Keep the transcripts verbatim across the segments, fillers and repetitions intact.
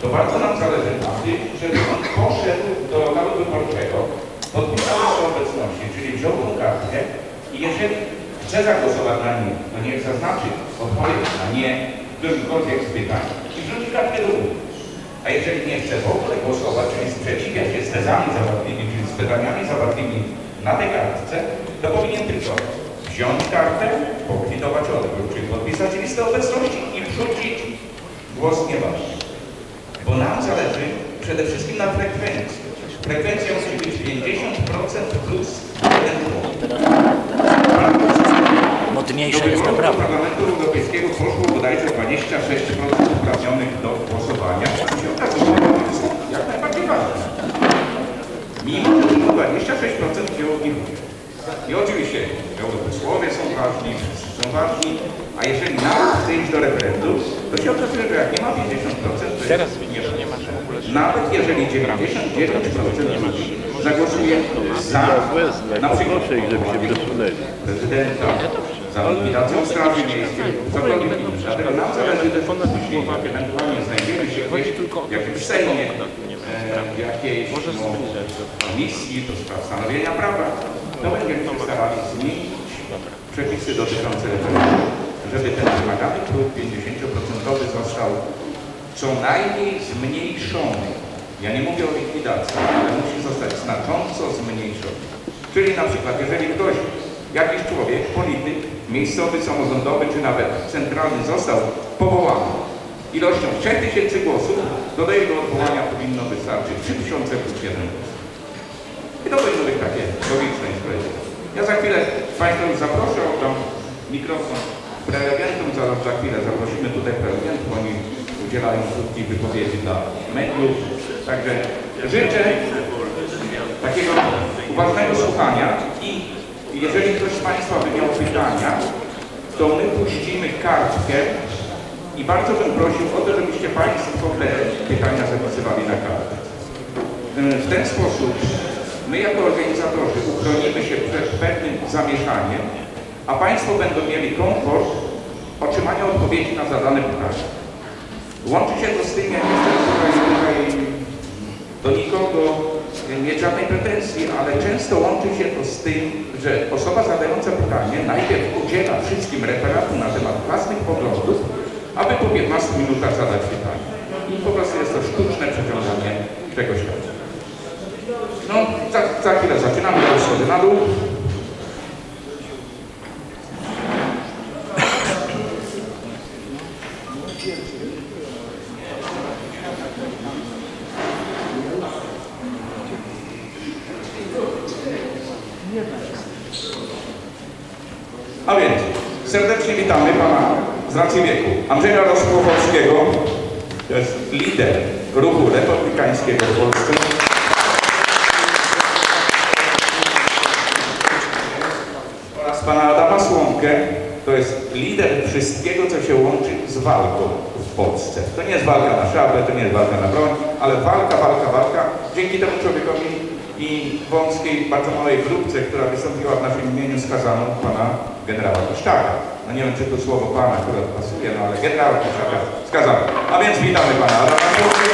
to bardzo nam zależy na tym, żeby on poszedł do lokalu wyborczego, podpisał swoją obecności, czyli wziął tą kartkę i jeżeli chce zagłosować na nie, to niech zaznaczy odpowiedź na nie w którymkolwiek z pytań i wrzuci kartkę do góry. A jeżeli nie chce w ogóle głosować, czyli sprzeciwia się z tezami zawartymi, czyli z pytaniami zawartymi na tej kartce, to powinien tylko wziąć kartę, pokwitować odwrót, czyli podpisać listę obecności i wrzucić głos nieważny. Bo nam zależy przede wszystkim na frekwencji. Frekwencja musi być pięćdziesiąt procent plus jeden punkt. Modniejsza jest naprawdę. Do Parlamentu Europejskiego poszło bodajże dwadzieścia sześć procent uprawnionych do głosowania. To się okazało, że jest jak najbardziej ważne. Mimo, że tylko dwadzieścia sześć procent wzięło w nich. I oczywiście europosłowie są ważni, wszyscy są ważni, a jeżeli nawet chce iść do referendum, to się okazuje, że jak nie ma pięćdziesiąt procent, to Teraz jest widzisz, nie masz w ogóle. nawet jeżeli dziewięćdziesiąt dziewięć procent zagłosuje za, na przykład prezydenta, za likwidacją straży miejskiej, cokolwiek innego. Dlatego nam zależy też ewentualnie znajdziemy się gdzieś w jakimś Sejmie, w jakiejś no, komisji do spraw stanowienia prawa, to będziemy się starali zmienić przepisy dotyczące referendum, żeby ten wymagany próg pięćdziesiąt procent został co najmniej zmniejszony. Ja nie mówię o likwidacji, ale musi zostać znacząco zmniejszony. Czyli na przykład, jeżeli ktoś, jakiś człowiek, polityk, miejscowy, samorządowy, czy nawet centralny został powołany ilością trzech tysięcy głosów, to do jego odwołania powinno wystarczyć trzy tysiące plus jeden głos. I to powinno być takie logiczne i sprawiedliwe. Ja za chwilę Państwa już zaproszę, oddam mikrofon prelegentom, zaraz za chwilę zaprosimy tutaj prelegentów, oni udzielają krótkich wypowiedzi dla mediów. Także życzę takiego uważnego słuchania i jeżeli ktoś z Państwa by miał pytania, to my puścimy kartkę i bardzo bym prosił o to, żebyście Państwo te pytania zapisywali na kartę. W ten sposób my jako organizatorzy uchronimy się przed pewnym zamieszaniem, a Państwo będą mieli komfort otrzymania odpowiedzi na zadane pytania. Łączy się to z tym, jak jestem tutaj, tutaj do nikogo nie żadnej pretensji, ale często łączy się to z tym, że osoba zadająca pytanie najpierw udziela wszystkim referatu na temat własnych poglądów, aby po piętnastu minutach zadać pytanie. I po prostu jest to sztuczne przeciąganie czegoś tam. No, za, za chwilę zaczynamy, ja już schodzę na dół. A więc serdecznie witamy Pana z racji wieku Andrzeja Rostkowskiego, to jest lider ruchu republikańskiego w Polsce. Oraz Pana Adama Słomkę, to jest lider wszystkiego, co się łączy z walką w Polsce. To nie jest walka na szablę, to nie jest walka na broń, ale walka, walka, walka. Dzięki temu człowiekowi i wąskiej, bardzo małej grupce, która wystąpiła w naszym imieniu, skazano Pana generała Kiszczaka. No nie wiem, czy to słowo Pana akurat pasuje, no ale generała Kiszczaka skazano. A więc witamy Pana Adama Słomkę.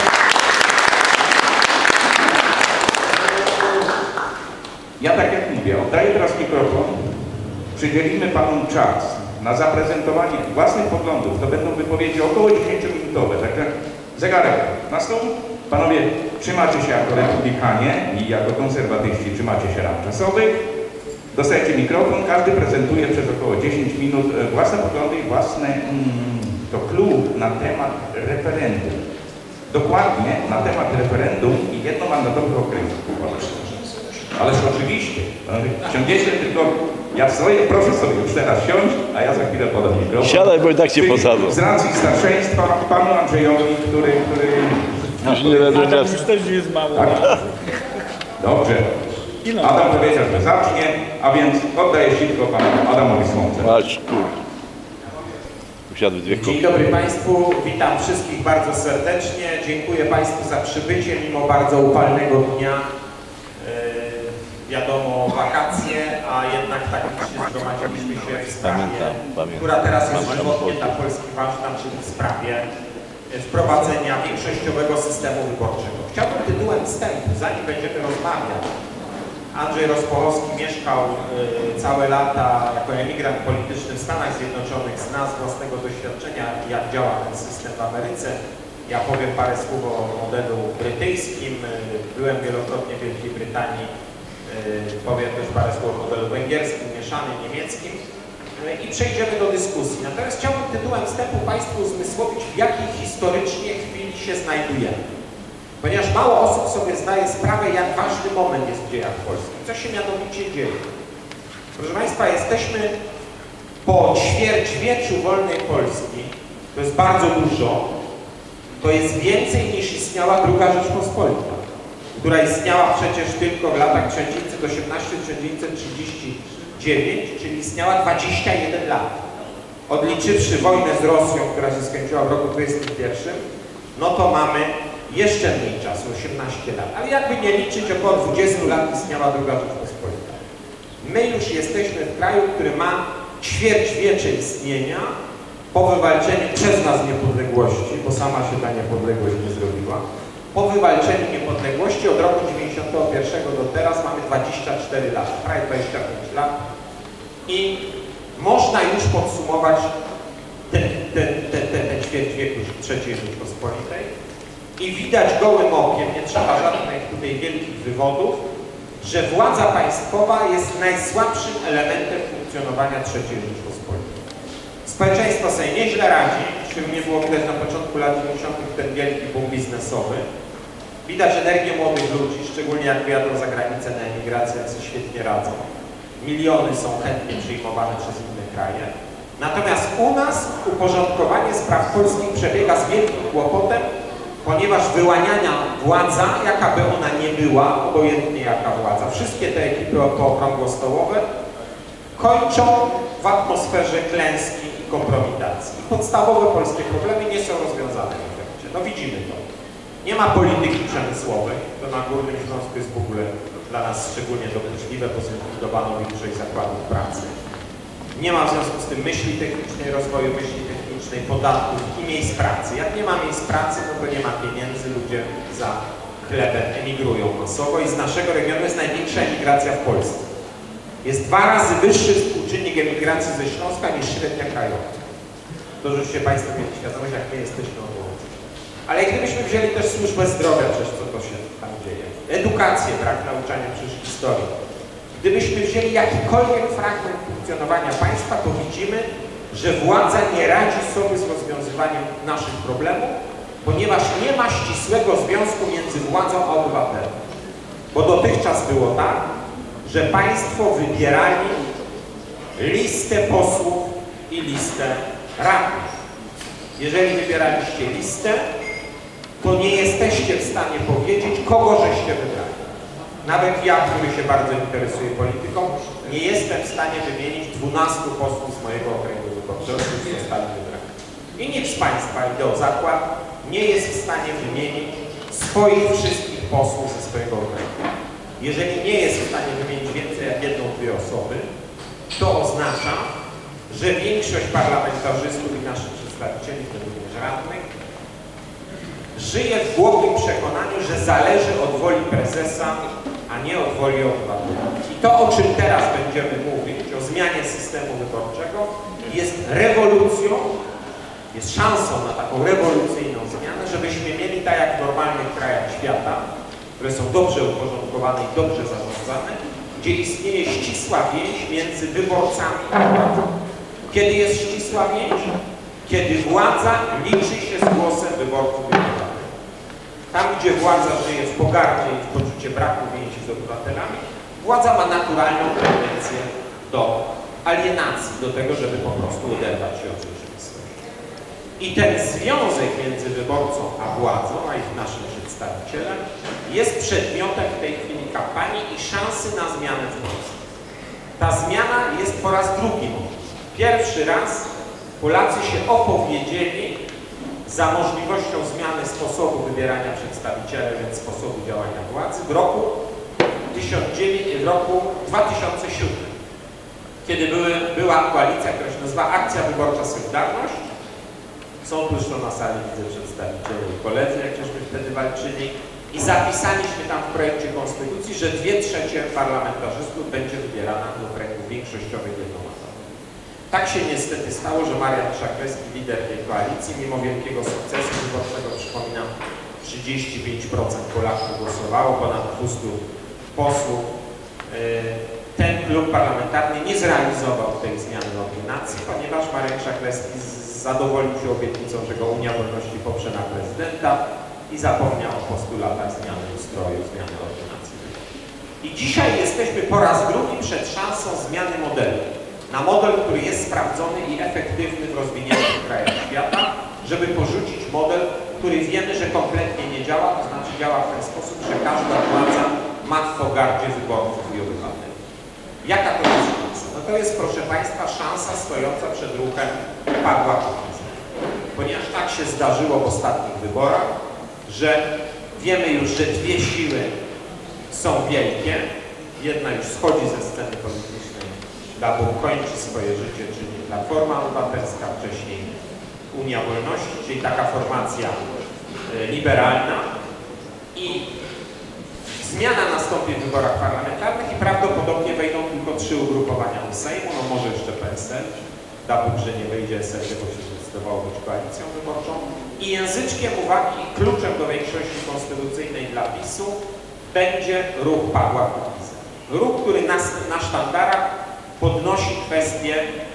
Ja tak jak mówię, oddaję teraz mikrofon. Przydzielimy Panu czas na zaprezentowanie własnych poglądów. To będą wypowiedzi około dziesięciominutowe. Także zegarek na stół. Panowie, trzymacie się jako republikanie i jako konserwatyści, trzymacie się ram czasowych. Dostajecie mikrofon, każdy prezentuje przez około dziesięć minut własne poglądy i własne mm, to clue na temat referendum. Dokładnie na temat referendum i jednomandatowych okręgów. Ależ oczywiście, siądziecie tylko, ja stoję, proszę sobie już teraz siąść, a ja za chwilę podam mikrofon. Siadaj, bo i tak cię posadzą. Z racji starszeństwa Panu Andrzejowi, który... który już nie będę Adam już też nie jest mało. Tak? Dobrze. Adam powiedział, że zacznie, a więc oddaję sitko Panu Adamowi Słomce. Patrz, kur... Usiadły dwie kopie. Dzień dobry Państwu, witam wszystkich bardzo serdecznie. Dziękuję Państwu za przybycie mimo bardzo upalnego dnia. Yy, wiadomo, wakacje, a jednak tak licznie zgromadziliśmy się w sprawie, która teraz jest żywotnie dla Polski ważna, czyli w sprawie wprowadzenia większościowego systemu wyborczego. Chciałbym tytułem wstępu, zanim będziemy rozmawiać, Andrzej Rozporowski mieszkał y, całe lata jako emigrant polityczny w Stanach Zjednoczonych, zna z własnego doświadczenia, jak działa ten system w Ameryce. Ja powiem parę słów o modelu brytyjskim, y, byłem wielokrotnie w Wielkiej Brytanii, y, powiem też parę słów o modelu węgierskim, mieszanym, niemieckim y, i przejdziemy do dyskusji. Natomiast chciałbym tytułem wstępu Państwu uzmysłowić, w jakiej historycznie chwili się znajdujemy. Ponieważ mało osób sobie zdaje sprawę, jak ważny moment jest w dziejach polskich. Co się mianowicie dzieje? Proszę Państwa, jesteśmy po ćwierćwieczu wolnej Polski. To jest bardzo dużo. To jest więcej niż istniała druga Rzeczpospolita, która istniała przecież tylko w latach tysiąc dziewięćset osiemnasty do tysiąc dziewięćset trzydzieści dziewięć, czyli istniała dwadzieścia jeden lat. Odliczywszy wojnę z Rosją, która się skończyła w roku dwudziestym pierwszym, no to mamy jeszcze mniej czasu, osiemnaście lat. Ale jakby nie liczyć, około dwudziestu lat istniała druga Rzeczpospolita. My już jesteśmy w kraju, który ma ćwierćwiecze istnienia po wywalczeniu przez nas niepodległości, bo sama się ta niepodległość nie zrobiła. Po wywalczeniu niepodległości od roku dziewięćdziesiątego pierwszego do teraz mamy dwadzieścia cztery lata, prawie dwadzieścia pięć lat. I można już podsumować te, te, te, te, te ćwierćwieku trzeciej Rzeczpospolitej. I widać gołym okiem, nie trzeba żadnych tutaj wielkich wywodów, że władza państwowa jest najsłabszym elementem funkcjonowania trzeciej Rzeczpospolitej. Społeczeństwo sobie nieźle radzi, czego nie było widać na początku lat dziewięćdziesiątych ten wielki boom biznesowy. Widać energię młodych ludzi, szczególnie jak wyjadą za granicę na emigrację, jak sobie świetnie radzą. Miliony są chętnie przyjmowane przez inne kraje. Natomiast u nas uporządkowanie spraw polskich przebiega z wielkim kłopotem, ponieważ wyłaniania władza, jaka by ona nie była, obojętnie jaka władza, wszystkie te ekipy okrągłostołowe kończą w atmosferze klęski i kompromitacji. Podstawowe polskie problemy nie są rozwiązane w efekcie. No widzimy to. Nie ma polityki przemysłowej, to na Górnym Śląsku jest w ogóle dla nas szczególnie dokuczliwe, bo zlikwidowano większość zakładów pracy. Nie ma w związku z tym myśli technicznej, rozwoju myśli technicznej, podatków i miejsc pracy. Jak nie ma miejsc pracy, no to nie ma pieniędzy, ludzie za chlebem emigrują masowo i z naszego regionu jest największa emigracja w Polsce. Jest dwa razy wyższy współczynnik emigracji ze Śląska niż średnia krajowa. To żebyście Państwo mieli świadomość, jak my jesteśmy odłączeni. Ale gdybyśmy wzięli też służbę zdrowia, przez co to się tam dzieje, edukację, brak nauczania przez historię, gdybyśmy wzięli jakikolwiek fragment funkcjonowania państwa, to widzimy, że władza nie radzi sobie z rozwiązywaniem naszych problemów, ponieważ nie ma ścisłego związku między władzą a obywatelem. Bo dotychczas było tak, że państwo wybierali listę posłów i listę radnych. Jeżeli wybieraliście listę, to nie jesteście w stanie powiedzieć, kogo żeście wybrali. Nawet ja, który się bardzo interesuje polityką, nie jestem w stanie wymienić dwunastu posłów z mojego okręgu wyborczego, którzy zostali wybrani. I nikt z Państwa, idę o zakład, nie jest w stanie wymienić swoich wszystkich posłów ze swojego okręgu. Jeżeli nie jest w stanie wymienić więcej jak jedną, dwie osoby, to oznacza, że większość parlamentarzystów i naszych przedstawicieli, w tym również radnych, żyje w głębokim przekonaniu, że zależy od woli prezesa, a nie od woli obywatela. I to, o czym teraz będziemy mówić, o zmianie systemu wyborczego, jest rewolucją, jest szansą na taką rewolucyjną zmianę, żebyśmy mieli tak jak w normalnych krajach świata, które są dobrze uporządkowane i dobrze zarządzane, gdzie istnieje ścisła więź między wyborcami a władzą. Kiedy jest ścisła więź? Kiedy władza liczy się z głosem wyborców i obywateli. Tam, gdzie władza żyje w pogardzie i w poczuciu braku więzi z obywatelami, władza ma naturalną tendencję do alienacji, do tego, żeby po prostu oderwać się od rzeczywistości. I ten związek między wyborcą a władzą, a ich naszym przedstawicielem, jest przedmiotem w tej chwili kampanii i szansy na zmianę w Polsce. Ta zmiana jest po raz drugi. Pierwszy raz Polacy się opowiedzieli za możliwością zmiany sposobu wybierania przedstawicieli, więc sposobu działania władzy w roku, w roku dwa tysiące siódmym, kiedy były, była koalicja, która się nazywa Akcja Wyborcza Solidarność, Są tu zresztą na sali, widzę, przedstawiciele i koledzy, jak żeśmy wtedy walczyli. I zapisaliśmy tam w projekcie konstytucji, że dwie trzecie parlamentarzystów będzie wybierana do okręgów większościowych jednomandatowych. Tak się niestety stało, że Marian Krzaklewski, lider tej koalicji, mimo wielkiego sukcesu wyborczego, przypominam, trzydzieści pięć procent Polaków głosowało, ponad dwieście posłów. Ten klub parlamentarny nie zrealizował tej zmiany ordynacji, ponieważ Marian Krzaklewski zadowolił się obietnicą, że go Unia Wolności poprze na prezydenta i zapomniał o postulatach zmiany ustroju, zmiany ordynacji. I dzisiaj jesteśmy po raz drugi przed szansą zmiany modelu. Na model, który jest sprawdzony i efektywny w rozwiniętych krajach świata, żeby porzucić model, który wiemy, że kompletnie nie działa, to znaczy działa w ten sposób, że każda władza ma w pogardzie wyborców i obywateli. Jaka to jest szansa? No to jest, proszę Państwa, szansa stojąca przed ruchem Pawła Kukiza. Ponieważ tak się zdarzyło w ostatnich wyborach, że wiemy już, że dwie siły są wielkie. Jedna już schodzi ze sceny politycznej, dawno kończy swoje życie, czyli Platforma Obywatelska, wcześniej Unia Wolności, czyli taka formacja liberalna. I zmiana nastąpi w wyborach parlamentarnych i prawdopodobnie wejdą tylko trzy ugrupowania do Sejmu, no może jeszcze P S L, dałbym, że nie wejdzie S L D, bo się zdecydowało być koalicją wyborczą. I języczkiem uwagi, kluczem do większości konstytucyjnej dla PiSu będzie ruch Pawła Kukiza. Ruch, który na, na sztandarach podnosi kwestię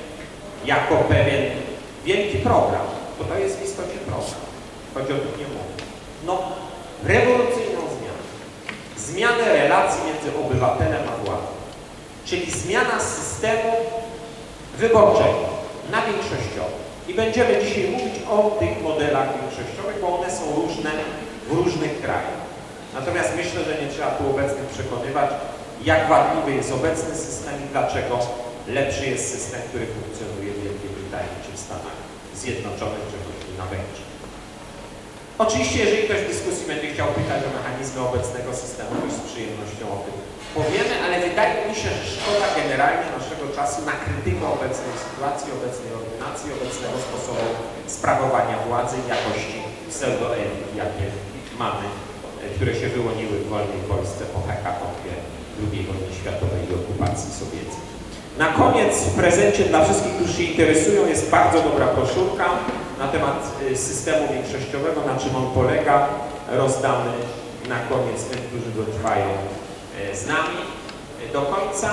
jako pewien wielki program, bo to jest w istocie program, choć o tym nie mówię. No, rewolucyjną zmianę. Zmianę relacji między obywatelem a władzą, czyli zmiana systemu wyborczego na większościowy. I będziemy dzisiaj mówić o tych modelach większościowych, bo one są różne w różnych krajach. Natomiast myślę, że nie trzeba tu obecnych przekonywać, jak wadliwy jest obecny system i dlaczego lepszy jest system, który funkcjonuje w Wielkiej Brytanii czy w Stanach Zjednoczonych, czy choćby na Węgrzech. Oczywiście, jeżeli ktoś w dyskusji będzie chciał pytać o mechanizmy obecnego systemu, to z przyjemnością o tym powiemy, ale wydaje mi się, że szkoda generalnie naszego czasu na krytykę obecnej sytuacji, obecnej ordynacji, obecnego sposobu sprawowania władzy i jakości pseudoelit, jakie mamy, które się wyłoniły w wolnej Polsce po hekatombie drugiej wojny światowej i okupacji sowieckiej. Na koniec w prezencie dla wszystkich, którzy się interesują, jest bardzo dobra broszurka na temat systemu większościowego, na czym on polega, rozdany na koniec tym, którzy dotrwają z nami do końca.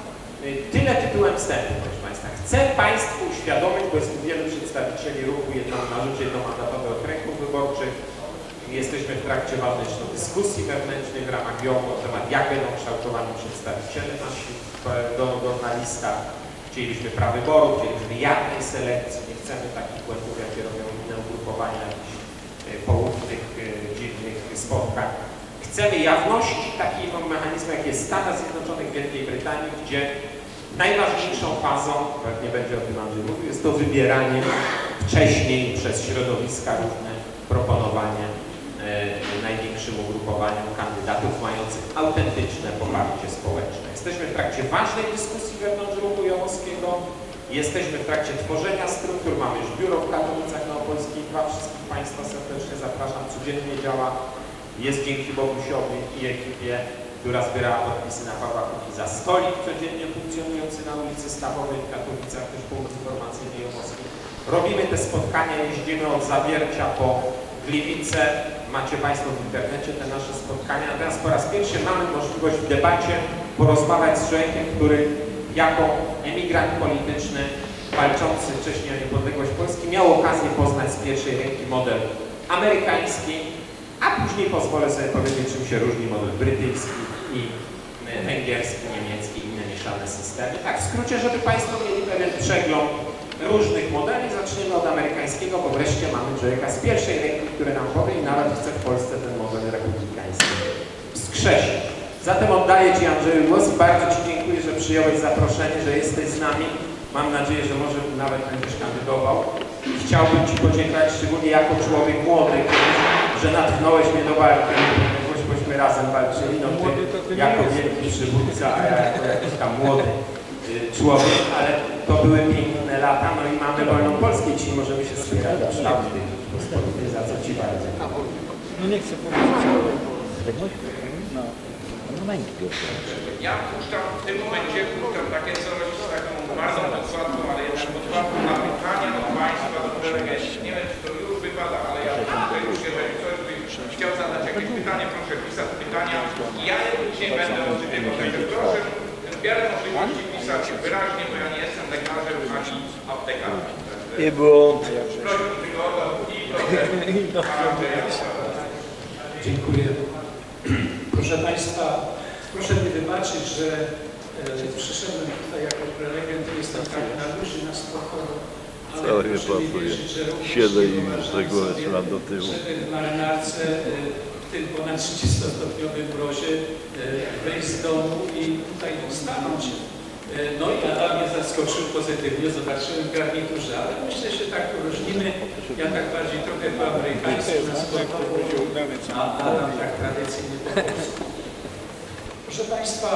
Tyle tytułem wstępu, proszę Państwa. Chcę Państwu uświadomić, bo jest tu wielu przedstawicieli ruchu jedno, na rzecz jednomandatowych okręgów wyborczych. Jesteśmy w trakcie wewnętrznej dyskusji wewnętrznej w ramach GIOM na temat, jak będą kształtowani przedstawiciele nasi do, do, na listach. Chcielibyśmy prawyboru, chcielibyśmy jawnej selekcji, nie chcemy takich błędów, jakie robią inne ugrupowania, jakichś poufnych, dziwnych spotkań. Chcemy jawności takiego mechanizmu, jak jest Stanów Zjednoczonych, Wielkiej Brytanii, gdzie najważniejszą fazą, pewnie będzie o tym Andrzej mówił, jest to wybieranie wcześniej przez środowiska różne, proponowanie e, największym ugrupowaniom kandydatów mających autentyczne poparcie społeczne. Jesteśmy w trakcie ważnej dyskusji wewnątrz ruchu jołowskiego, jesteśmy w trakcie tworzenia struktur, mamy już biuro w Katowicach na Opolskiej dwa, wszystkich Państwa serdecznie zapraszam, codziennie działa, jest dzięki Bogusiowi i ekipie, która zbierała podpisy na Pawła Kukiza. Stolik codziennie funkcjonujący na ulicy Stawowej w Katowicach, też punkt informacyjny jołowski. Robimy te spotkania, jeździmy od Zawiercia po Gliwice. Macie Państwo w internecie te nasze spotkania. Teraz po raz pierwszy mamy możliwość w debacie porozmawiać z człowiekiem, który jako emigrant polityczny walczący wcześniej o niepodległość Polski miał okazję poznać z pierwszej ręki model amerykański, a później pozwolę sobie powiedzieć, czym się różni model brytyjski i węgierski, niemiecki i inne mieszane systemy. Tak w skrócie, żeby Państwo mieli pewien przegląd różnych modeli. Zaczniemy od amerykańskiego, bo wreszcie mamy człowieka z pierwszej ręki, który nam powie i nawet chce w Polsce ten model republikański wskrzesić. Zatem oddaję Ci, Andrzeju, głos i bardzo Ci dziękuję, że przyjąłeś zaproszenie, że jesteś z nami. Mam nadzieję, że może nawet będziesz kandydował. Chciałbym Ci podziękować, szczególnie jako człowiek młody, że natchnąłeś mnie do walki, bośmy razem walczyli. No Ty jako wielki przywódca, a ja jako jakiś tam młody człowiek, ale to były piękne lata, no i mamy wolną Polskę, dzisiaj możemy się spierać o kształt tej Rzeczypospolitej, za co Ci bardzo. No nie chcę powiedzieć. No. Ja puszczam w tym momencie puszczam takie coś z taką bardzo podkładką, ale jednak podkładką na pytania do Państwa, do delegacji. Nie wiem, czy to już wypada, ale ja puszczę już, jeżeli ktoś by chciał zadać jakieś pytanie, proszę pisać pytania. I ja je dzisiaj będę odczytywał. Także proszę w miarę możliwości pisać wyraźnie, bo ja nie jestem lekarzem ani aptekarzem. Nie błąd. Proszę tylko o to i proszę. Dziękuję. Proszę Państwa, proszę mi wybaczyć, że e, przyszedłem tutaj jako prelegent, jestem tak na luzie, na spokojnie. Wcale nie pasuje. Siedzę i już z reguły trzymam do tyłu. W marynarce e, w tym ponad trzydziestostopniowym mrozie e, wejść z domu i tutaj stanąć. E, no i Adam mnie zaskoczył pozytywnie, zobaczyłem w garniturze, ale myślę, że tak różnimy. Ja tak bardziej trochę po amerykańsku na spokojnie, a Adam tak tradycyjnie po polsku. Proszę Państwa,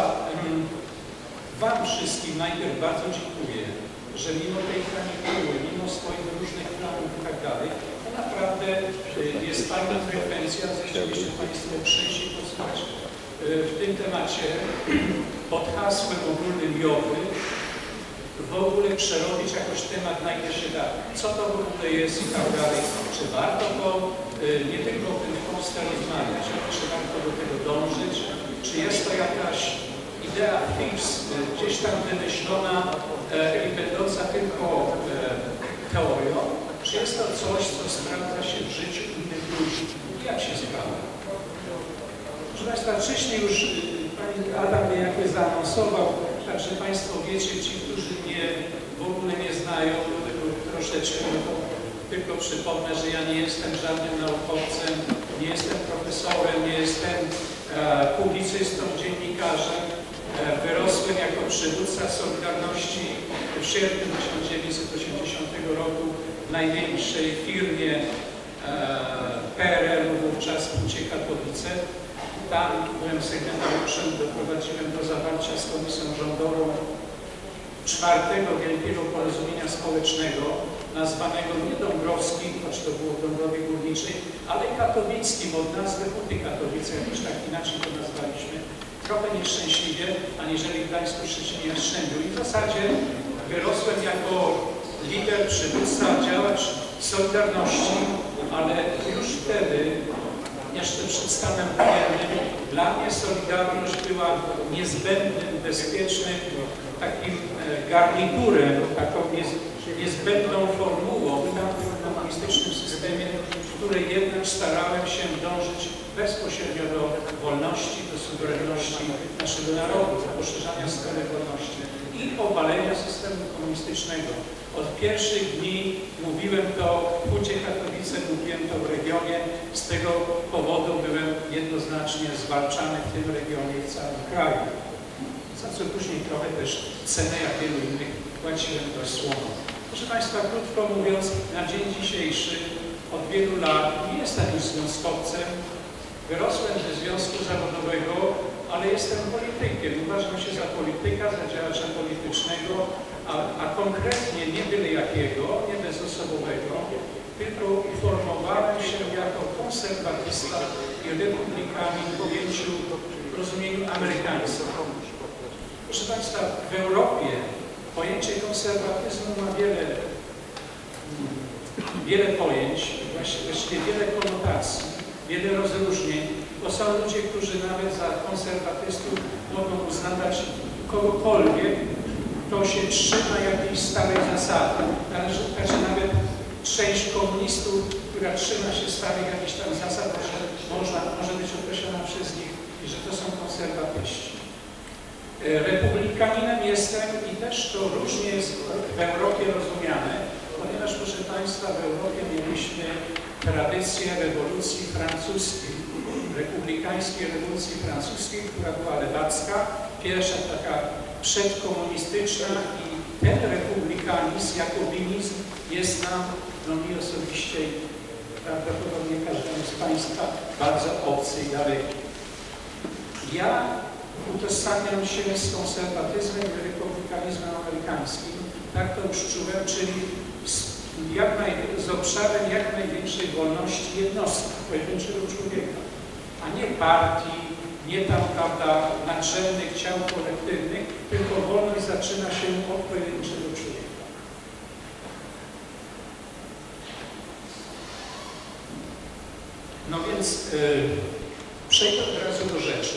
Wam wszystkim najpierw bardzo dziękuję, że mimo tej kanikuły, mimo swoich różnych planów i tak dalej, to naprawdę jest fajna frekwencja, zechcieliście Państwo przyjść i posłuchać w tym temacie pod hasłem ogólnym Jowy w ogóle przerobić jakoś temat na ile się da. Co to w ogóle jest i tak dalej. Czy warto to nie tylko o tym w Polsce rozmawiać, czy warto do tego dążyć, czy jest to jakaś idea fix, gdzieś tam wymyślona e, i będąca tylko e, teorią, czy jest to coś, co sprawdza się w życiu innych ludzi? Jak się sprawdza? Proszę Państwa, wcześniej już Pani Adam mnie jakby zaanonsował, także Państwo wiecie, ci, którzy mnie w ogóle nie znają, troszeczkę, no tylko przypomnę, że ja nie jestem żadnym naukowcem, nie jestem profesorem, nie jestem e, publicystą, dziennikarzem. E, wyrosłem jako przywódca Solidarności w sierpniu tysiąc dziewięćset osiemdziesiątego roku w największej firmie e, P R L-u, wówczas Hucie Katowice. Tam byłem sygnatariuszem, doprowadziłem do zawarcia z Komisją Rządową czwartego Wielkiego Porozumienia Społecznego, nazwanego nie Dąbrowskim, choć to było w Dąbrowie Górniczej, ale katowickim od nazwy Huty Katowice, jakoś tak inaczej to nazwaliśmy. Trochę nieszczęśliwie, aniżeli w Gdańsku, Szczecinie, Jastrzębiu. I w zasadzie wyrosłem jako lider, przywódca, działacz Solidarności, ale już wtedy, jeszcze przed stanem wojennym, dla mnie Solidarność była niezbędnym, bezpiecznym takim garniturem, taką niezbędną formułą w tamtym komunistycznym systemie, w której jednak starałem się dążyć bezpośrednio do wolności, do suwerenności naszego narodu, do poszerzania sfery wolności i obalenia systemu komunistycznego. Od pierwszych dni mówiłem to w Hucie Katowice, mówiłem to w regionie, z tego powodu byłem jednoznacznie zwalczany w tym regionie i w całym kraju. Za co później trochę też cenę, jak wielu innych, płaciłem dość słono. Proszę Państwa, krótko mówiąc, na dzień dzisiejszy od wielu lat nie jestem już związkowcem. Wyrosłem ze związku zawodowego, ale jestem politykiem. Uważam się za polityka, za działacza politycznego, a, a konkretnie nie byle jakiego, nie bezosobowego, tylko uformowałem się jako konserwatysta i republikanin w pojęciu, w rozumieniu amerykańskim. Proszę Państwa, w Europie pojęcie konserwatyzmu ma wiele, wiele pojęć, właściwie wiele konotacji, wiele rozróżnień, bo są ludzie, którzy nawet za konserwatystów mogą uznawać kogokolwiek, kto się trzyma jakiejś starej zasady. Także nawet część komunistów, która trzyma się starych jakichś tam zasad, że można, może być określona przez nich, że to są konserwatyści. Republikaninem jestem i też to różnie jest w Europie rozumiane, ponieważ, proszę Państwa, w Europie mieliśmy tradycję rewolucji francuskiej, republikańskiej rewolucji francuskiej, która była lewacka, pierwsza taka przedkomunistyczna i ten republikanizm, jakobinizm jest nam, no mi osobiście i prawdopodobnie każdemu z Państwa bardzo obcy i daleki. Ja utożsamiam się z konserwatyzmem i republikanizmem amerykańskim, Tak to już czułem, czyli z, jak naj, z obszarem jak największej wolności jednostki, pojedynczego człowieka, a nie partii, nie tam, prawda, naczelnych ciał kolektywnych, tylko wolność zaczyna się od pojedynczego człowieka. No więc yy, przejdę od razu do rzeczy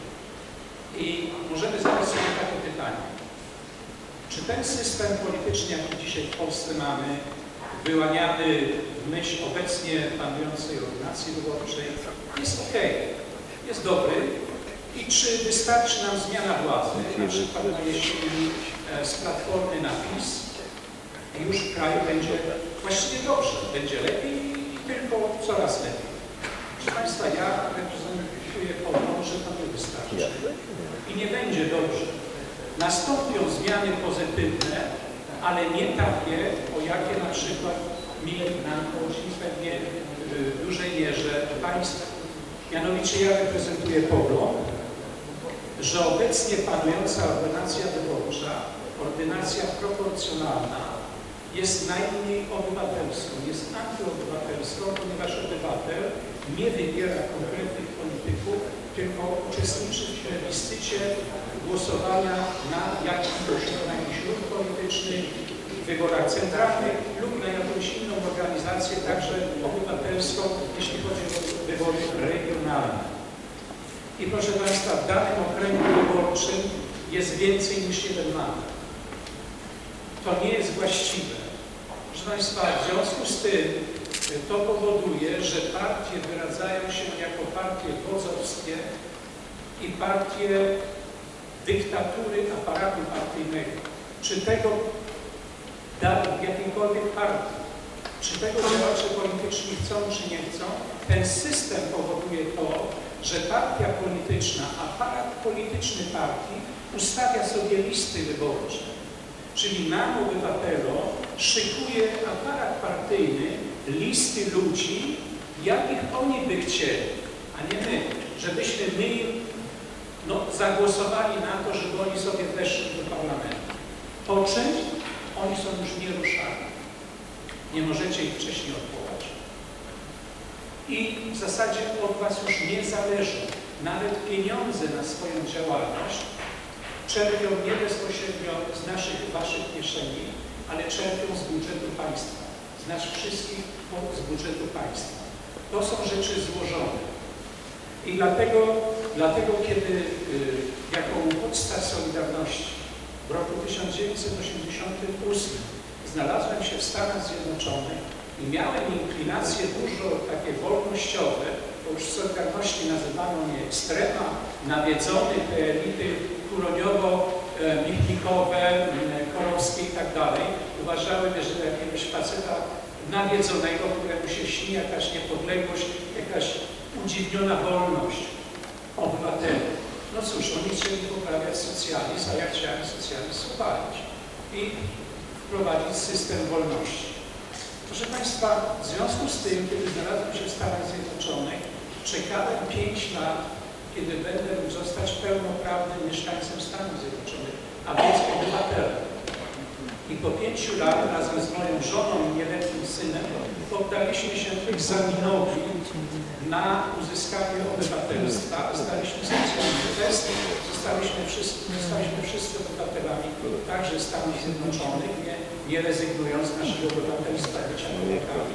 i możemy zadać sobie takie pytanie. Czy ten system polityczny, jaki dzisiaj w Polsce mamy, wyłaniany w myśl obecnie panującej ordynacji wyborczej, jest ok, jest dobry i czy wystarczy nam zmiana władzy, na przykład jeśli z Platformy na PiS, już w kraju będzie właściwie dobrze, będzie lepiej i tylko coraz lepiej. Proszę Państwa, ja reprezentuję Polskę, że to nie wystarczy i nie będzie dobrze. Nastąpią zmiany pozytywne, ale nie takie, o jakie na przykład mi nam chodzi pewnie w dużej mierze państw. Mianowicie ja reprezentuję pogląd, że obecnie panująca ordynacja wyborcza, ordynacja proporcjonalna, jest najmniej obywatelską, jest antyobywatelską, ponieważ obywatel nie wybiera konkretnych polityków, tylko uczestniczy w plebiscycie głosowania na jakiś, na jakiś ruch polityczny, w wyborach centralnych lub na jakąś inną organizację, także obywatelską, jeśli chodzi o wybory regionalne. I proszę Państwa, w danym okręgu wyborczym jest więcej niż jeden mandat. To nie jest właściwe. Proszę Państwa, w związku z tym to powoduje, że partie wyradzają się jako partie wodzowskie i partie dyktatury aparatu partyjnego. Czy tego w jakiejkolwiek partii, czy tego działacze polityczni chcą, czy nie chcą, ten system powoduje to, że partia polityczna, aparat polityczny partii ustawia sobie listy wyborcze. Czyli nam, obywatelom, szykuje aparat partyjny listy ludzi, jakich oni by chcieli, a nie my, żebyśmy my im no, zagłosowali na to, żeby oni sobie weszli do parlamentu. Po czym oni są już nieruszalni. Nie możecie ich wcześniej odwołać. I w zasadzie od Was już nie zależy. Nawet pieniądze na swoją działalność czerpią nie bezpośrednio z naszych, Waszych kieszeni, ale czerpią z budżetu państwa. Z nas wszystkich z budżetu państwa. To są rzeczy złożone. I dlatego, dlatego kiedy y, jako uchodźca Solidarności w roku tysiąc dziewięćset osiemdziesiątym ósmym znalazłem się w Stanach Zjednoczonych i miałem inklinacje dużo takie wolnościowe, bo już w Solidarności nazywano mnie ekstrema, nawiedzony, te elity kuroniowo-michnikowe, korowskie i tak dalej. Uważałem, że do jakiegoś faceta nawiedzonego, któremu się śni jakaś niepodległość, jakaś udziwniona wolność obywateli. No cóż, oni chcieli poprawiać socjalizm, a ja chciałem socjalizm obalić i wprowadzić system wolności. Proszę Państwa, w związku z tym, kiedy znalazłem się w Stanach Zjednoczonych, czekałem pięć lat, kiedy będę mógł zostać pełnoprawnym mieszkańcem Stanów Zjednoczonych, a więc obywatelem. I po pięciu latach razem z moją żoną i nieletnim synem poddaliśmy się egzaminowi na uzyskanie obywatelstwa. Zdaliśmy specjalny test, zostaliśmy wszyscy, zostaliśmy wszyscy obywatelami także Stanów Zjednoczonych, nie, nie rezygnując z naszego obywatelstwa bycia Polakami.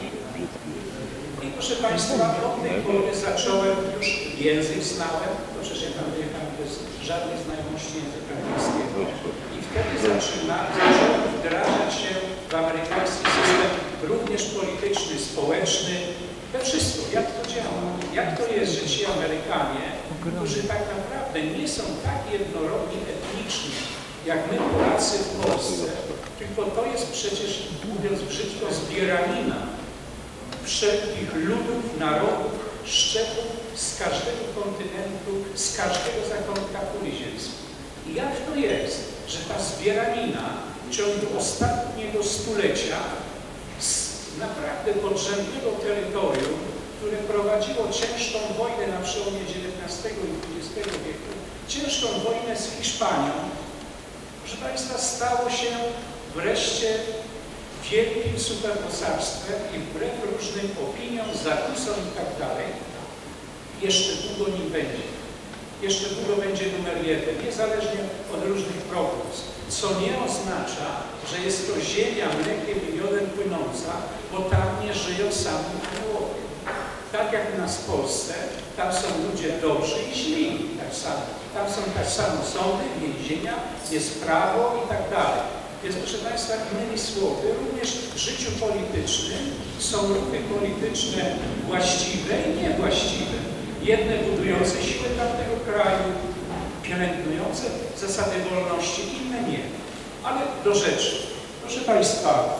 I proszę Państwa, od tej pory zacząłem już język znałem, bo przecież jak tam wyjechałem bez żadnej znajomości języka angielskiego. I wtedy zaczyna, zacząłem wdrażać się w amerykański system również polityczny, społeczny, we wszystko, jak to działa. Jak to jest, że ci Amerykanie, którzy tak naprawdę nie są tak jednorodni etnicznie, jak my Polacy w Polsce, tylko to jest przecież, mówiąc brzydko, zbieranina wszelkich ludów, narodów, szczepów z każdego kontynentu, z każdego zakątka kuli ziemskiej. I jak to jest, że ta zbieranina w ciągu ostatniego stulecia z naprawdę podrzędnego terytorium, które prowadziło ciężką wojnę na przełomie dziewiętnastego i dwudziestego wieku, ciężką wojnę z Hiszpanią, proszę Państwa, stało się w wreszcie wielkim supermocarstwem i wbrew różnym opiniom, zakusom i tak dalej, jeszcze długo nim będzie. Jeszcze długo będzie numer jeden, niezależnie od różnych prognoz, co nie oznacza, że jest to ziemia mlekiem i miodem płynąca, bo tam nie żyją sami aniołowie. Tak jak u nas w Polsce, tam są ludzie dobrzy i źli, tak samo. Tam są tak samo sądy, więzienia, jest prawo i tak dalej. Więc proszę Państwa, innymi słowy, również w życiu politycznym są ruchy polityczne właściwe i niewłaściwe. Jedne budujące siłę tamtego kraju, pielęgnujące zasady wolności, inne nie. Ale do rzeczy. Proszę Państwa,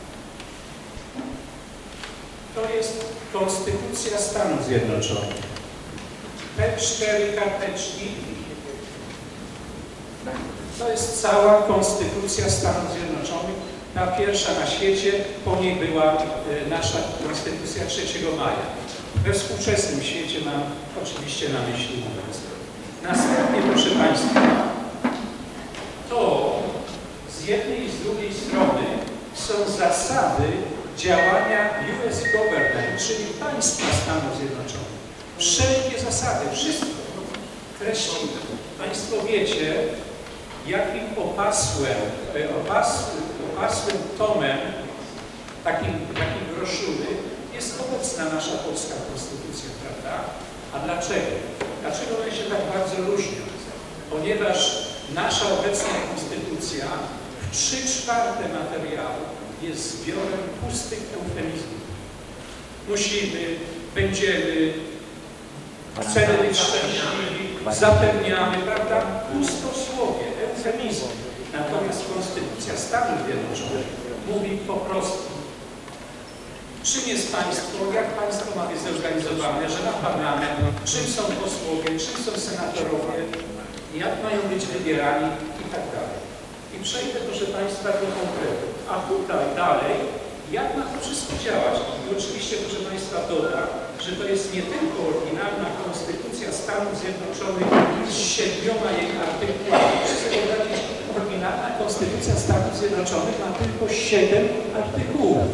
to jest Konstytucja Stanów Zjednoczonych. Te cztery karteczki to jest cała Konstytucja Stanów Zjednoczonych. Ta pierwsza na świecie, po niej była nasza Konstytucja trzeciego maja. We współczesnym świecie mam oczywiście na myśli mówiąc. Następnie, proszę Państwa, to z jednej i z drugiej strony są zasady działania U S Government, czyli państwa Stanów Zjednoczonych. Wszelkie zasady, wszystko. Wreszcie Państwo wiecie, jakim opasłym, opasłym, opasłym tomem takim, takim broszury jest obecna nasza polska konstytucja, prawda? A dlaczego? Dlaczego one się tak bardzo różnią? Ponieważ nasza obecna konstytucja w trzy czwarte materiału jest zbiorem pustych eufemizmów. Musimy, będziemy, chcemy być szczęśliwi, zapewniamy, prawda? Pustosłowie, eufemizm. Natomiast Konstytucja Stanów Zjednoczonych mówi po prostu, czym jest państwo, jak państwo ma być zorganizowane, że ma parlament, czym są posłowie, czym są senatorowie, jak mają być wybierani i tak dalej. I przejdę, proszę Państwa, do konkretu. A tutaj dalej, jak ma to wszystko działać? I oczywiście, proszę Państwa, dodam, że to jest nie tylko oryginalna Konstytucja Stanów Zjednoczonych z siedmioma jej artykułami. Muszę sobie wyobrazić, oryginalna Konstytucja Stanów Zjednoczonych ma tylko siedem artykułów.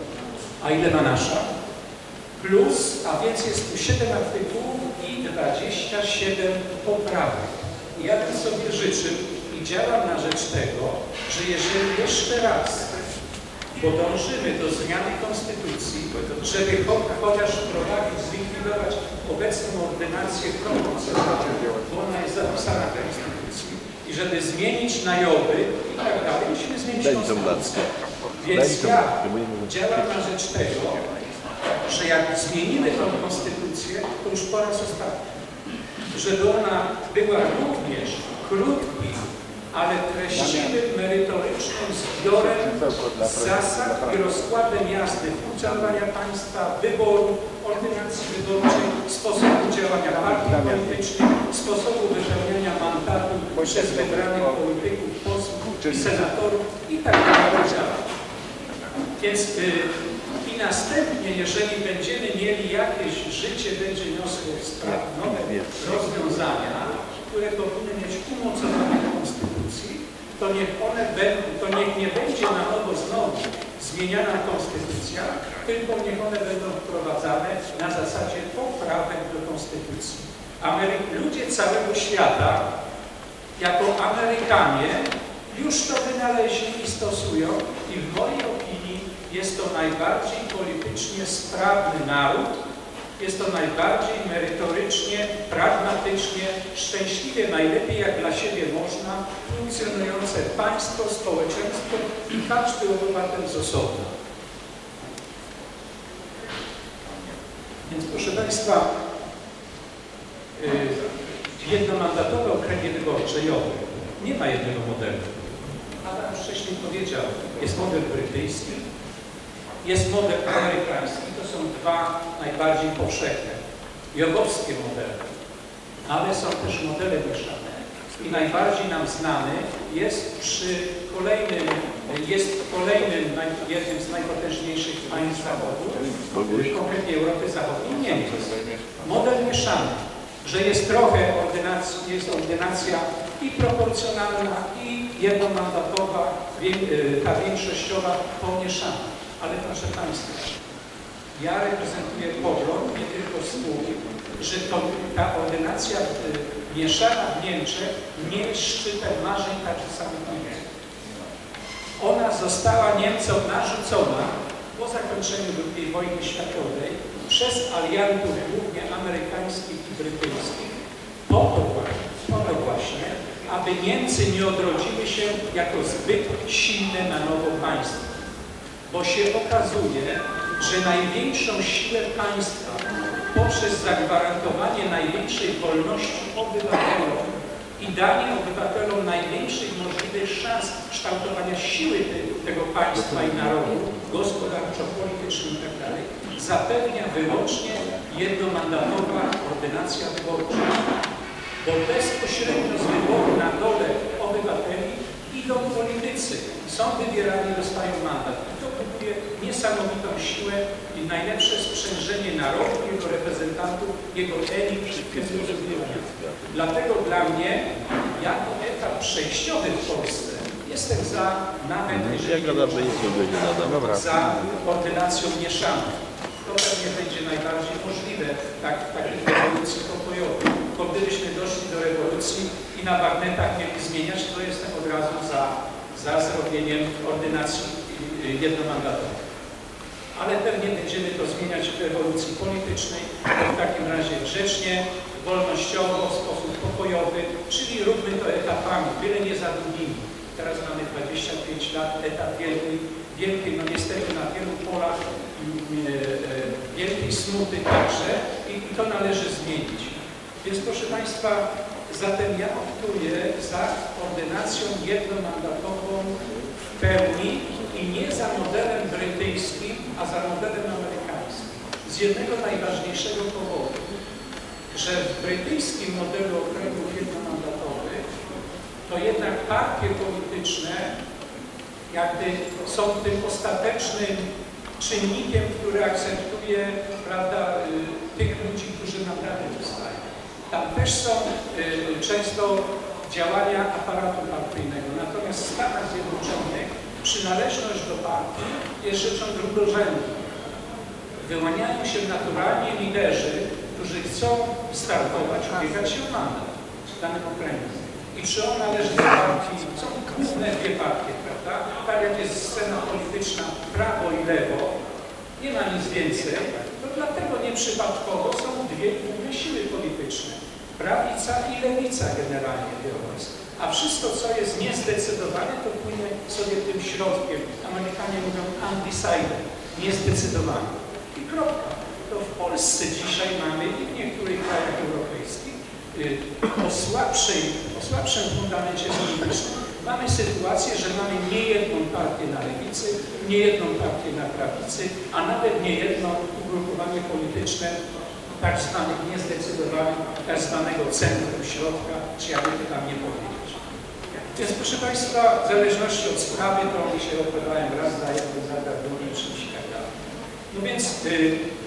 A ile ma nasza? Plus, a więc jest tu siedem artykułów i dwadzieścia siedem poprawek. I ja bym sobie życzył i działam na rzecz tego, że jeżeli jeszcze raz podążymy do zmiany konstytucji, żeby chociaż wprowadzić, zlikwidować obecną ordynację proporcjonalną, bo ona jest zapisana w konstytucji, i żeby zmienić na joby i tak dalej, musimy zmienić konstytucję. Więc ja działam na rzecz tego, że jak zmienimy tę konstytucję, to już po raz ostatni, żeby ona była również krótkim, ale treściwym, merytorycznym zbiorem zasad i rozkładem jazdy funkcjonowania państwa, wyboru, ordynacji wyborczej, sposobu działania partii politycznych, sposobu wypełniania mandatu przez wybranych polityków, posłów i senatorów i tak dalej. Więc yy, i następnie, jeżeli będziemy mieli jakieś życie, będzie niosło nowe rozwiązania, które powinny mieć umocowanie w Konstytucji, to niech one będą, to niech nie będzie na nowo znowu zmieniana Konstytucja, tylko niech one będą wprowadzane na zasadzie poprawek do Konstytucji. Amery ludzie całego świata, jako Amerykanie, już to wynaleźli i stosują i w mojej opinii jest to najbardziej politycznie sprawny naród, jest to najbardziej merytorycznie, pragmatycznie, szczęśliwie, najlepiej jak dla siebie można, funkcjonujące państwo, społeczeństwo i każdy obywatel z osobna. Więc proszę Państwa, jednomandatowe okręgi wyborcze J O W Y nie ma jednego modelu. Adam wcześniej powiedział, jest model brytyjski, jest model amerykański, to są dwa najbardziej powszechne, jogowskie modele, ale są też modele mieszane. I najbardziej nam znany jest przy kolejnym, jest kolejnym, jednym z najpotężniejszych państw Zachodu, konkretnie Europy Zachodniej, Niemiec. Model mieszany, że jest trochę ordynacja, jest ordynacja i proporcjonalna, i jednomandatowa, ta większościowa pomieszana. Ale proszę Państwa, ja reprezentuję pogląd, nie tylko swój, że to, ta ordynacja mieszana w Niemczech nie jest szczytem marzeń takich samych Niemców. Ona została Niemcom narzucona po zakończeniu drugiej wojny światowej przez aliantów głównie amerykańskich i brytyjskich po to właśnie, po to właśnie, aby Niemcy nie odrodziły się jako zbyt silne na nowo państwo. Bo się okazuje, że największą siłę państwa poprzez zagwarantowanie największej wolności obywatelom i danie obywatelom największych możliwych szans kształtowania siły te, tego państwa i narodu, gospodarczo-politycznym itd., zapewnia wyłącznie jednomandatowa ordynacja wyborcza. Bo bezpośrednio z wyboru na dole obywateli idą politycy, są wybierani, dostają mandat. I to buduje niesamowitą siłę i najlepsze sprzężenie narodu, jego reprezentantów, jego elit, wszystkie zrozumienia. Dlatego dla mnie, jako etap przejściowy w Polsce, jestem za, nawet jeżeli za ordynacją mieszaną. To pewnie będzie najbardziej możliwe tak, w takiej rewolucji pokojowej. Bo gdybyśmy doszli do rewolucji i na bagnetach mieli zmieniać, to jestem od razu za, za zrobieniem ordynacji jednomandatowej. Ale pewnie będziemy to zmieniać w rewolucji politycznej, w takim razie grzecznie, wolnościowo, w sposób pokojowy, czyli róbmy to etapami, byle nie za długimi. Teraz mamy dwadzieścia pięć lat, etap wielkiej, wielkiej, no niestety na wielu polach wielkiej smuty także i to należy zmienić. Więc proszę Państwa, zatem ja optuję za ordynacją jednomandatową w pełni i nie za modelem brytyjskim, a za modelem amerykańskim. Z jednego najważniejszego powodu, że w brytyjskim modelu okręgów jednomandatowych to jednak partie polityczne jakby są tym ostatecznym czynnikiem, który akceptuje, prawda, tych ludzi, którzy naprawdę dostają. Tam też są y, często działania aparatu partyjnego. Natomiast w Stanach Zjednoczonych przynależność do partii jest rzeczą drugorzędną. Wyłaniają się naturalnie liderzy, którzy chcą startować, ubiegać się o mandat w danym okręgu. I czy on należy do partii, są główne dwie partie, prawda? Tak jak jest scena polityczna prawo i lewo, nie ma nic więcej, to dlatego nieprzypadkowo są dwie główne siły polityczne. Prawica i lewica generalnie biorąc. A wszystko, co jest niezdecydowane, to płynie sobie tym środkiem. Amerykanie mówią undecided, niezdecydowany. I kropka. To w Polsce dzisiaj mamy i w niektórych krajach europejskich o, słabszej, o słabszym fundamencie politycznym mamy sytuację, że mamy nie jedną partię na lewicy, nie jedną partię na prawicy, a nawet nie jedno ugrupowanie polityczne tak zwanych niezdecydowanych, tak zwanego centrum środka, czy jakby to tam nie powiedzieć. Więc proszę Państwa, w zależności od sprawy, to mi się opowiadałem raz za jednym, za drugim, czymś i tak dalej. No więc y, y,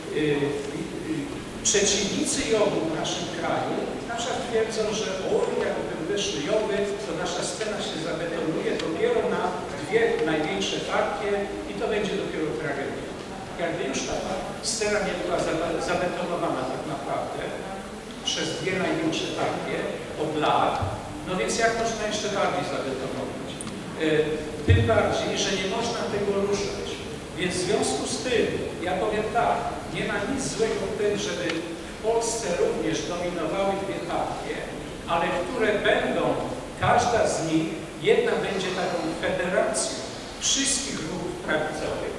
y, przeciwnicy jogu w naszym kraju na przykład twierdzą, że o, jakby weszły jogy, to nasza scena się zabetonuje dopiero na dwie największe partie i to będzie dopiero tragedia. Jakby już ta scena nie była zabetonowana tak naprawdę przez dwie największe partie od lat, no więc jak można jeszcze bardziej zabetonować? Tym bardziej, że nie można tego ruszać. Więc w związku z tym, ja powiem tak, nie ma nic złego w tym, żeby w Polsce również dominowały dwie partie, ale które będą, każda z nich, jedna będzie taką federacją wszystkich ruchów prawicowych,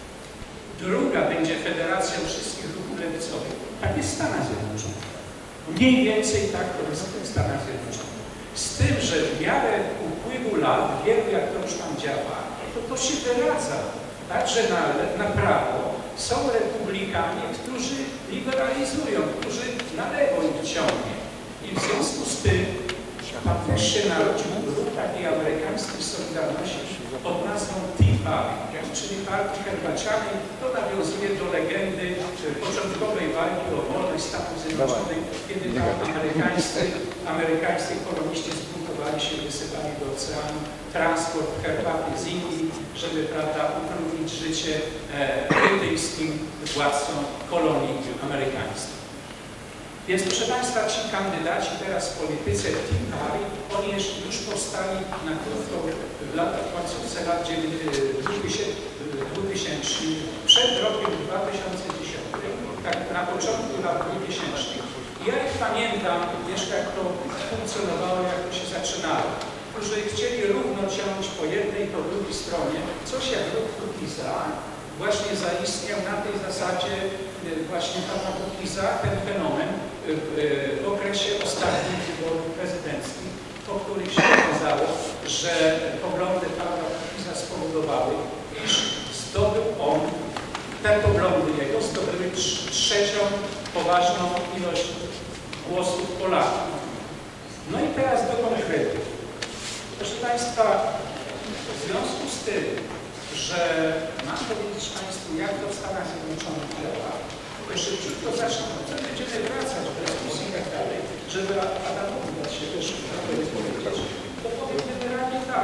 druga będzie federacją wszystkich ruchów lewicowych. Tak jest w Stanach Zjednoczonych. Mniej więcej tak to jest w Stanach Zjednoczonych. Z tym, że w miarę upływu lat, wielu jak to już tam działa, to to się wyradza. Także na, na prawo są republikanie, którzy liberalizują, którzy na lewo ich ciągnie. I w związku z tym tam też się narodził ruch takiej amerykańskiej solidarności pod nazwą Tea Party. czyli partii herbacianej. To nawiązuje do legendy początkowej walki o wolność Stanów Zjednoczonych, kiedy tam amerykańscy, amerykańscy koloniści zbuntowali się i wysypali do oceanu transport herbaty z Indii, żeby, prawda, utrudnić życie e, brytyjskim władcom kolonii amerykańskich. Więc proszę Państwa, ci kandydaci teraz w polityce Tea Party, oni jeszcze już powstali na krótko w latach końcówce lat dwutysięcznych, przed rokiem dwa tysiące dziesiątym, tak na początku lat dwutysięcznych. Ja ich pamiętam jeszcze, jak to funkcjonowało, jak to się zaczynało. Którzy chcieli równo ciąć po jednej i po drugiej stronie, coś jak ruch Kukiza właśnie zaistniał na tej zasadzie właśnie pana Kukiza, ten fenomen w okresie ostatnich wyborów prezydenckich, po których się okazało, że poglądy pana Kukiza spowodowały, iż zdobył on, te poglądy jego zdobyły trzecią poważną ilość głosów Polaków. No i teraz do konkretów. Proszę Państwa, w związku z tym, że mam powiedzieć Państwu, jak to w Stanach Zjednoczonych działa, to szybciutko zacznę, będziemy wracać do dyskusji i tak dalej, żeby Adamowi dać się też powiedzieć, to powiem generalnie tak.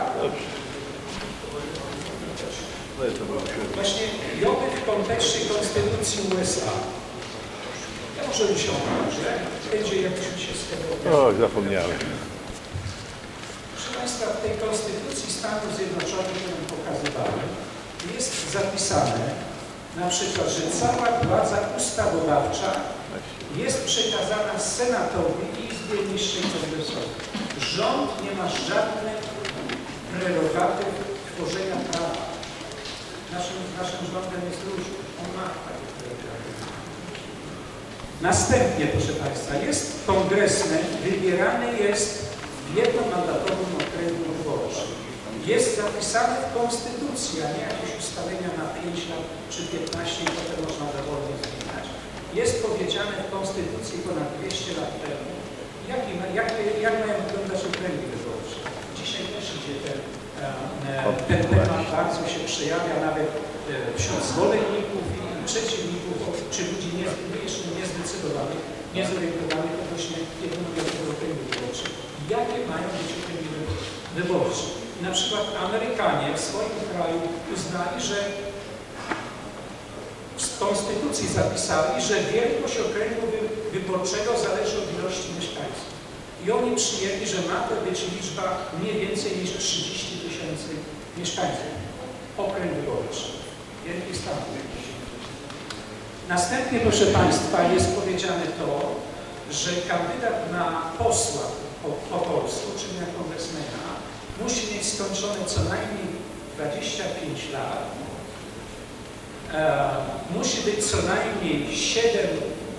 Właśnie Joby w kontekście Konstytucji U S A. Ja może usiądę, że będzie jakoś mi się z tego... O, zapomniałem. Proszę Państwa, w tej Konstytucji Stanów Zjednoczonych, którą pokazywałem, jest zapisane na przykład, że cała władza ustawodawcza jest przekazana Senatowi i Izbie Niższej Kongresowej. Rząd nie ma żadnych prerogatyw tworzenia prawa. Naszym, naszym rządem jest różny. On ma takie prerogatywy. Następnie, proszę Państwa, jest kongresmen, wybierany jest w jednomandatowym okręgu wyborczym. Jest zapisane w Konstytucji, a nie jakieś ustalenia na pięć lat czy piętnaście i potem można dowolnie zmieniać. Jest powiedziane w Konstytucji ponad dwieście lat temu, jak, jak, jak mają wyglądać okręgi wyborcze. Dzisiaj też idzie ten, ten temat, bardzo się przejawia nawet wśród zwolenników i przeciwników, czy ludzi nie, jeszcze niezdecydowanych, niezorientowanych odnośnie jednolitego okręgu wyborczego. Jakie mają być okręgi wyborcze? Na przykład Amerykanie w swoim kraju uznali, że w Konstytucji zapisali, że wielkość okręgu wyborczego zależy od ilości mieszkańców. I oni przyjęli, że ma to być liczba nie więcej niż trzydzieści tysięcy mieszkańców. Okręg wyborczy. Wielki Stan. Następnie, proszę Państwa, jest powiedziane to, że kandydat na posła po, po polsku, czyli na kongresmena, musi mieć skończone co najmniej dwadzieścia pięć lat, e, musi być co najmniej siedem,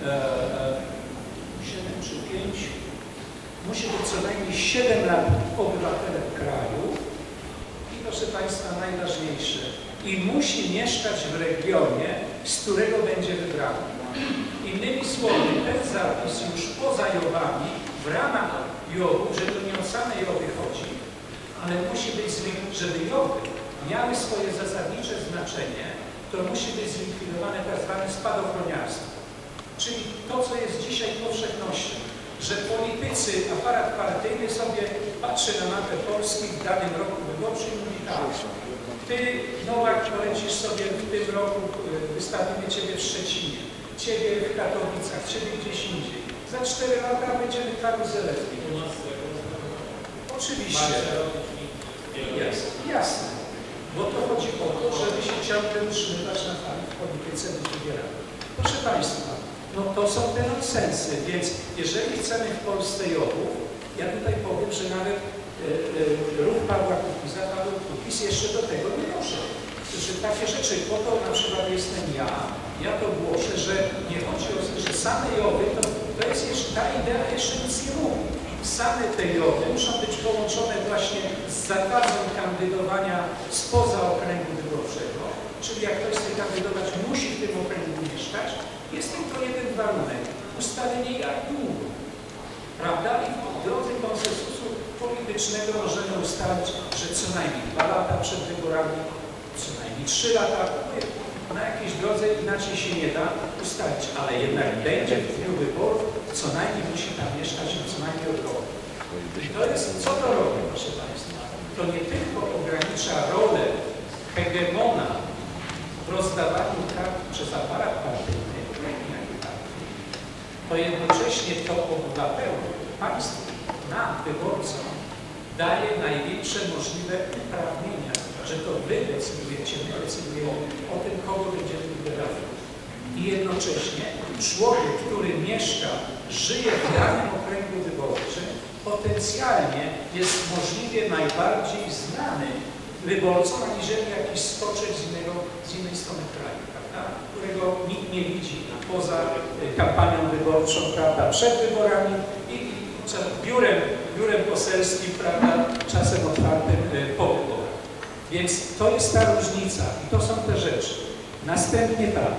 siedem czy pięć, musi być co najmniej siedem lat obywatelem kraju i proszę Państwa, najważniejsze, i musi mieszkać w regionie, z którego będzie wybrany. Innymi słowy, ten zapis już poza Jowami, w ramach Jowów, że to nie o same Jowy chodzi, ale musi być, żeby Jowy miały swoje zasadnicze znaczenie, to musi być zlikwidowane tak zwane spadochroniarstwo. Czyli to, co jest dzisiaj powszechnością, że politycy, aparat partyjny sobie patrzy na mapę Polski w danym roku wyborczym i mówi tak, ty, Nowak, polecisz sobie w tym roku, wystawimy ciebie w Szczecinie, ciebie w Katowicach, ciebie gdzieś indziej. Za cztery lata będziemy karuzelę. Oczywiście. Jest, jasne. Bo to chodzi o to, żeby się ciągle utrzymywać na fali w polityce być wybierany. Proszę Państwa, no to są te nonsensy, więc jeżeli chcemy w Polsce Jowów, ja tutaj powiem, że nawet e, e, ruch Pawła Kukiza, Paweł Kukiz jeszcze do tego nie doszedł. Że takie rzeczy, po to na przykład jestem ja, ja to głoszę, że nie chodzi o to, że same Jowy, to, to jest jeszcze, ta idea jeszcze nic nie mówi. Same te Jowy muszą być połączone właśnie z zakazem kandydowania spoza okręgu wyborczego, czyli jak ktoś chce kandydować, musi w tym okręgu mieszkać. Jest tylko jeden warunek, ustalenie jak długo, prawda? I w drodze konsensusu politycznego możemy ustalić, że co najmniej dwa lata przed wyborami, przynajmniej trzy lata. Na jakiejś drodze inaczej się nie da ustalić, ale jednak będzie w dniu wyborów, co najmniej musi tam mieszkać co najmniej od roku. I to jest, co to robi, proszę Państwa? To nie tylko ogranicza rolę hegemona w rozdawaniu kart przez aparat partyjny, to jednocześnie to obywatelom, państwu, nam, wyborcom, daje największe możliwe uprawnienia, że to wy decydujecie, my decydujemy o tym, kogo będziemy wybierali. I jednocześnie człowiek, który mieszka, żyje w danym okręgu wyborczym, potencjalnie jest możliwie najbardziej znany wyborcom, aniżeli jakiś skoczek z, innego, z innej strony kraju, prawda? Którego nikt nie widzi poza kampanią wyborczą, prawda, przed wyborami i, i biurem, biurem poselskim, prawda, czasem otwartym po wyborach. Więc to jest ta różnica i to są te rzeczy. Następnie tak.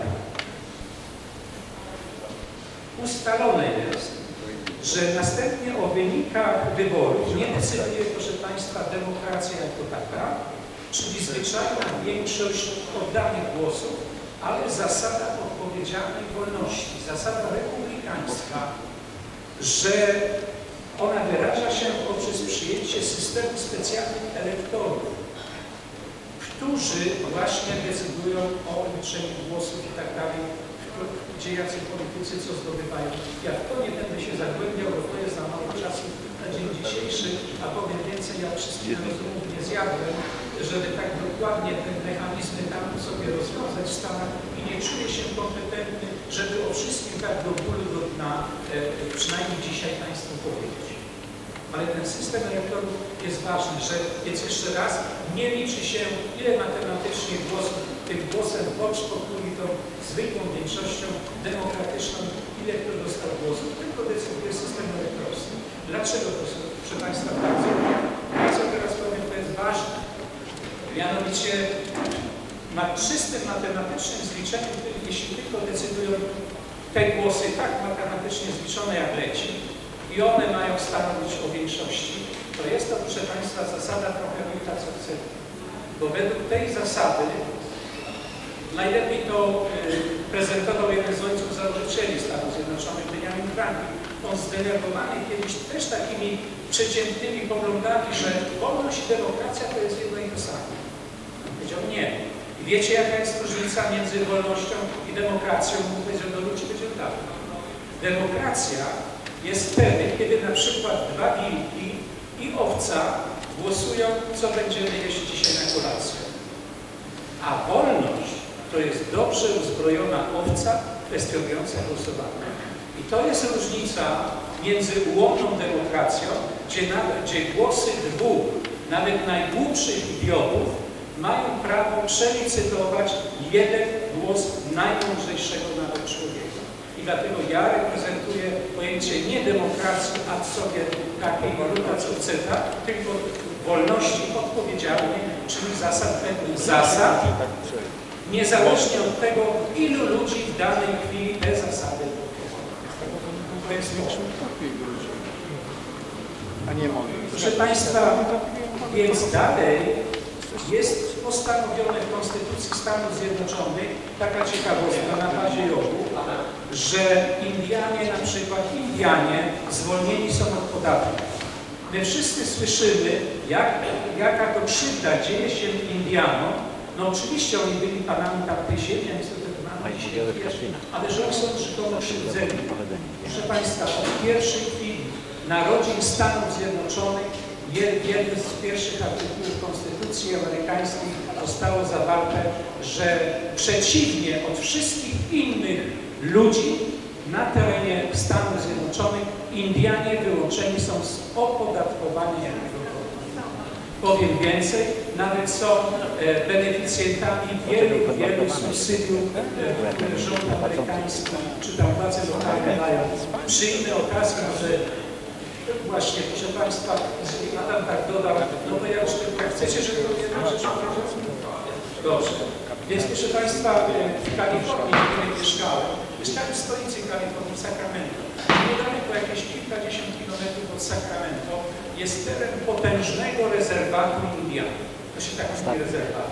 Ustalone jest, że następnie o wynikach wyborów nie decyduje, proszę Państwa, demokracja jako taka, czyli zwyczajna większość oddanych głosów, ale zasada odpowiedzialnej wolności, zasada republikańska, że ona wyraża się poprzez przyjęcie systemu specjalnych elektorów, którzy właśnie decydują o liczeniu głosów i tak dalej, gdzie jacy politycy co zdobywają. Ja w to nie będę się zagłębiał, bo to jest za mało czasu na dzień dzisiejszy, a powiem więcej, ja wszystkich rozumów nie zjadłem, żeby tak dokładnie te mechanizmy tam sobie rozwiązać w Stanach i nie czuję się kompetentny, żeby o wszystkim tak do bólu do dna, e, przynajmniej dzisiaj Państwu powiedzieć. Ale ten system elektorów jest ważny, że, więc jeszcze raz, nie liczy się, ile matematycznie głosów, tym głosem vox populi, tą zwykłą większością demokratyczną, ile kto dostał głosów, tylko decyduje system elektorski. Dlaczego to są, proszę Państwa, bardzo? Co teraz powiem, to jest ważne. Mianowicie, na czystym matematycznym zliczeniu, jeśli tylko decydują te głosy tak matematycznie zliczone jak leci, i one mają stanowić o większości, to jest to, proszę Państwa, zasada trochę wita co chce. Bo według tej zasady najlepiej to y, prezentował jeden z ojców założycieli Stanów Zjednoczonych, Benjamin Franklin. On zdenerwowany kiedyś też takimi przeciętnymi poglądami, że wolność i demokracja to jest jedno i to samo. On powiedział nie. I wiecie, jaka jest różnica między wolnością i demokracją? On powiedział do ludzi, powiedział tak. Demokracja jest wtedy, kiedy na przykład dwa wilki i owca głosują, co będziemy jeść dzisiaj na kolację. A wolność to jest dobrze uzbrojona owca kwestionująca głosowanie. I to jest różnica między ułomną demokracją, gdzie, nawet, gdzie głosy dwóch, nawet najgłupszych idiotów, mają prawo przelicytować jeden głos najmądrzejszego nawet człowieka. I dlatego ja reprezentuję pojęcie nie demokracji ad sobie takiej waluta co ceta, tylko wolności odpowiedzialnej, czyli zasad pewnych zasad, niezależnie od tego, ilu ludzi w danej chwili te zasady proszę Państwa, więc dalej jest postanowione w Konstytucji Stanów Zjednoczonych taka ciekawostka na bazie jogu, że Indianie, na przykład Indianie, zwolnieni są od podatków. My wszyscy słyszymy, jak, jaka to krzywda dzieje się Indianom. No oczywiście oni byli panami tamtej ziemi, a niestety ale że oni są rzekomo krzywdzeni. Proszę Państwa, od pierwszej chwili narodzin Stanów Zjednoczonych jeden z pierwszych artykułów Konstytucji Amerykańskiej zostało zawarte, że przeciwnie od wszystkich innych ludzi na terenie Stanów Zjednoczonych Indianie wyłączeni są z opodatkowania. Powiem więcej, nawet są beneficjentami wielu, wielu subsydiów, które rząd amerykański czy tam władze lokalne mają. Przy innej okazji, że właśnie, proszę Państwa, jeżeli Adam tak dodał, no to ja już tylko, jak chcecie, żeby to jedna rzecz powiedzieć? Dobrze. Więc proszę Państwa, w Kalifornii, w której mieszkałem, mieszkałem w stolicy Kalifornii, w Sacramento. Niedaleko, jakieś kilkadziesiąt kilometrów od Sacramento, jest teren potężnego rezerwatu Indian. To się tak mówi rezerwat.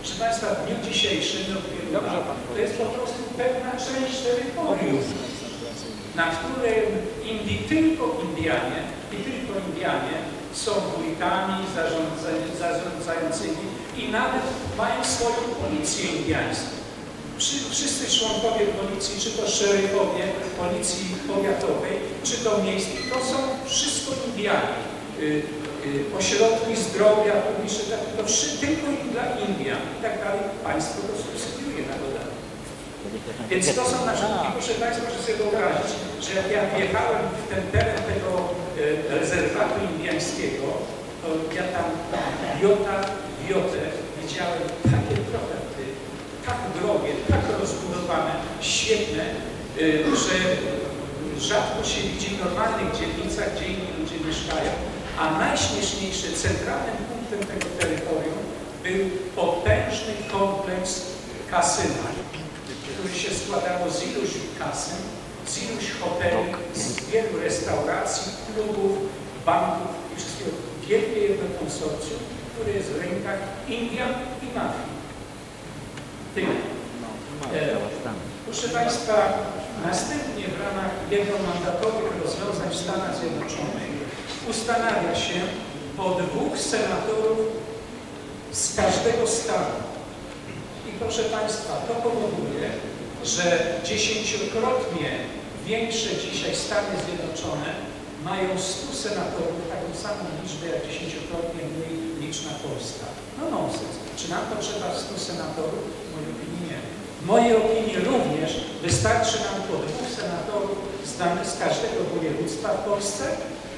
Proszę Państwa, w dniu dzisiejszym to jest po prostu pewna część terytorium, na którym Indii, tylko Indianie i tylko Indianie są wójtami zarządzającymi i nawet mają swoją policję indiańską. Wszyscy członkowie policji, czy to szeryfowie policji powiatowej, czy to miejskiej, to są wszystko Indianie. Ośrodki zdrowia publiczne, to tylko dla Indian i tak dalej. Państwo to subsydiuje na dodatek. Więc to są nasze, i proszę Państwa, proszę sobie wyobrazić, że jak ja wjechałem w ten teren tego e, rezerwatu indiańskiego, to ja tam wiota, wiotę widziałem takie produkty, tak drogie, tak rozbudowane, świetne, e, że rzadko się widzi w normalnych dzielnicach, gdzie inni ludzie mieszkają. A najśmieszniejszy, centralnym punktem tego terytorium był potężny kompleks kasyna, który się składało z iluś kasyn, z iluś hoteli, z wielu restauracji, klubów, banków i wszystkiego. Wielkie jedno konsorcjum, które jest w rękach Indian i mafii. Tyle. E, proszę Państwa, następnie w ramach jednomandatowych rozwiązań w Stanach Zjednoczonych ustanawia się po dwóch senatorów z każdego stanu. I proszę Państwa, to powoduje, że dziesięciokrotnie większe dzisiaj Stany Zjednoczone mają stu senatorów, taką samą liczbę jak dziesięciokrotnie mniej liczna Polska. No nonsens. Czy nam potrzeba stu senatorów? W mojej opinii nie. W mojej opinii również wystarczy nam po dwóch senatorów z każdego województwa w Polsce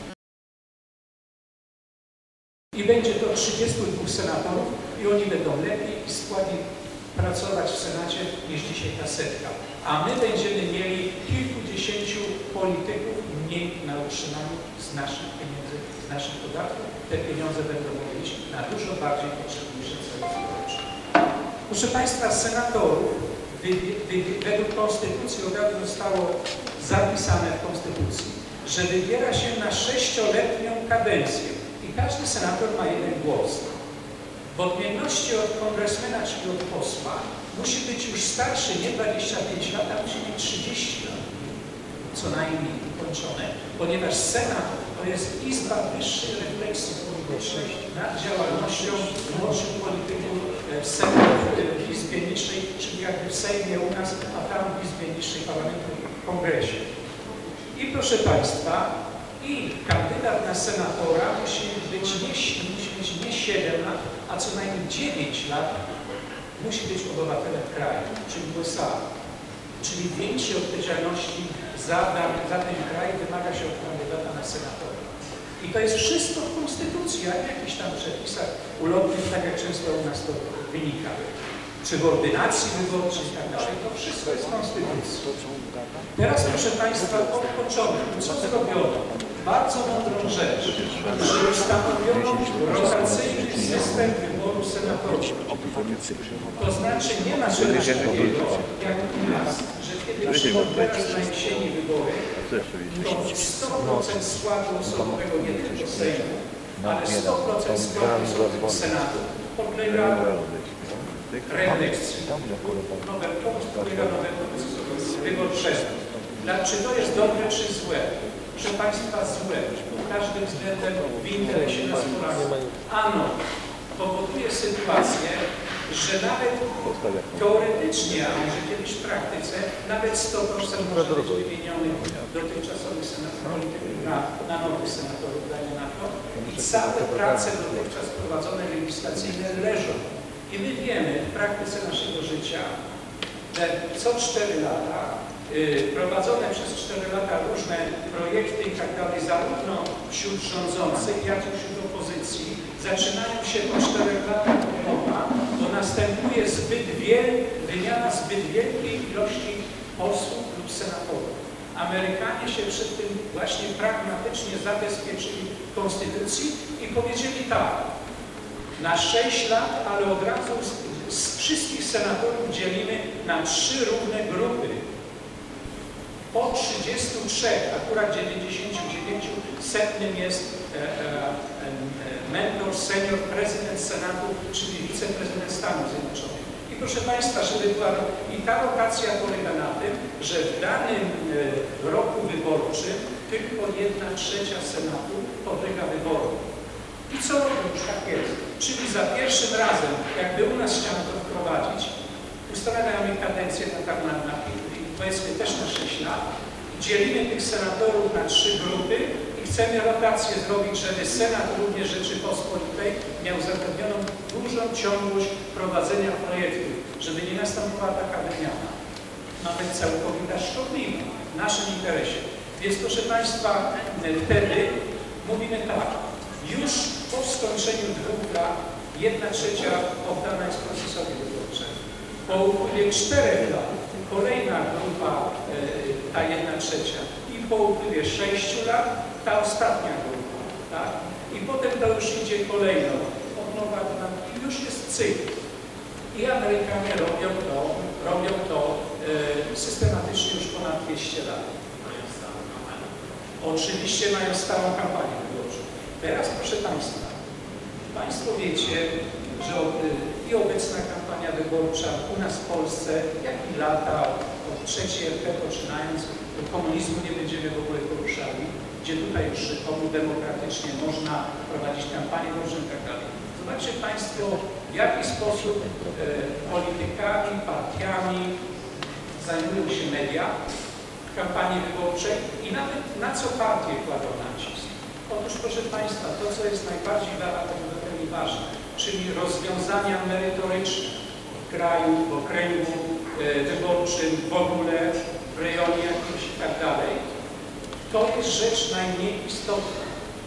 i będzie to trzydziestu dwóch senatorów i oni będą lepiej i składniej pracować w Senacie niż dzisiaj ta setka. A my będziemy mieli kilkudziesięciu polityków mniej na utrzymaniu z naszych pieniędzy, z naszych podatków. Te pieniądze będą mogli iść na dużo bardziej potrzebniejsze cele społeczne. Proszę Państwa, senatorów wy, wy, według Konstytucji od razu zostało zapisane w Konstytucji, że wybiera się na sześcioletnią kadencję i każdy senator ma jeden głos. W odmienności od kongresmena, czyli od posła, musi być już starszy nie dwadzieścia pięć lat, a musi mieć trzydzieści lat, co najmniej ukończone, ponieważ Senat to jest izba wyższej refleksji politycznej nad działalnością młodszych polityków w Sejmie, w Izbie Niższej, czyli jakby w Sejmie u nas, a tam w Izbie Niższej Parlamentu w Kongresie. I proszę Państwa, i kandydat na senatora musi być nie, musi mieć nie siedem lat, a co najmniej dziewięć lat musi być obywatelem kraju, czyli U S A. Czyli większej odpowiedzialności za, za ten kraj wymaga się od kandydata na senatora. I to jest wszystko w Konstytucji, a nie w jakichś tam przepisach ulotnych, tak jak często u nas to wynika. Czy w ordynacji wyborczej i tak dalej, to wszystko jest w Konstytucji. Teraz, proszę Państwa, od początku, co zrobiono? Bardzo mądrą rzecz, że ustanowiono rotacyjny system wyboru senatorów. To znaczy nie ma czegoś takiego, jak u nas, że kiedy przychodzą teraz na jesieni wybory, to sto procent składu osobowego nie tylko Sejmu, ale sto procent składu osobowego Senatu podlega reelekcji. Nowe, podlega nowego wyborczego. Czy to jest dobre, czy złe? Proszę Państwa, złe. Pod każdym względem w interesie nas Polaków. Ano, powoduje sytuację, że nawet teoretycznie, a może kiedyś w praktyce, nawet sto procent może być wymienionych dotychczasowych polityków na, na nowych senatorów, dajmy na to. I całe prace dotychczas prowadzone legislacyjne leżą. I my wiemy w praktyce naszego życia, że co cztery lata yy, prowadzone przez cztery lata różne projekty i tak dalej, zarówno wśród rządzących, jak i wśród opozycji, zaczynają się po czterech latach od nowa, bo następuje zbyt wiel, wymiana zbyt wielkiej ilości posłów lub senatorów. Amerykanie się przed tym właśnie pragmatycznie zabezpieczyli w Konstytucji i powiedzieli tak, na sześć lat, ale od razu z, z wszystkich senatorów dzielimy na trzy równe grupy. Po trzydziestu trzech, akurat dziewięćdziesięciu dziewięciu setnym jest e, e, mentor, senior prezydent Senatu, czyli wiceprezydent Stanów Zjednoczonych. I proszę Państwa, żeby była, i ta rotacja polega na tym, że w danym e, roku wyborczym tylko jedna trzecia Senatu podlega wyborom. I co robią? Już tak jest. Czyli za pierwszym razem, jakby u nas chciano to wprowadzić, ustanawiamy kadencję na, tam na, na powiedzmy też na sześć lat, dzielimy tych senatorów na trzy grupy i chcemy rotację zrobić, żeby Senat również Rzeczypospolitej miał zapewnioną dużą ciągłość prowadzenia projektów, żeby nie następowała taka wymiana. Nawet całkowita szkodliwa w naszym interesie. Więc proszę Państwa, wtedy mówimy tak, już po skończeniu dwóch lat jedna trzecia oddana jest procesowi wyborczemu. Po upływie czterech lat kolejna grupa, e, ta jedna trzecia i po upływie sześciu lat ta ostatnia grupa, tak? I potem to już idzie kolejno, od nowa i już jest cykl. I Amerykanie robią to, robią to e, systematycznie już ponad dwieście lat. Oczywiście mają stałą kampanię wyborczą. Teraz proszę Państwa, Państwo wiecie, że od, i obecna kampania wyborcza u nas w Polsce, jak i lata od trzeciej R P poczynając, komunizmu nie będziemy w ogóle poruszali, gdzie tutaj już komu demokratycznie można prowadzić kampanię wyborczą i tak dalej. Zobaczcie Państwo, w jaki sposób e, politykami, partiami zajmują się media w kampanii wyborczej i nawet na co partie kładą nacisk. Otóż proszę Państwa, to co jest najbardziej dla obywateli ważne, czyli rozwiązania merytoryczne w kraju, w okręgu e, wyborczym, w ogóle w rejonie jakimś i tak dalej, to jest rzecz najmniej istotna.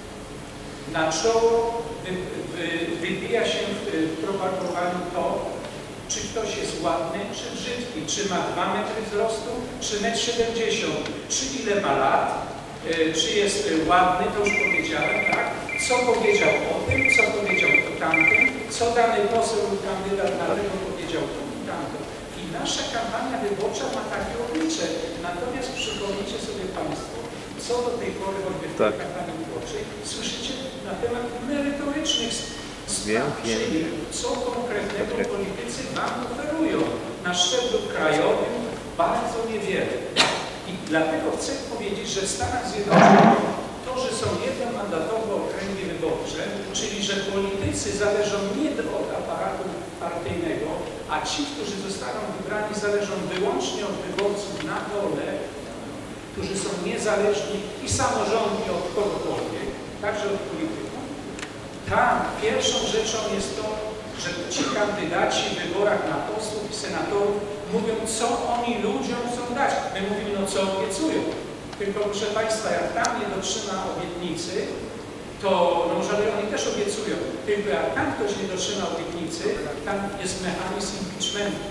Na czoło wy, wy, wybija się w, w propagowaniu to, czy ktoś jest ładny, czy brzydki, czy ma dwa metry wzrostu, czy metr siedemdziesiąt, czy ile ma lat, czy jest ładny, to już powiedziałem, tak? Co powiedział o tym, co powiedział o tamtym, co dany poseł lub kandydat na tego powiedział tu i tamto. I nasza kampania wyborcza ma takie oblicze. Natomiast przypomnijcie sobie Państwo, co do tej pory choćby w tej kampanii wyborczej słyszycie na temat merytorycznych spraw, czyli co konkretnego politycy Wam oferują. Na szczeblu krajowym bardzo niewiele. I dlatego chcę powiedzieć, że w Stanach Zjednoczonych to, że są jednomandatowe okręgi wyborcze, czyli że politycy zależą nie od aparatu partyjnego, a ci, którzy zostaną wybrani, zależą wyłącznie od wyborców na dole, którzy są niezależni i samorządni od kogokolwiek, także od polityków. Tam pierwszą rzeczą jest to, że ci kandydaci w wyborach na posłów i senatorów mówią, co oni ludziom chcą dać. My mówimy, no co obiecują. Tylko proszę Państwa, jak tam nie dotrzyma obietnicy, to no może oni też obiecują. Tylko jak tam ktoś nie dotrzyma obietnicy, tam jest mechanizm impeachmentu.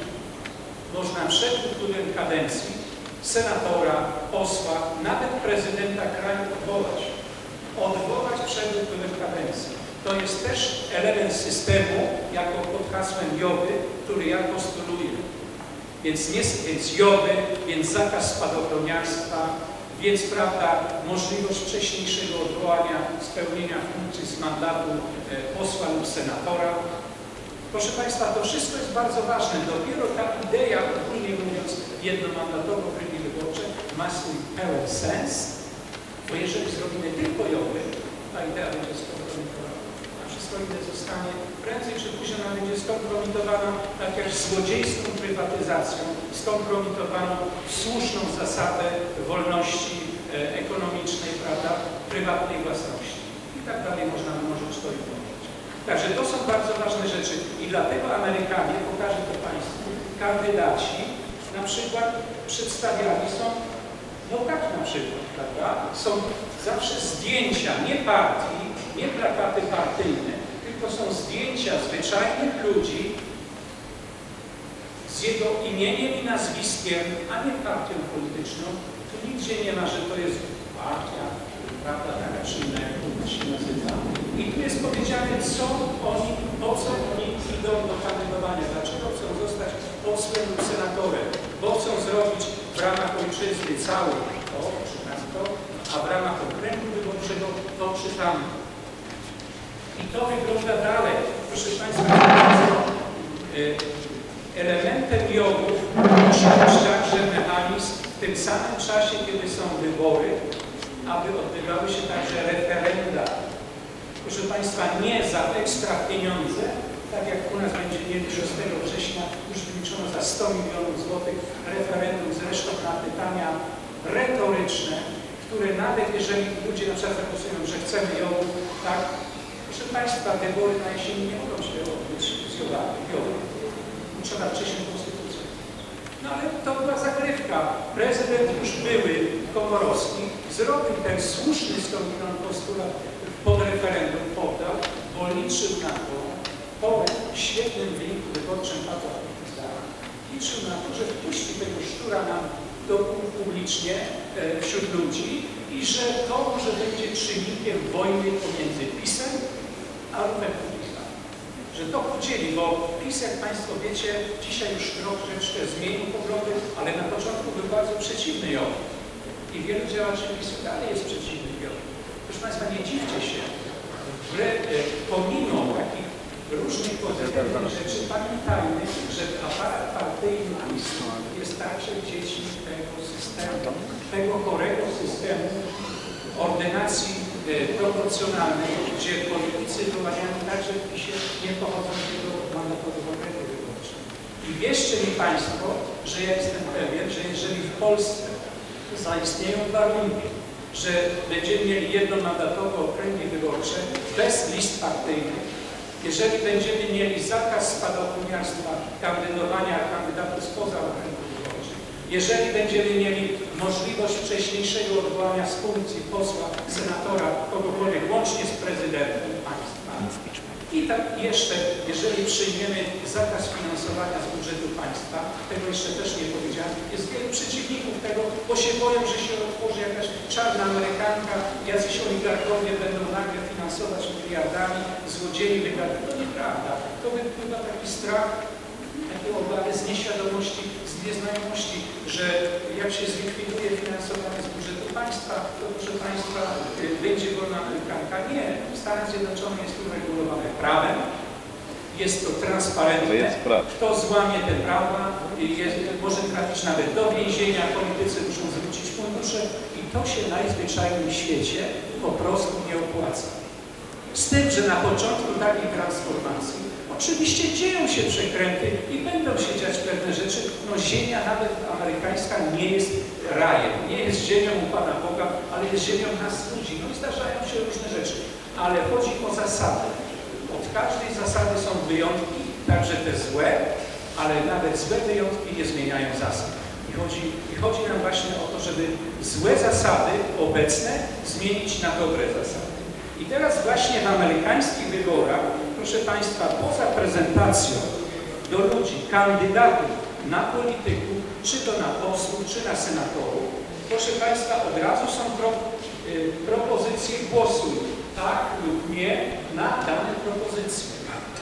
Można przed upływem kadencji senatora, posła, nawet prezydenta kraju odwołać. Odwołać przed upływem kadencji. To jest też element systemu, jako pod hasłem Joby, który ja postuluję. Więc, nie, więc Joby, więc zakaz spadochroniarstwa, więc prawda, możliwość wcześniejszego odwołania, spełnienia funkcji z mandatu e, posła lub senatora. Proszę Państwa, to wszystko jest bardzo ważne. Dopiero ta idea, ogólnie mówiąc, jednomandatowe okręgi wyborcze ma swój pełen sens, bo jeżeli zrobimy tylko Joby, ta idea będzie skompromitowana. Wszystko inne zostanie prędzej czy później ona będzie skompromitowana jakąś złodziejską prywatyzacją, skompromitowaną słuszną zasadę wolności e, ekonomicznej, prawda, prywatnej własności. I tak dalej można mnożyć to i mnożyć. Także to są bardzo ważne rzeczy i dlatego Amerykanie, pokażę to Państwu, kandydaci na przykład przedstawiani są, no tak na przykład, prawda, są zawsze zdjęcia, nie partii, nie plakaty partyjne, tylko są zdjęcia zwyczajnych ludzi z jego imieniem i nazwiskiem, a nie partią polityczną. Tu nigdzie nie ma, że to jest partia, prawda, taka czy inna, jak ona się nazywa. I tu jest powiedziane, co oni, po co oni idą do kandydowania, dlaczego chcą zostać posłem lub senatorem, bo chcą zrobić w ramach ojczyzny cały to, czy to, a w ramach okręgu wyborczego to czytamy. I to wygląda dalej. Proszę Państwa, elementem jogów musi być także mechanizm w tym samym czasie, kiedy są wybory, aby odbywały się także referenda. Proszę Państwa, nie za ekstra pieniądze, tak jak u nas będzie mieli szóstego września, już wyliczono za sto milionów złotych referendum, zresztą na pytania retoryczne, które nawet jeżeli ludzie na przykład zagłosują, że chcemy jogów, tak, proszę Państwa, wybory na jesieni nie mogą się odbyć z jogów. Trzeba wcześniej konstytucję. No ale to była zagrywka. Prezydent już były Komorowski zrobił ten słuszny skądinąd postulat pod referendum, poddał, bo liczył na to, po świetnym wyniku wyborczym Pawła Kukiza, liczył na to, że wpuści tego szczura nam do publicznie e, wśród ludzi i że to może będzie czynnikiem wojny pomiędzy PiS-em a ruchem Kukiza. Że to podzieli, bo PiS, jak Państwo wiecie, dzisiaj już troszeczkę zmienił poglądy, ale na początku był bardzo przeciwny jogom. I wielu działaczy PiS-u dalej jest przeciwny jogom. Proszę Państwa, nie dziwcie się, że e, pomimo takich różnych pozytywnych rzeczy pamiętajmy, że aparat partyjny jest także dziećmi tego systemu, tego chorego systemu ordynacji e, proporcjonalnej, gdzie politycy wyłaniani także w PiS-ie nie pochodzą z tego mandatowego wyborczego. I wierzcie mi Państwo, że ja jestem pewien, że jeżeli w Polsce zaistnieją warunki, że będziemy mieli jednomandatowe okręgi wyborcze bez list partyjnych, jeżeli będziemy mieli zakaz spadochroniarstwa, kandydowania kandydatów spoza okręgu wyborczych, jeżeli będziemy mieli możliwość wcześniejszego odwołania z funkcji posła, senatora, kogokolwiek, łącznie z prezydentem państwa. I tak jeszcze, jeżeli przyjmiemy zakaz finansowania z budżetu państwa, tego jeszcze też nie powiedziałem, jest wielu przeciwników tego, bo się boją, że się otworzy jakaś czarna Amerykanka, jacyś oligarchowie będą nagle finansować miliardami, złodziei wydatków. To nieprawda. To wypływa taki strach, takie obawy z nieświadomości, z nieznajomości, że jak się zlikwiduje finansowanie z budżetu państwa, to proszę Państwa, będzie wolna Amerykanka. Nie. W Stanach Zjednoczonych jest to regulowane prawem, jest to transparentne. Kto złamie te prawa, jest, może trafić nawet do więzienia, politycy muszą zwrócić fundusze i to się najzwyczajniej w świecie po prostu nie opłaca. Z tym, że na początku takiej transformacji oczywiście dzieją się przekręty i będą się dziać pewne rzeczy. No ziemia nawet amerykańska nie jest rajem, nie jest ziemią u Pana Boga, ale jest ziemią nas ludzi. No i zdarzają się różne rzeczy, ale chodzi o zasady. Od każdej zasady są wyjątki, także te złe, ale nawet złe wyjątki nie zmieniają zasad. I chodzi, i chodzi nam właśnie o to, żeby złe zasady obecne zmienić na dobre zasady. I teraz właśnie w amerykańskich wyborach, proszę Państwa, poza prezentacją do ludzi, kandydatów na polityków, czy to na posłów, czy na senatorów, proszę Państwa, od razu są pro, y, propozycje głosuj, tak lub nie, na dane propozycje.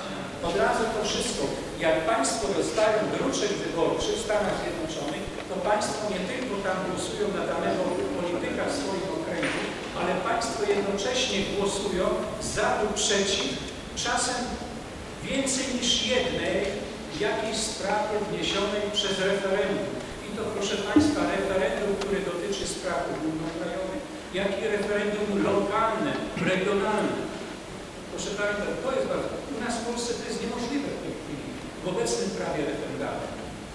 Od razu to wszystko. Jak Państwo dostają druczek wyborczy w Stanach Zjednoczonych, to Państwo nie tylko tam głosują na danego polityka w swoim okręgu, ale Państwo jednocześnie głosują za lub przeciw, czasem więcej niż jednej jakiejś sprawie wniesionej przez referendum. I to, proszę Państwa, referendum, które dotyczy spraw ogólnokrajowych, jak i referendum lokalne, regionalne. Proszę Państwa, to jest bardzo... U nas w Polsce to jest niemożliwe w tej chwili, w obecnym prawie referendalnym.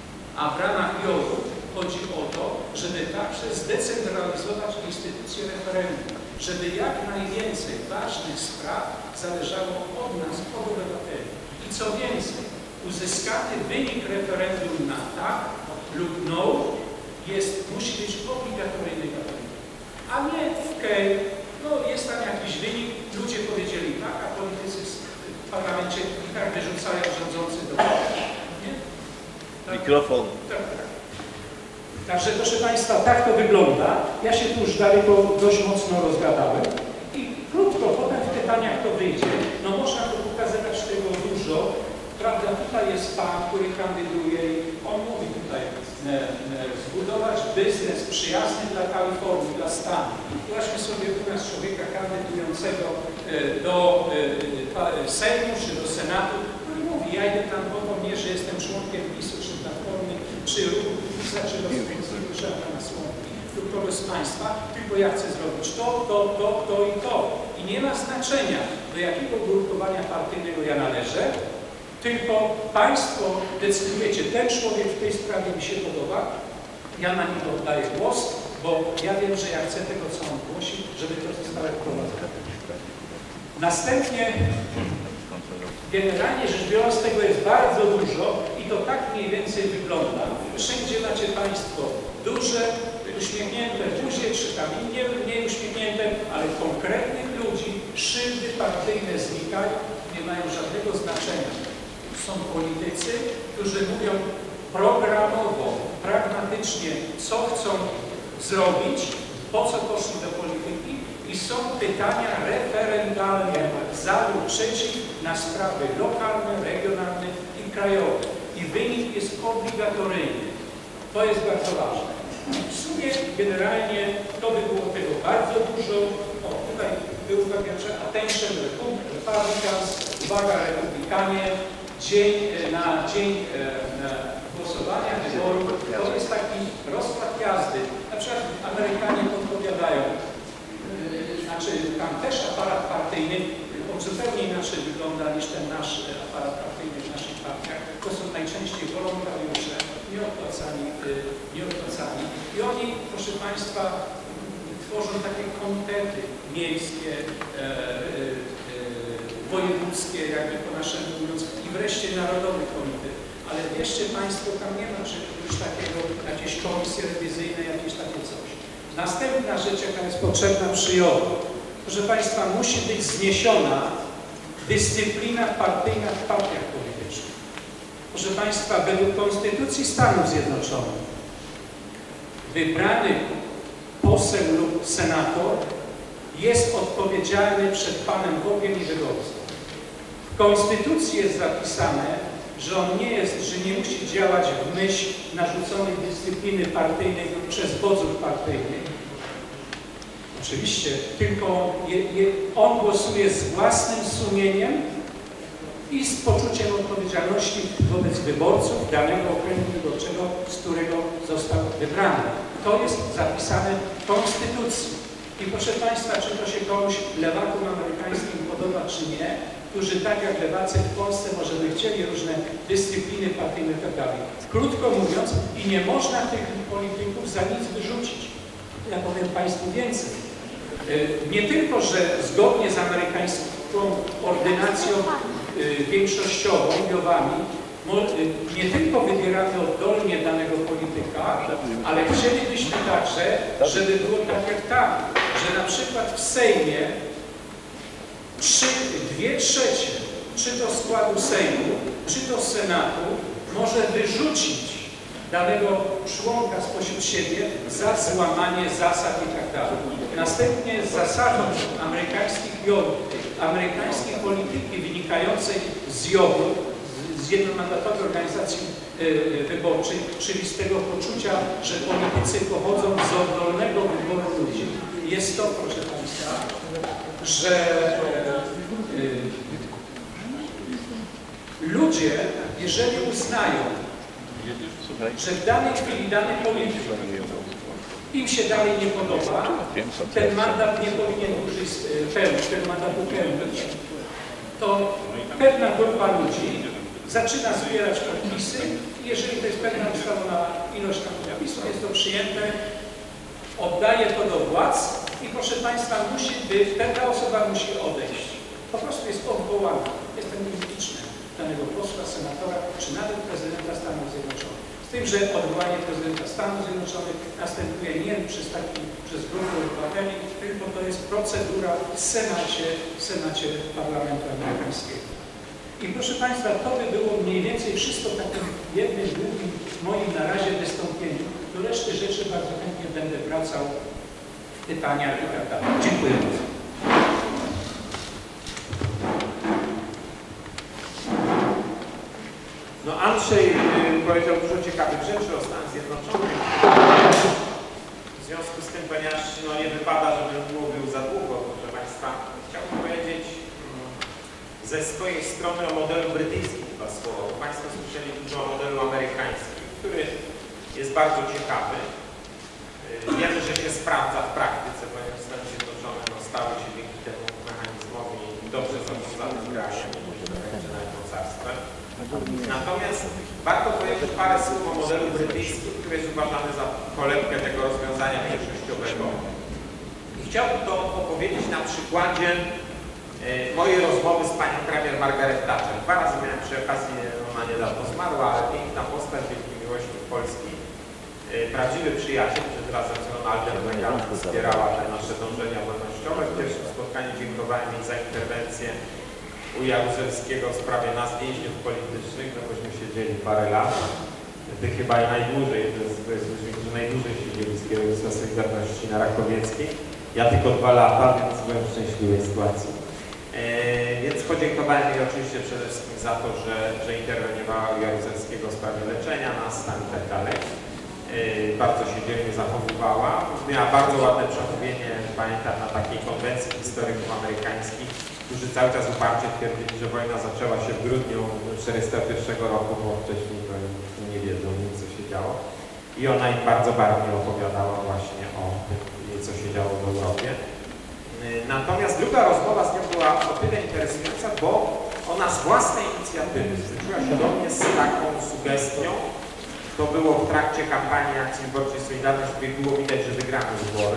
A w ramach jogów chodzi o to, żeby także zdecentralizować instytucję referendum, żeby jak najwięcej ważnych spraw zależało od nas, od obywateli. I co więcej, uzyskany wynik referendum na tak lub no jest, musi być obligatoryjny dla polityki. A nie okej, no jest tam jakiś wynik, ludzie powiedzieli tak, a politycy w parlamencie i tak wyrzucają rządzący do nie? Tak. Mikrofon. Tak, tak. Także proszę Państwa, tak to wygląda. Ja się tu już dalej to dość mocno rozgadałem. I krótko, potem w pytaniach to wyjdzie. No można tu pokazywać tego dużo. Prawda, tutaj jest Pan, który kandyduje i on mówi tutaj zbudować biznes przyjazny dla Kalifornii, dla Stanów. Właśnie sobie u nas człowieka kandydującego do Sejmu czy do Senatu, który mówi, ja idę tam po to nie, że jestem członkiem PiSu, czy Platformy, czy ruchu PiSa, czy rozwiązania żadna na słonki lub kogoś z państwa, tylko ja chcę zrobić to, to, to, to i to. I nie ma znaczenia, do jakiego ugrupowania partyjnego ja należę, tylko państwo decydujecie, ten człowiek w tej sprawie mi się podoba, ja na niego oddaję głos, bo ja wiem, że ja chcę tego, co on głosi, żeby to zostało wprowadzone. Następnie, generalnie rzecz biorąc, tego jest bardzo dużo i to tak mniej więcej wygląda. Wszędzie macie państwo duże, uśmiechnięte buzie, czy tam innie, mniej uśmiechnięte, ale konkretnych ludzi, szyldy partyjne znikają, nie mają żadnego znaczenia. Są politycy, którzy mówią programowo, pragmatycznie, co chcą zrobić, po co poszli do polityki i są pytania referendalne za lub przeciw na sprawy lokalne, regionalne i krajowe. I wynik jest obligatoryjny. To jest bardzo ważne. W sumie generalnie to by było tego bardzo dużo. O, tutaj był uwaga, że attention Republicans, uwaga Republikanie, dzień na dzień na głosowania, wyborów, to jest taki rozkład jazdy. Na przykład Amerykanie podpowiadają, znaczy tam też aparat partyjny, on zupełnie inaczej wygląda niż ten nasz aparat partyjny w naszych partiach. To są najczęściej wolontariusze, nieopłacani, nieopłacani. I oni, proszę Państwa, tworzą takie komitety miejskie, e, e, wojewódzkie, jakby po naszemu mówiąc, i wreszcie Narodowy Komitet. Ale wierzcie Państwo, tam nie ma czegoś takiego, jakieś komisje rewizyjne, jakieś takie coś. Następna rzecz, jaka jest potrzebna przy jogu. Proszę Państwa, musi być zniesiona dyscyplina partyjna w partiach politycznych. Proszę Państwa, według Konstytucji Stanów Zjednoczonych wybrany poseł lub senator jest odpowiedzialny przed Panem Bogiem i wyborcą. W Konstytucji jest zapisane, że on nie jest, że nie musi działać w myśl narzuconej dyscypliny partyjnej przez wodzów partyjnych. Oczywiście, tylko je, je, on głosuje z własnym sumieniem i z poczuciem odpowiedzialności wobec wyborców danego okręgu wyborczego, z którego został wybrany. To jest zapisane w Konstytucji. I proszę Państwa, czy to się komuś lewakom amerykańskim podoba, czy nie, którzy tak jak lewacy w Polsce może by chcieli różne dyscypliny partyjne i tak dalej. Krótko mówiąc, i nie można tych polityków za nic wyrzucić. Ja powiem Państwu więcej. Nie tylko, że zgodnie z amerykańską ordynacją większościową, wiowami, nie tylko wybieramy oddolnie danego polityka, ale chcielibyśmy także, żeby było tak jak tam, że na przykład w Sejmie trzy, dwie trzecie czy to składu Sejmu, czy to Senatu może wyrzucić danego członka spośród siebie za złamanie zasad i tak dalej. Następnie zasadą amerykańskich jodów, amerykańskiej polityki wynikającej z jodu, z jednomandatowej organizacji y, wyborczej, czyli z tego poczucia, że politycy pochodzą z oddolnego wyboru ludzi, jest to, proszę Państwa, że y, ludzie, jeżeli uznają, że w danej chwili dany polityk im się dalej nie podoba, ten mandat nie powinien dłużej pełnić, ten mandatu pełnić, to pewna grupa ludzi zaczyna zbierać podpisy i jeżeli to jest pewna ustalona ilość tam podpisów, jest to przyjęte, oddaje to do władz i proszę Państwa, musi być, ta osoba musi odejść. Po prostu jest odwołana. Jest ten impiczny danego posła, senatora, czy nawet prezydenta Stanów Zjednoczonych. Z tym, że odwołanie prezydenta Stanów Zjednoczonych następuje nie przez taki, przez grupę obywateli, tylko to jest procedura w Senacie, w Senacie Parlamentu Amerykańskiego. I proszę Państwa, to by było mniej więcej wszystko w takim jednym, długim moim na razie wystąpieniu. Do reszty rzeczy bardzo chętnie będę wracał w pytaniach i tak dalej. Dziękuję bardzo. No Andrzej y, powiedział dużo ciekawych rzeczy o Stanach Zjednoczonych. Zjednoczonych. W związku z tym, ponieważ no, nie wypada, żebym mówił za długo, proszę Państwa, chciałbym powiedzieć ze swojej strony o modelu brytyjskim dwa słowa. Państwo słyszeli dużo o modelu amerykańskim, który jest bardzo ciekawy. Wiemy, że się sprawdza w praktyce, ponieważ Stany Zjednoczone no, stały się dzięki temu mechanizmowi dobrze zarządzanym krajem, nawet mocarstwem. Natomiast warto powiedzieć parę słów o modelu brytyjskim, który jest uważany za kolebkę tego rozwiązania większościowego. I chciałbym to opowiedzieć na przykładzie e, mojej rozmowy z panią premier Margaret Thatcher. Dwa razy miałem przy okazji, ona niedawno zmarła, ale piękna postać, wielkiej miłości Polski. Prawdziwy przyjaciel, przed razem z Ronaldem Reaganem wspierała te nasze dążenia wolnościowe. W pierwszym spotkaniu dziękowałem jej za interwencję u Jaruzelskiego w sprawie nas, więźniów politycznych, no bośmy siedzieli parę lat. Ty chyba najdłużej, to jest, to jest ludzie, którzy najdłużej siedzieli z kierownictwa Solidarności na Rakowieckiej. Ja tylko dwa lata, więc byłem w szczęśliwej sytuacji. E, więc podziękowałem jej oczywiście przede wszystkim za to, że, że interweniowała u Jaruzelskiego w sprawie leczenia nas tam i tak dalej. Bardzo się dzielnie zachowywała. Miała bardzo ładne przemówienie, pamiętam, na takiej konwencji historyków amerykańskich, którzy cały czas uparcie twierdzili, że wojna zaczęła się w grudniu tysiąc dziewięćset czterdziestego pierwszego roku, bo wcześniej to nie wiedzą nic, co się działo. I ona im bardzo barwnie opowiadała właśnie o tym, co się działo w Europie. Natomiast druga rozmowa z nią była o tyle interesująca, bo ona z własnej inicjatywy zwróciła się do mnie z taką sugestią. To było w trakcie kampanii Akcji Wyborczej Solidarność, gdzie było widać, że wygramy wybory.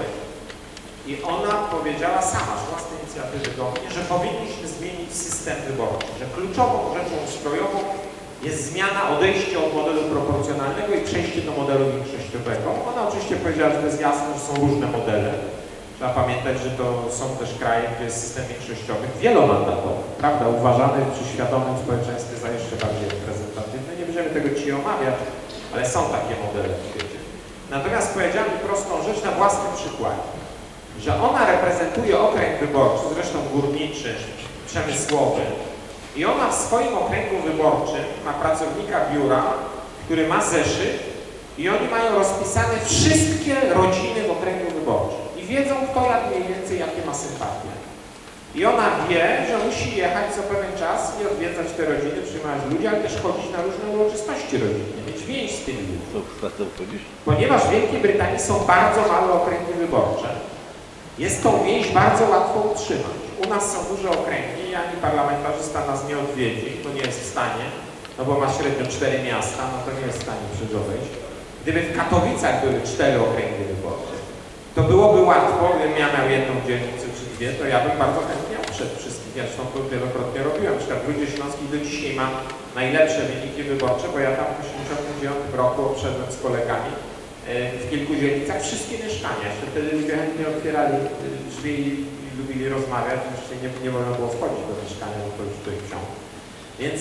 I ona powiedziała sama z własnej inicjatywy do mnie, że powinniśmy zmienić system wyborczy, że kluczową rzeczą ustrojową jest zmiana, odejście od modelu proporcjonalnego i przejście do modelu większościowego. Ona oczywiście powiedziała, że to jest jasne, że są różne modele. Trzeba pamiętać, że to są też kraje, gdzie jest system większościowy wielomandatowy, prawda, uważany przy świadomym społeczeństwie za jeszcze bardziej reprezentatywny. Nie będziemy tego dzisiaj omawiać, ale są takie modele w świecie. Natomiast powiedziała mi prostą rzecz na własnym przykładzie, że ona reprezentuje okręg wyborczy, zresztą górniczy, przemysłowy, i ona w swoim okręgu wyborczym ma pracownika biura, który ma zeszyt i oni mają rozpisane wszystkie rodziny w okręgu wyborczym i wiedzą, kto jak mniej więcej, jakie ma sympatie. I ona wie, że musi jechać co pewien czas i odwiedzać te rodziny, przyjmować ludzi, ale też chodzić na różne uroczystości rodzinne, mieć więź z tymi ludźmi. Ponieważ w Wielkiej Brytanii są bardzo małe okręgi wyborcze, jest tą więź bardzo łatwo utrzymać. U nas są duże okręgi i ani parlamentarzysta nas nie odwiedzi, bo nie jest w stanie, no bo ma średnio cztery miasta, no to nie jest w stanie przejść. Gdyby w Katowicach były cztery okręgi wyborcze, to byłoby łatwo, gdybym ja miał jedną dzielnicę czy dwie, to ja bym bardzo chętnie przed wszystkich, ja zresztą to wielokrotnie robiłem, na przykład w Rudzie Śląskiej do dzisiaj mam najlepsze wyniki wyborcze, bo ja tam w tysiąc dziewięćset osiemdziesiątym dziewiątym roku obszedłem z kolegami w kilku dzielnicach wszystkie mieszkania. Jeszcze wtedy ludzie chętnie otwierali drzwi i lubili rozmawiać, jeszcze nie, nie można było wchodzić do mieszkania, bo to już tutaj wciąż. Więc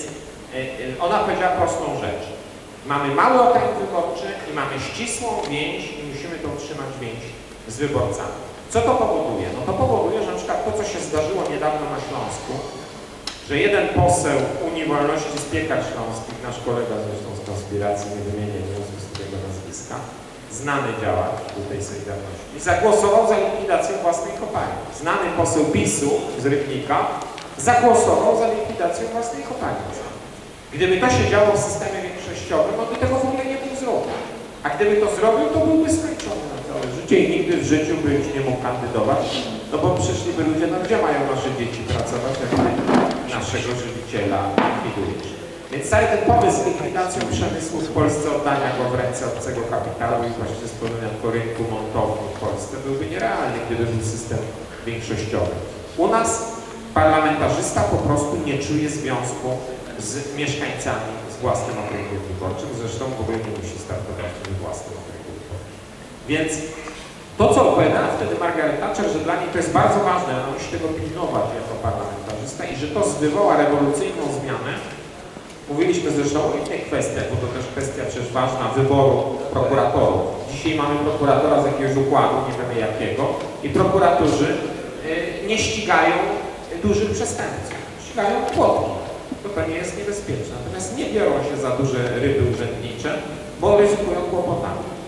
ona powiedziała prostą rzecz. Mamy mały okręg wyborczy i mamy ścisłą więź i musimy to utrzymać więź z wyborcami. Co to powoduje? No to powoduje, że na przykład to, co się zdarzyło niedawno na Śląsku, że jeden poseł Unii Wolności z Piekar Śląskich, nasz kolega zresztą z konspiracji, nie wymienię tego nazwiska, znany działacz tej Solidarności, zagłosował za likwidacją własnej kopalni. Znany poseł PiSu z Rybnika zagłosował za likwidacją własnej kopalni. Gdyby to się działo w systemie większościowym, on by tego w ogóle nie mógł zrobić. A gdyby to zrobił, to byłby skończony na całe życie i nigdy w życiu by już nie mógł kandydować, no bo przyszliby ludzie, no gdzie mają nasze dzieci pracować, jak naszego żywiciela likwidujesz. Więc cały ten pomysł z likwidacją przemysłu w Polsce, oddania go w ręce obcego kapitału i właśnie stworzenia tylko rynku montowni w Polsce byłby nierealny, gdyby był system większościowy. U nas parlamentarzysta po prostu nie czuje związku z mieszkańcami z własnym okręgiem wyborczym, zresztą w ogóle nie musi startować w własnym okręgu wyborczym. Więc to, co opowiadała wtedy Margaret Thatcher, że dla niej to jest bardzo ważne, ona musi tego pilnować jako parlamentarzysta i że to wywoła rewolucyjną zmianę. Mówiliśmy zresztą o innych kwestiach, bo to też kwestia przecież ważna wyboru prokuratorów. Dzisiaj mamy prokuratora z jakiegoś układu, nie wiemy jakiego, i prokuratorzy y, nie ścigają dużych przestępców, ścigają płotki. To to nie jest niebezpieczne. Natomiast nie biorą się za duże ryby urzędnicze, bo ryzykują kłopotami.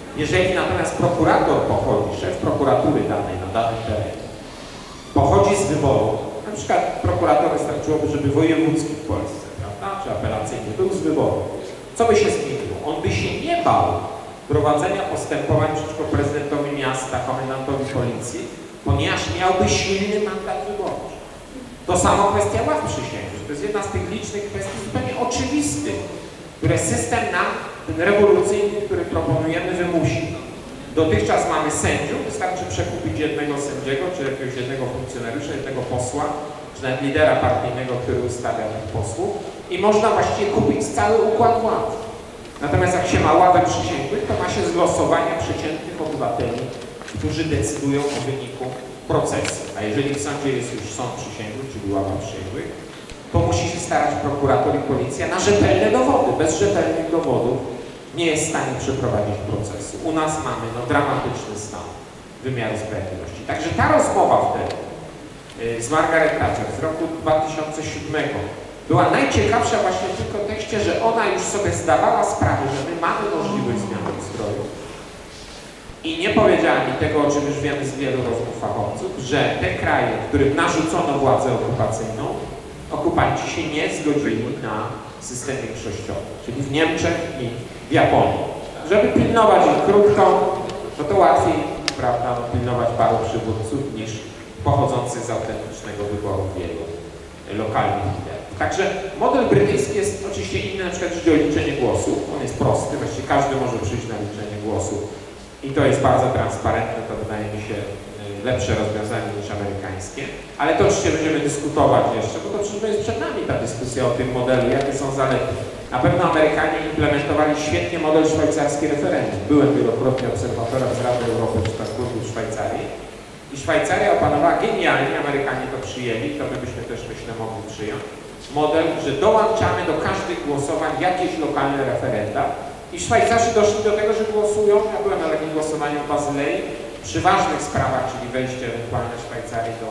Jeżeli natomiast prokurator pochodzi, szef prokuratury danej na danym terenie, pochodzi z wyboru, na przykład prokurator wystarczyłoby, żeby wojewódzki w Polsce, prawda, czy apelacyjny był z wyboru, co by się zmieniło? On by się nie bał prowadzenia postępowań przeciwko prezydentowi miasta, komendantowi policji, ponieważ miałby silny mandat wyborczy. To samo kwestia ław przysięgłych. To jest jedna z tych licznych kwestii zupełnie oczywistych, które system nam, ten rewolucyjny, który proponujemy, wymusi. Dotychczas mamy sędziów, wystarczy przekupić jednego sędziego, czy jakiegoś jednego funkcjonariusza, jednego posła, czy nawet lidera partyjnego, który ustawia tych posłów i można właściwie kupić cały układ władzy. Natomiast jak się ma ławę przysięgłych, to ma się z losowania przeciętnych obywateli, którzy decydują o wyniku procesu. A jeżeli w sądzie jest już sąd przysięgły, czyli ława przysięgłych, to musi się starać prokurator i policja na rzetelne dowody. Bez rzetelnych dowodów nie jest w stanie przeprowadzić procesu. U nas mamy no, dramatyczny stan wymiaru sprawiedliwości. Także ta rozmowa wtedy yy, z Margaret Thatcher z roku dwa tysiące siódmego była najciekawsza właśnie w tym kontekście, że ona już sobie zdawała sprawę, że my mamy możliwość zmiany ustroju. I nie powiedziała mi tego, o czym już wiemy z wielu rozmów fachowców, że te kraje, którym narzucono władzę okupacyjną, okupanci się nie zgodzili na system większościowy, czyli w Niemczech i w Japonii. Żeby pilnować ich krótko, no to łatwiej, prawda, no, pilnować paru przywódców niż pochodzących z autentycznego wyboru wielu lokalnych liderów. Także model brytyjski jest oczywiście inny, na przykład jeśli chodzi o liczenie głosów. On jest prosty, właściwie każdy może przyjść na liczenie głosów i to jest bardzo transparentne, to wydaje mi się lepsze rozwiązanie niż amerykańskie, ale to oczywiście będziemy dyskutować jeszcze, bo to przecież jest przed nami ta dyskusja o tym modelu, jakie są zalety. Na pewno Amerykanie implementowali świetnie model szwajcarski referendum. Byłem wielokrotnie obserwatorem z Rady Europy w Strasburgu w Szwajcarii i Szwajcaria opanowała genialnie, Amerykanie to przyjęli, to my byśmy też, myślę, mogli przyjąć, model, że dołączamy do każdych głosowań jakieś lokalne referenda i Szwajcarzy doszli do tego, że głosują, ja byłem na takim głosowaniu w Bazylei, przy ważnych sprawach, czyli wejście ewentualne Szwajcarii do,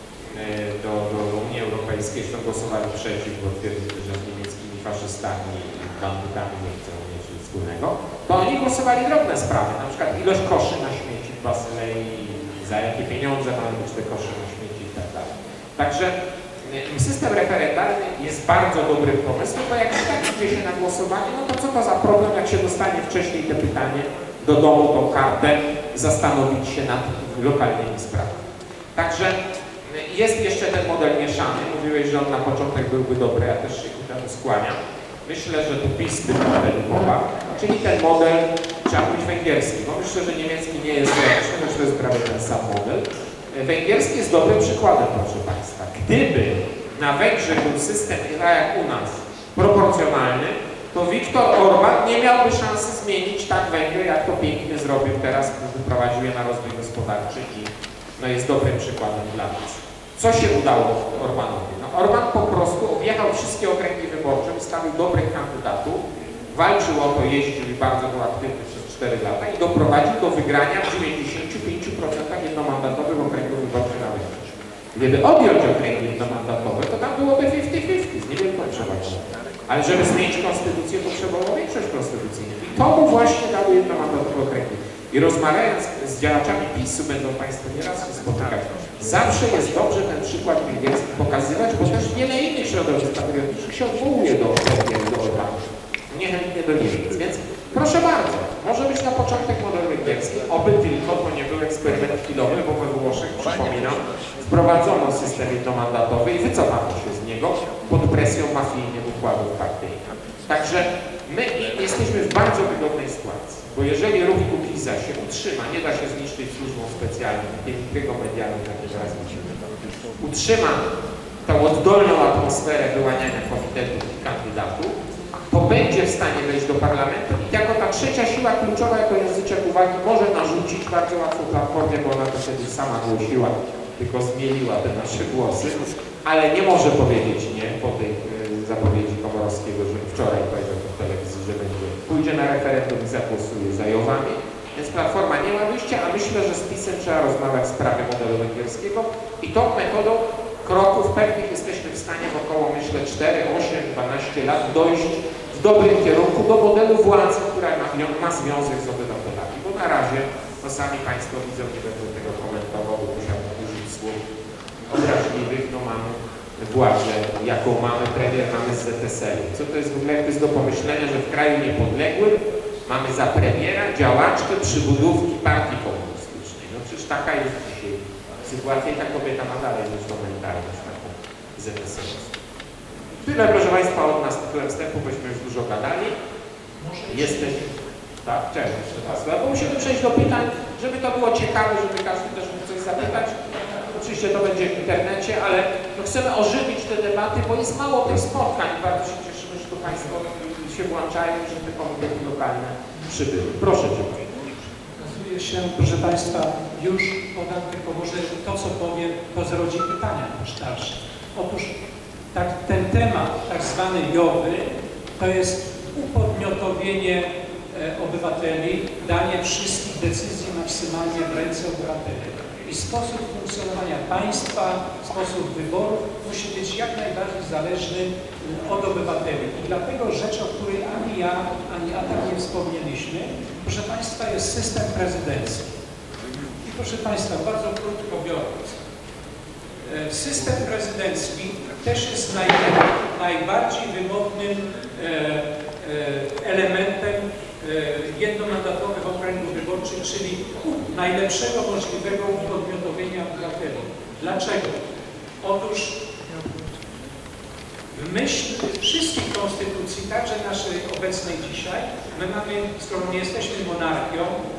do, do Unii Europejskiej, zresztą głosowali przeciw, bo twierdzili, że z niemieckimi faszystami i bandytami nie chcą mieć nic wspólnego, to oni głosowali drobne sprawy, na przykład ilość koszy na śmieci w Bazylei, za jakie pieniądze mają być te kosze na śmieci i tak dalej. Także system referendalny jest bardzo dobrym pomysłem, bo jak tak idzie się na głosowanie, no to co to za problem, jak się dostanie wcześniej te pytanie do domu, tą kartę, zastanowić się nad lokalnymi sprawami. Także jest jeszcze ten model mieszany. Mówiłeś, że on na początek byłby dobry, ja też się ku temu skłaniam. Myślę, że tu PiS by wtedy poparł, czyli ten model trzeba być węgierski. No myślę, że niemiecki nie jest lepszy, myślę, że to jest prawie ten sam model. Węgierski jest dobrym przykładem, proszę Państwa. Gdyby na Węgrzech był system, tak jak u nas, proporcjonalny, to Viktor Orban nie miałby szansy zmienić tak Węgry, jak to pięknie zrobił teraz, wyprowadził je na rozwój gospodarczy i no, jest dobrym przykładem dla nas. Co się udało Orbanowi? No, Orban po prostu objechał wszystkie okręgi wyborcze, ustawił dobrych kandydatów, walczył o to, jeździł i bardzo był aktywny przez cztery lata i doprowadził do wygrania w dziewięćdziesięciu pięciu procentach jednomandatowych okręgów wyborczych na Węgrzech. Gdyby odjąć okręgi jednomandatowe, to tam byłoby pięćdziesiąt pięćdziesiąt z niewielką przewagą. Ale żeby zmienić konstytucję, potrzebowało większość konstytucyjną. I to mu właśnie dały jednomandatowe okręgi. I rozmawiając z działaczami PiSu, będą Państwo nieraz się spotykać. Zawsze jest dobrze ten przykład węgierski pokazywać, bo też wiele innych środowisk patriotycznych się odwołuje do Węgier, do Orbanu. Niechętnie do Niemiec. Więc proszę bardzo, może być na początek model węgierski, oby tylko to nie był eksperyment chwilowy, bo we Włoszech, przypominam, wprowadzono system jednomandatowy i wycofano się z niego pod presją mafijnych układów partyjnych. Także my jesteśmy w bardzo wygodnej sytuacji, bo jeżeli ruch Kukiza się utrzyma, nie da się zniszczyć służbą specjalną, pięknego medialną, jak teraz widzimy, utrzyma tę oddolną atmosferę wyłaniania komitetów i kandydatów, to będzie w stanie wejść do parlamentu i jako ta trzecia siła kluczowa, jako języczek uwagi, może narzucić bardzo łatwo Platformie, bo ona to wtedy sama głosiła, tylko zmieniła te nasze głosy, ale nie może powiedzieć nie po tej y, zapowiedzi Komorowskiego, że wczoraj powiedział w telewizji, że będzie, pójdzie na referendum i zagłosuje za Jowami, więc Platforma nie ma wyjścia, a myślę, że z PiS-em trzeba rozmawiać w sprawie modelu węgierskiego i tą metodą kroków pewnych jesteśmy w stanie w około, myślę, cztery, osiem, dwanaście lat dojść w dobrym kierunku do modelu władzy, która ma, ma związek z obywatelami. Bo na razie, no sami Państwo widzą, nie będę tego komentował, bo musiałbym użyć słów obraźliwych, no mamy władzę, jaką mamy, premier mamy z Z S L u. Co to jest w ogóle, to jest do pomyślenia, że w kraju niepodległym mamy za premiera działaczkę przybudówki partii komunistycznej. No przecież taka jest dzisiaj sytuacja i ta kobieta ma dalej zresztą mentalność taką Z S L u. Tyle, proszę Państwa, od nas tytułem wstępu, bośmy już dużo gadali. Jesteś... Tak, cześć, Państwa. Bo musimy przejść do pytań, żeby to było ciekawe, żeby każdy też mógł coś zapytać. Oczywiście to będzie w internecie, ale no chcemy ożywić te debaty, bo jest mało tych spotkań. Bardzo się cieszymy, że tu Państwo się włączają, że te komitety lokalne przybyły. Proszę Cię. Okazuje się, proszę Państwa, już podam tylko może to, co powiem, to zrodzi pytania też dalsze. Otóż tak, ten temat tak zwany jowy to jest upodmiotowienie e, obywateli, danie wszystkich decyzji maksymalnie w ręce obywateli. I sposób funkcjonowania państwa, sposób wyboru musi być jak najbardziej zależny od obywateli. I dlatego rzecz, o której ani ja, ani Adam nie wspomnieliśmy, proszę Państwa, jest system prezydencki. I proszę Państwa, bardzo krótko biorąc, system prezydencki też jest naj, najbardziej wymownym e, e, elementem jednomandatowych okręgów wyborczych, czyli najlepszego możliwego upodmiotowienia obywateli. Dlaczego? Otóż w myśl wszystkich konstytucji, także naszej obecnej dzisiaj, my mamy, skoro nie jesteśmy monarchią,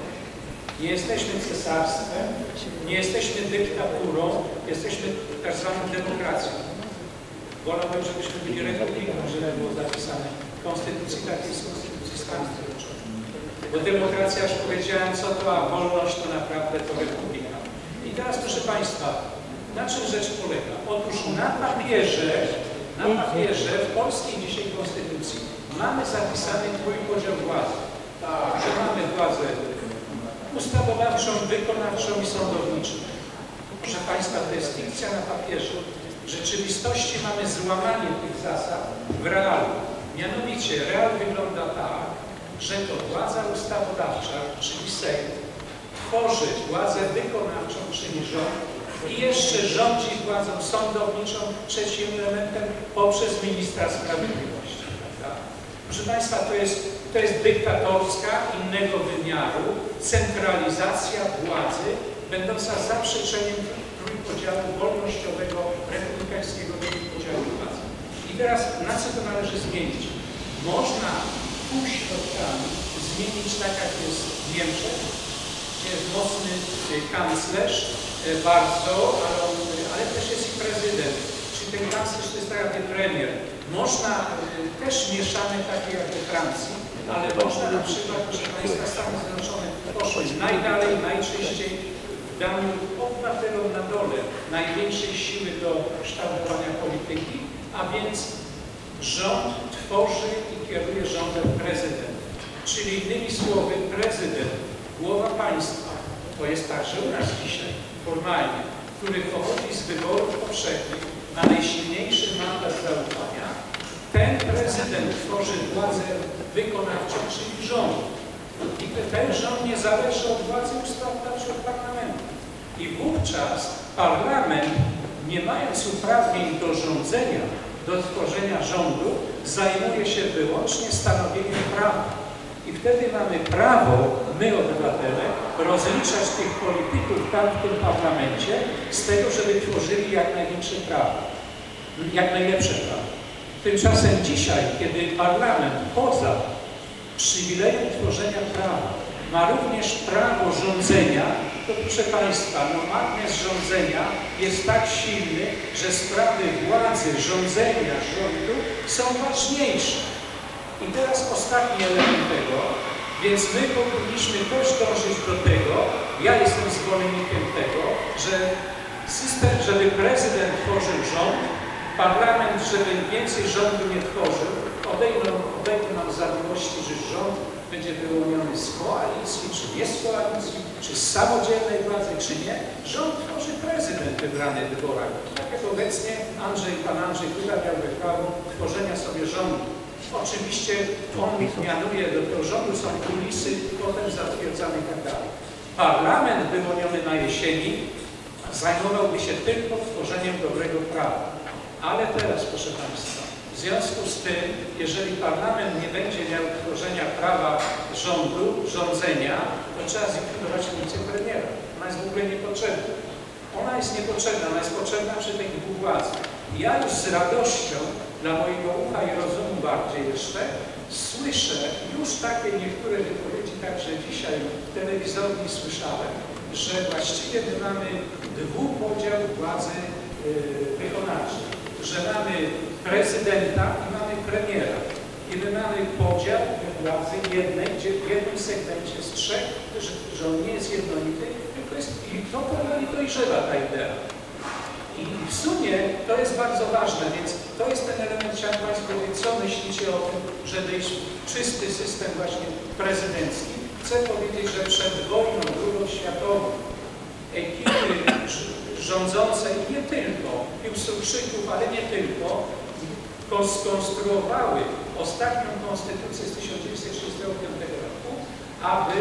nie jesteśmy cesarstwem, nie jesteśmy dyktaturą, jesteśmy tak zwaną demokracją. Wolałbym, żebyśmy byli republiką, żeby było zapisane w konstytucji, takiej z konstytucji Stanów Zjednoczonych. Bo demokracja, już powiedziałem, co to, a wolność to naprawdę to republika. I teraz, proszę Państwa, na czym rzecz polega? Otóż na papierze, na papierze w polskiej dzisiaj konstytucji mamy zapisany trójpodział władzy. Że mamy władzę ustawodawczą, wykonawczą i sądowniczą. Proszę Państwa, to jest fikcja na papierze. W rzeczywistości mamy złamanie tych zasad w realu. Mianowicie real wygląda tak, że to władza ustawodawcza, czyli Sejm, tworzy władzę wykonawczą, czyli rząd i jeszcze rządzi władzą sądowniczą, trzecim elementem, poprzez ministra sprawiedliwości. Tak? Proszę Państwa, to jest, to jest dyktatorska, innego wymiaru, centralizacja władzy, będąca zaprzeczeniem trójpodziału wolnościowego, republikańskiego trójpodziału władzy. I teraz na co to należy zmienić? Można półśrodkami zmienić tak, jak jest w Niemczech, gdzie jest mocny kanclerz, bardzo, ale, on, ale też jest i prezydent. Czyli ten kanclerz to jest tak jakby premier. Można też mieszane takie jak we Francji, ale można na przykład, proszę Państwa, Stany Zjednoczone poszły najdalej, najczęściej w daniu obywatelom na dole największej siły do kształtowania polityki, a więc rząd tworzy i kieruje rządem prezydent. Czyli innymi słowy prezydent, głowa państwa, to jest także u nas dzisiaj formalnie, który pochodzi z wyborów powszechnych na najsilniejszy mandat zaufania, ten prezydent tworzy władzę wykonawczą, czyli rząd. I ten rząd nie zależy od władzy ustawodawczej od parlamentu. I wówczas parlament, nie mając uprawnień do rządzenia, do tworzenia rządu, zajmuje się wyłącznie stanowieniem prawa. I wtedy mamy prawo, my obywatele, rozliczać tych polityków tam w tym parlamencie z tego, żeby tworzyli jak największe prawo, jak najlepsze prawo. Tymczasem dzisiaj, kiedy parlament poza przywilejem tworzenia prawa ma również prawo rządzenia, to proszę Państwa, no magnes rządzenia jest tak silny, że sprawy władzy, rządzenia, rządu są ważniejsze. I teraz ostatni element tego, więc my powinniśmy też dążyć do tego, ja jestem zwolennikiem tego, że system, żeby prezydent tworzył rząd, parlament, żeby więcej rządu nie tworzył, odejmą, odejmą nam zawiłości, że rząd będzie wyłoniony z koalicji, czy nie z koalicji, czy z samodzielnej władzy, czy nie. Rząd tworzy prezydent wybrany w wyborach. Tak jak obecnie Andrzej, pan Andrzej Duda miał prawo tworzenia sobie rządu. Oczywiście on mianuje do tego rządu, są kulisy, potem zatwierdzane i tak dalej. Parlament wyłoniony na jesieni zajmowałby się tylko tworzeniem dobrego prawa. Ale teraz, proszę Państwa, w związku z tym, jeżeli parlament nie będzie miał tworzenia prawa rządu, rządzenia, to trzeba zlikwidować funkcję premiera. Ona jest w ogóle niepotrzebna. Ona jest niepotrzebna, ona jest potrzebna przy tej dwóch władzy. Ja już z radością dla mojego ucha i rozumu bardziej jeszcze słyszę już takie niektóre wypowiedzi, także dzisiaj w telewizorni słyszałem, że właściwie my mamy dwupodział władzy yy, wykonawczej, że mamy prezydenta i mamy premiera. I my mamy podział władzy jednej, gdzie w jednym segmencie z trzech, że, że on nie jest jednolity, tylko jest, i to powoli dojrzewa ta idea. I w sumie to jest bardzo ważne, więc to jest ten element, chciałem Państwu powiedzieć, co myślicie o tym, żeby iść w czysty system właśnie prezydencki. Chcę powiedzieć, że przed wojną drugą światową ekipy rządzące nie tylko Piłsudczyków, ale nie tylko, skonstruowały ostatnią konstytucję z tysiąc dziewięćset trzydziestego piątego roku, aby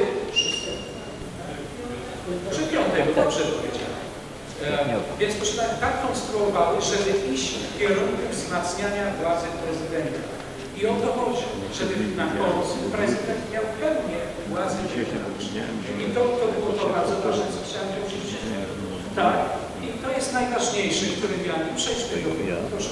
że piątego dobrze powiedziałem. E, więc proszę Państwa, tak konstruowały, żeby iść w kierunku wzmacniania władzy prezydenta. I o to chodzi, żeby na końcu prezydent miał pełnię władzy wykonawczej. I to, to było to bardzo ważne, co chciałem powiedzieć. Tak, i to jest najważniejsze, którym ja nie przejdźmy do tego. Proszę.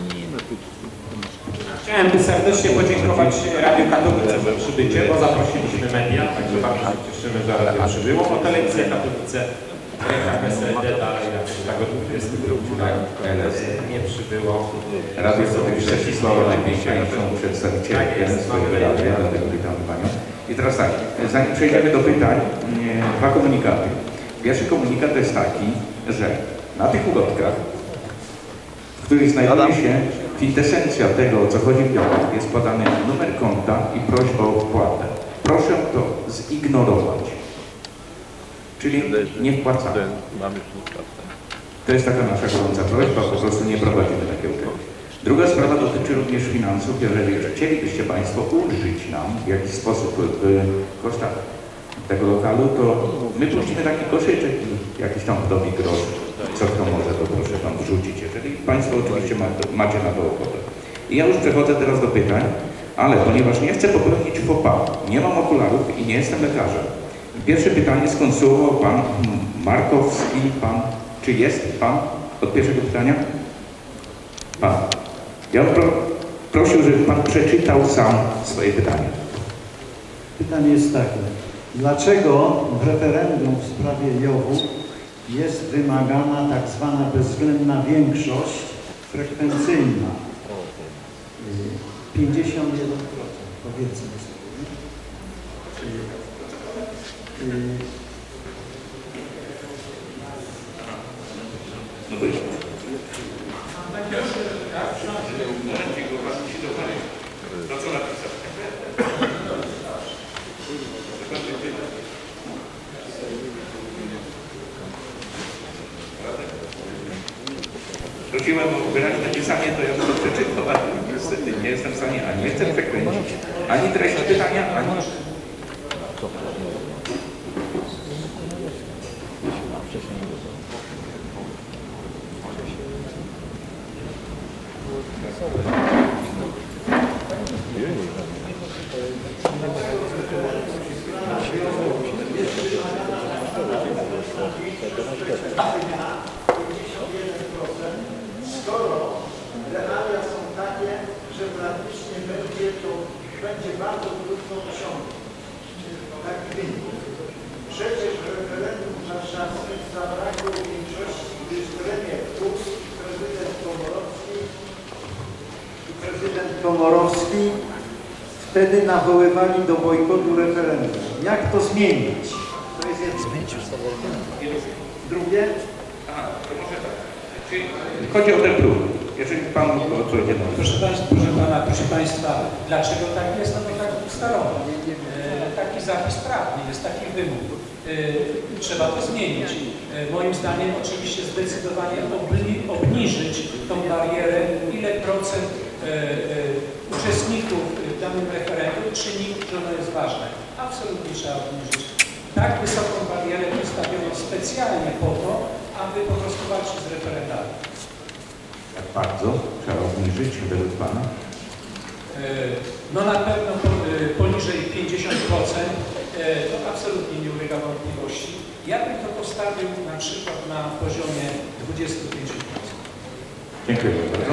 Chciałem serdecznie podziękować Radiu Katowice za przybycie, bo zaprosiliśmy media, także bardzo się cieszymy, że radio przybyło. O telewizję Katowice, Rejka S L D dalej, tak od dwudziestu grupy L S nie przybyło. Radio Katowice Cisława najpiękniejszą przedstawicielkę swojego radia, dlatego witamy Panią. I teraz tak, zanim przejdziemy do pytań, dwa komunikaty. Pierwszy komunikat jest taki, że na tych ulotkach, w których znajduje się kwintesencja tego, o co chodzi w dialog, jest podany numer konta i prośba o wpłatę. Proszę to zignorować. Czyli nie wpłacamy. To jest taka nasza gorąca prośba, po prostu nie prowadzimy takiego czegoś. Druga sprawa dotyczy również finansów. Jeżeli chcielibyście Państwo ulżyć nam w jakiś sposób w kosztach tego lokalu, to my puścimy taki koszyczek i jakiś tam wdowi grosz, co kto może, to proszę tam wrzucić, jeżeli Państwo oczywiście ma, macie na to ochotę. I ja już przechodzę teraz do pytań, ale ponieważ nie chcę popełnić faux pas, nie mam okularów i nie jestem lekarzem. Pierwsze pytanie skonstruował Pan Markowski, Pan, czy jest Pan od pierwszego pytania? Pan. Ja bym pro, prosił, żeby Pan przeczytał sam swoje pytanie. Pytanie jest takie. Dlaczego w referendum w sprawie Jowu jest wymagana tak zwana bezwzględna większość frekwencyjna? pięćdziesiąt jeden procent, powiedzmy sobie. No to jest. To co napisał? Prosiłem o wyraźne napisanie, to ja bym to przeczytał, ale niestety nie jestem w stanie ani nie chcę przekręcić, ani treści pytania, ani... Skoro realia są takie, że praktycznie będzie to będzie bardzo trudno osiągnąć taki wynik. Przecież w referendum warszawskim zabrakło większości, gdyż premier Tusk i prezydent Komorowski i prezydent Komorowski wtedy nawoływali do bojkotu referendum. Jak to zmienić? To jest jedno. Drugie? Aha, to może tak. Czyli chodzi o ten próg. Jeżeli Pan mógł odpowiedzieć. Proszę Państwa, proszę Pana, proszę Państwa, dlaczego tak jest? No to tak ustalono. E, taki zapis prawny, jest taki wymóg. E, trzeba to zmienić. E, moim zdaniem oczywiście zdecydowanie obni obniżyć tą barierę, ile procent e, e, uczestników danym referendum czyni, że ono jest ważne. Absolutnie trzeba obniżyć. Tak wysoką barierę postawiono specjalnie po to, aby po prostu walczyć z referendami. Jak bardzo trzeba obniżyć według Pana? No na pewno poniżej pięćdziesiąt procent to absolutnie nie ulega wątpliwości. Ja bym to postawił na przykład na poziomie dwudziestu pięciu procent. Dziękuję bardzo.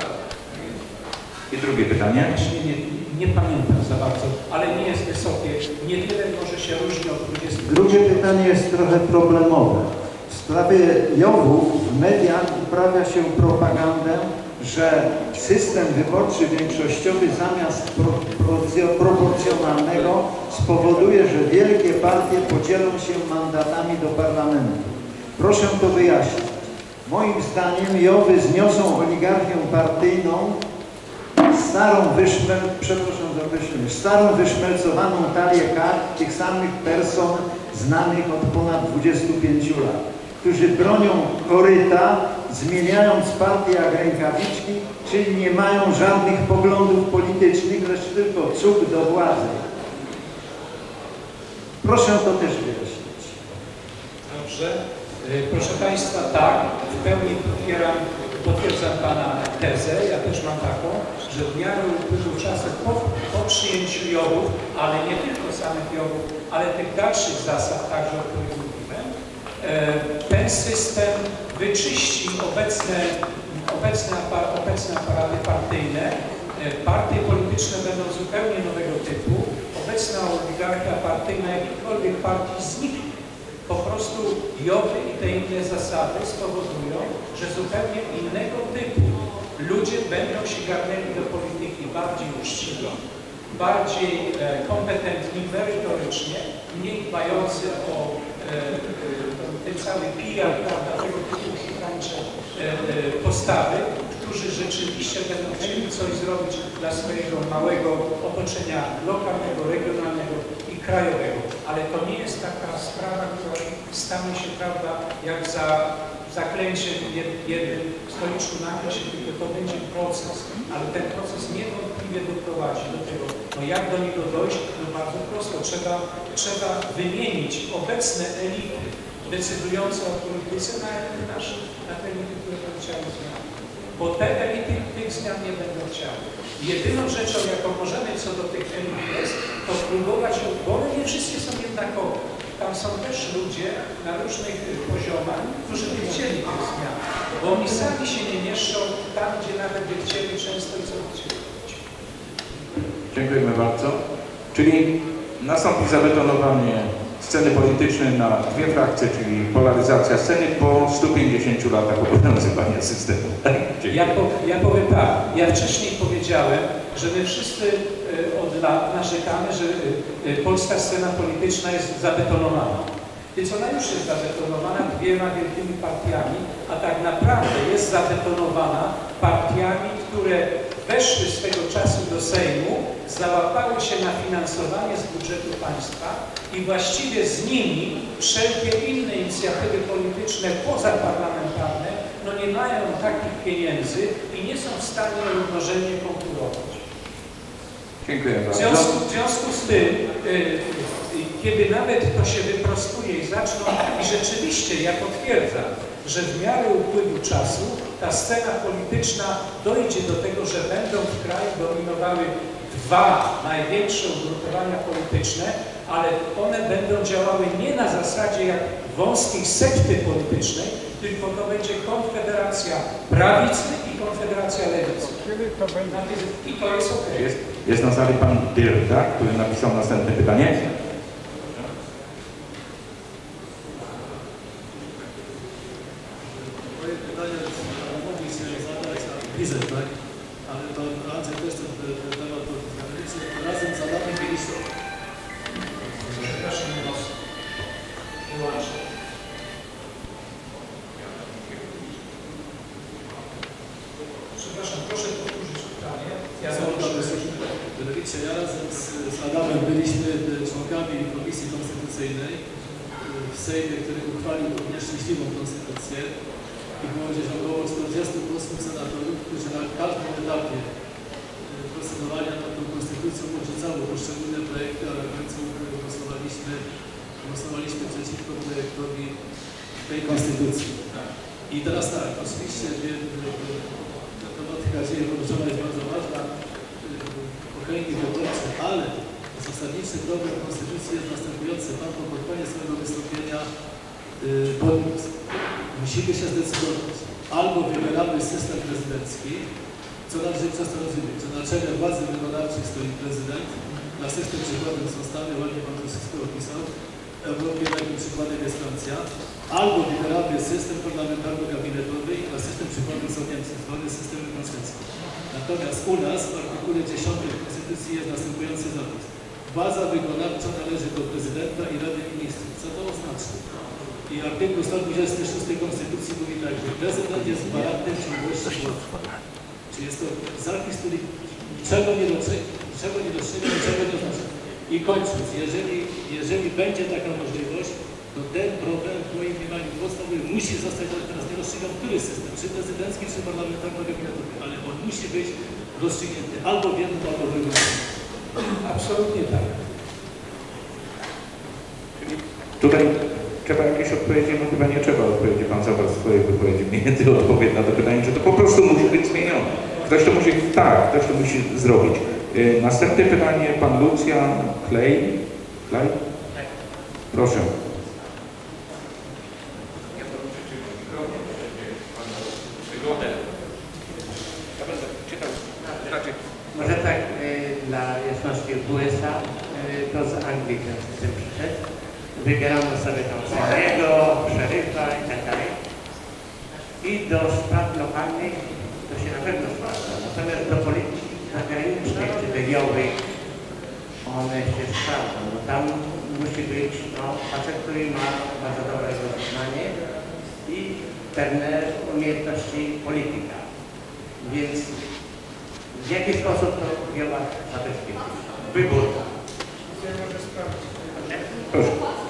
I drugie pytanie. Nie, nie, nie pamiętam za bardzo, ale nie jest wysokie. Niewiele może się różni od dwudziestu procent. Drugie pytanie jest trochę problemowe. W sprawie Jowów w mediach uprawia się propagandę, że system wyborczy większościowy zamiast pro, pro, proporcjonalnego spowoduje, że wielkie partie podzielą się mandatami do parlamentu. Proszę to wyjaśnić. Moim zdaniem Jowy zniosą oligarchię partyjną, starą, wyszmel, przepraszam za określenie, starą wyszmelcowaną talię kart tych samych person znanych od ponad dwudziestu pięciu lat, którzy bronią koryta, zmieniając partię jak rękawiczki, czyli nie mają żadnych poglądów politycznych, lecz tylko cud do władzy. Proszę to też wyjaśnić. Dobrze. Proszę Państwa, tak, w pełni popieram, potwierdzam Pana tezę, ja też mam taką, że w miarę upływu czasu po, po przyjęciu Jowów, ale nie tylko samych Jowów, ale tych dalszych zasad także, o których mówiłem, ten system wyczyści obecne, obecne, obecne aparaty partyjne. Partie polityczne będą zupełnie nowego typu. Obecna oligarchia partyjna jakichkolwiek partii zniknie. Po prostu Jowy i te inne zasady spowodują, że zupełnie innego typu ludzie będą się garnęli do polityki bardziej uczciwie, bardziej e, kompetentni, merytorycznie, mniej dbający o e, e, ten cały P R, prawda, tego typu szukańcze e, e, postawy, którzy rzeczywiście będą chcieli coś zrobić dla swojego małego otoczenia lokalnego, regionalnego i krajowego. Ale to nie jest taka sprawa, która stanie się, prawda, jak za zaklęciem jednym stoliczku nagle się, tylko to będzie proces, ale ten proces niewątpliwie doprowadzi do tego. No jak do niego dojść? No bardzo prosto. Trzeba, trzeba wymienić obecne elity decydujące o których decyzjach na elity nasze, na te elity, które to chciały zmian. Bo te elity tych zmian nie będą chciały. Jedyną rzeczą, jaką możemy co do tych elit jest, to próbować, bo one nie wszystkie są jednakowe. Tam są też ludzie na różnych poziomach, którzy by chcieli tych zmian, bo oni sami się nie mieszczą tam, gdzie nawet by chcieli często i co by chcieli. Dziękujemy bardzo. Czyli nastąpi zabetonowanie sceny politycznej na dwie frakcje, czyli polaryzacja sceny po stu pięćdziesięciu latach obowiązywania systemu. Ja, po, ja powiem tak, ja wcześniej powiedziałem, że my wszyscy od lat narzekamy, że polska scena polityczna jest zabetonowana. Więc ona już jest zabetonowana dwiema wielkimi partiami, a tak naprawdę jest zabetonowana partiami, które weszły swego czasu do Sejmu, załapały się na finansowanie z budżetu państwa i właściwie z nimi wszelkie inne inicjatywy polityczne pozaparlamentarne no nie mają takich pieniędzy i nie są w stanie równorzędnie konkurować. Dziękuję bardzo. W związku, w związku z tym, yy, kiedy nawet to się wyprostuje i zaczną, i rzeczywiście ja potwierdzam, że w miarę upływu czasu ta scena polityczna dojdzie do tego, że będą w kraju dominowały dwa największe ugrupowania polityczne, ale one będą działały nie na zasadzie jak wąskiej sekty politycznej, tylko to będzie konfederacja prawicy i konfederacja lewicy. I to jest ok. Jest, jest na sali pan Dyrda, który napisał następne pytanie. Moje pytanie mogli sobie zadać na wizę, tak? Ale to Andrzej też ten, ten temat razem z Adamem byliśmy. Przepraszam, głos. Wyłączę. Przepraszam, proszę powtórzyć pytanie. Ja Mianowicie ja razem z, z Adamem byliśmy członkami Komisji Konstytucyjnej w Sejmie, który uchwalił nieszczęśliwą konstytucję i było gdzieś około czterdziestu posłów senatorów, którzy na każdym etapie procedowania nad tą konstytucją I teraz tak, oczywiście tematyka dzieje poruszona jest bardzo ważna, okręgi wyborcze, ale zasadniczy problem Konstytucji jest następujący. Pan po koniec swojego wystąpienia yy, podniósł. Musimy się zdecydować. Albo wybieramy system prezydencki, co należy często rozumieć, że na czele władzy wykonawczej stoi prezydent. Na system przykładem są Stany, ładnie pan to wszystko opisał. W Europie takim przykładem jest Francja. Albo wybieramy system parlamentarno-gabinetowy i na system przykładem są Niemcy, zwany systemem francuskim. Natomiast u nas w artykule dziesiątym Konstytucji jest następujący zapis. Władza wykonawcza należy do prezydenta i Rady Ministrów. Co to oznacza? I artykuł sto dwudziesty szósty Konstytucji mówi tak, że prezydent jest gwarantem ciągłości władzy. Czyli jest to zapis, który niczego nie dostrzega, niczego nie dostrzega, niczego nie oznacza. I kończąc, jeżeli, jeżeli będzie taka możliwość, to ten problem w moim mniemaniu podstawowy musi zostać, ale teraz nie rozstrzygam, który system, czy prezydencki, czy parlamentarno-gabinetowy, ale on musi być rozstrzygnięty albo w jednym, albo w drugim. Absolutnie tak. Czyli tutaj trzeba jakieś odpowiedzi, no chyba nie trzeba odpowiedzi, pan zabrał swoje wypowiedzi, mnie ty odpowiedź na to pytanie, że to po prostu musi być zmienione. Ktoś to musi, tak, ktoś to musi zrobić. Yy, następne pytanie, pan Lucjan Klej. Klej? Proszę. Może tak y, dla jasności w U S A, y, to z Anglii ten system przyszedł. Wybierano sobie tam sędziego, szeryfa i tak dalej. I do spraw lokalnych to się na pewno sprawdza. Natomiast do polityki zagranicznej czy wywiałej one się sprawdzą. Bo tam musi być no, facet, który ma bardzo dobre rozpoznanie i pewne umiejętności polityka. Więc w jaki sposób to wzięła zabezpieczyć? Wybór. Proszę.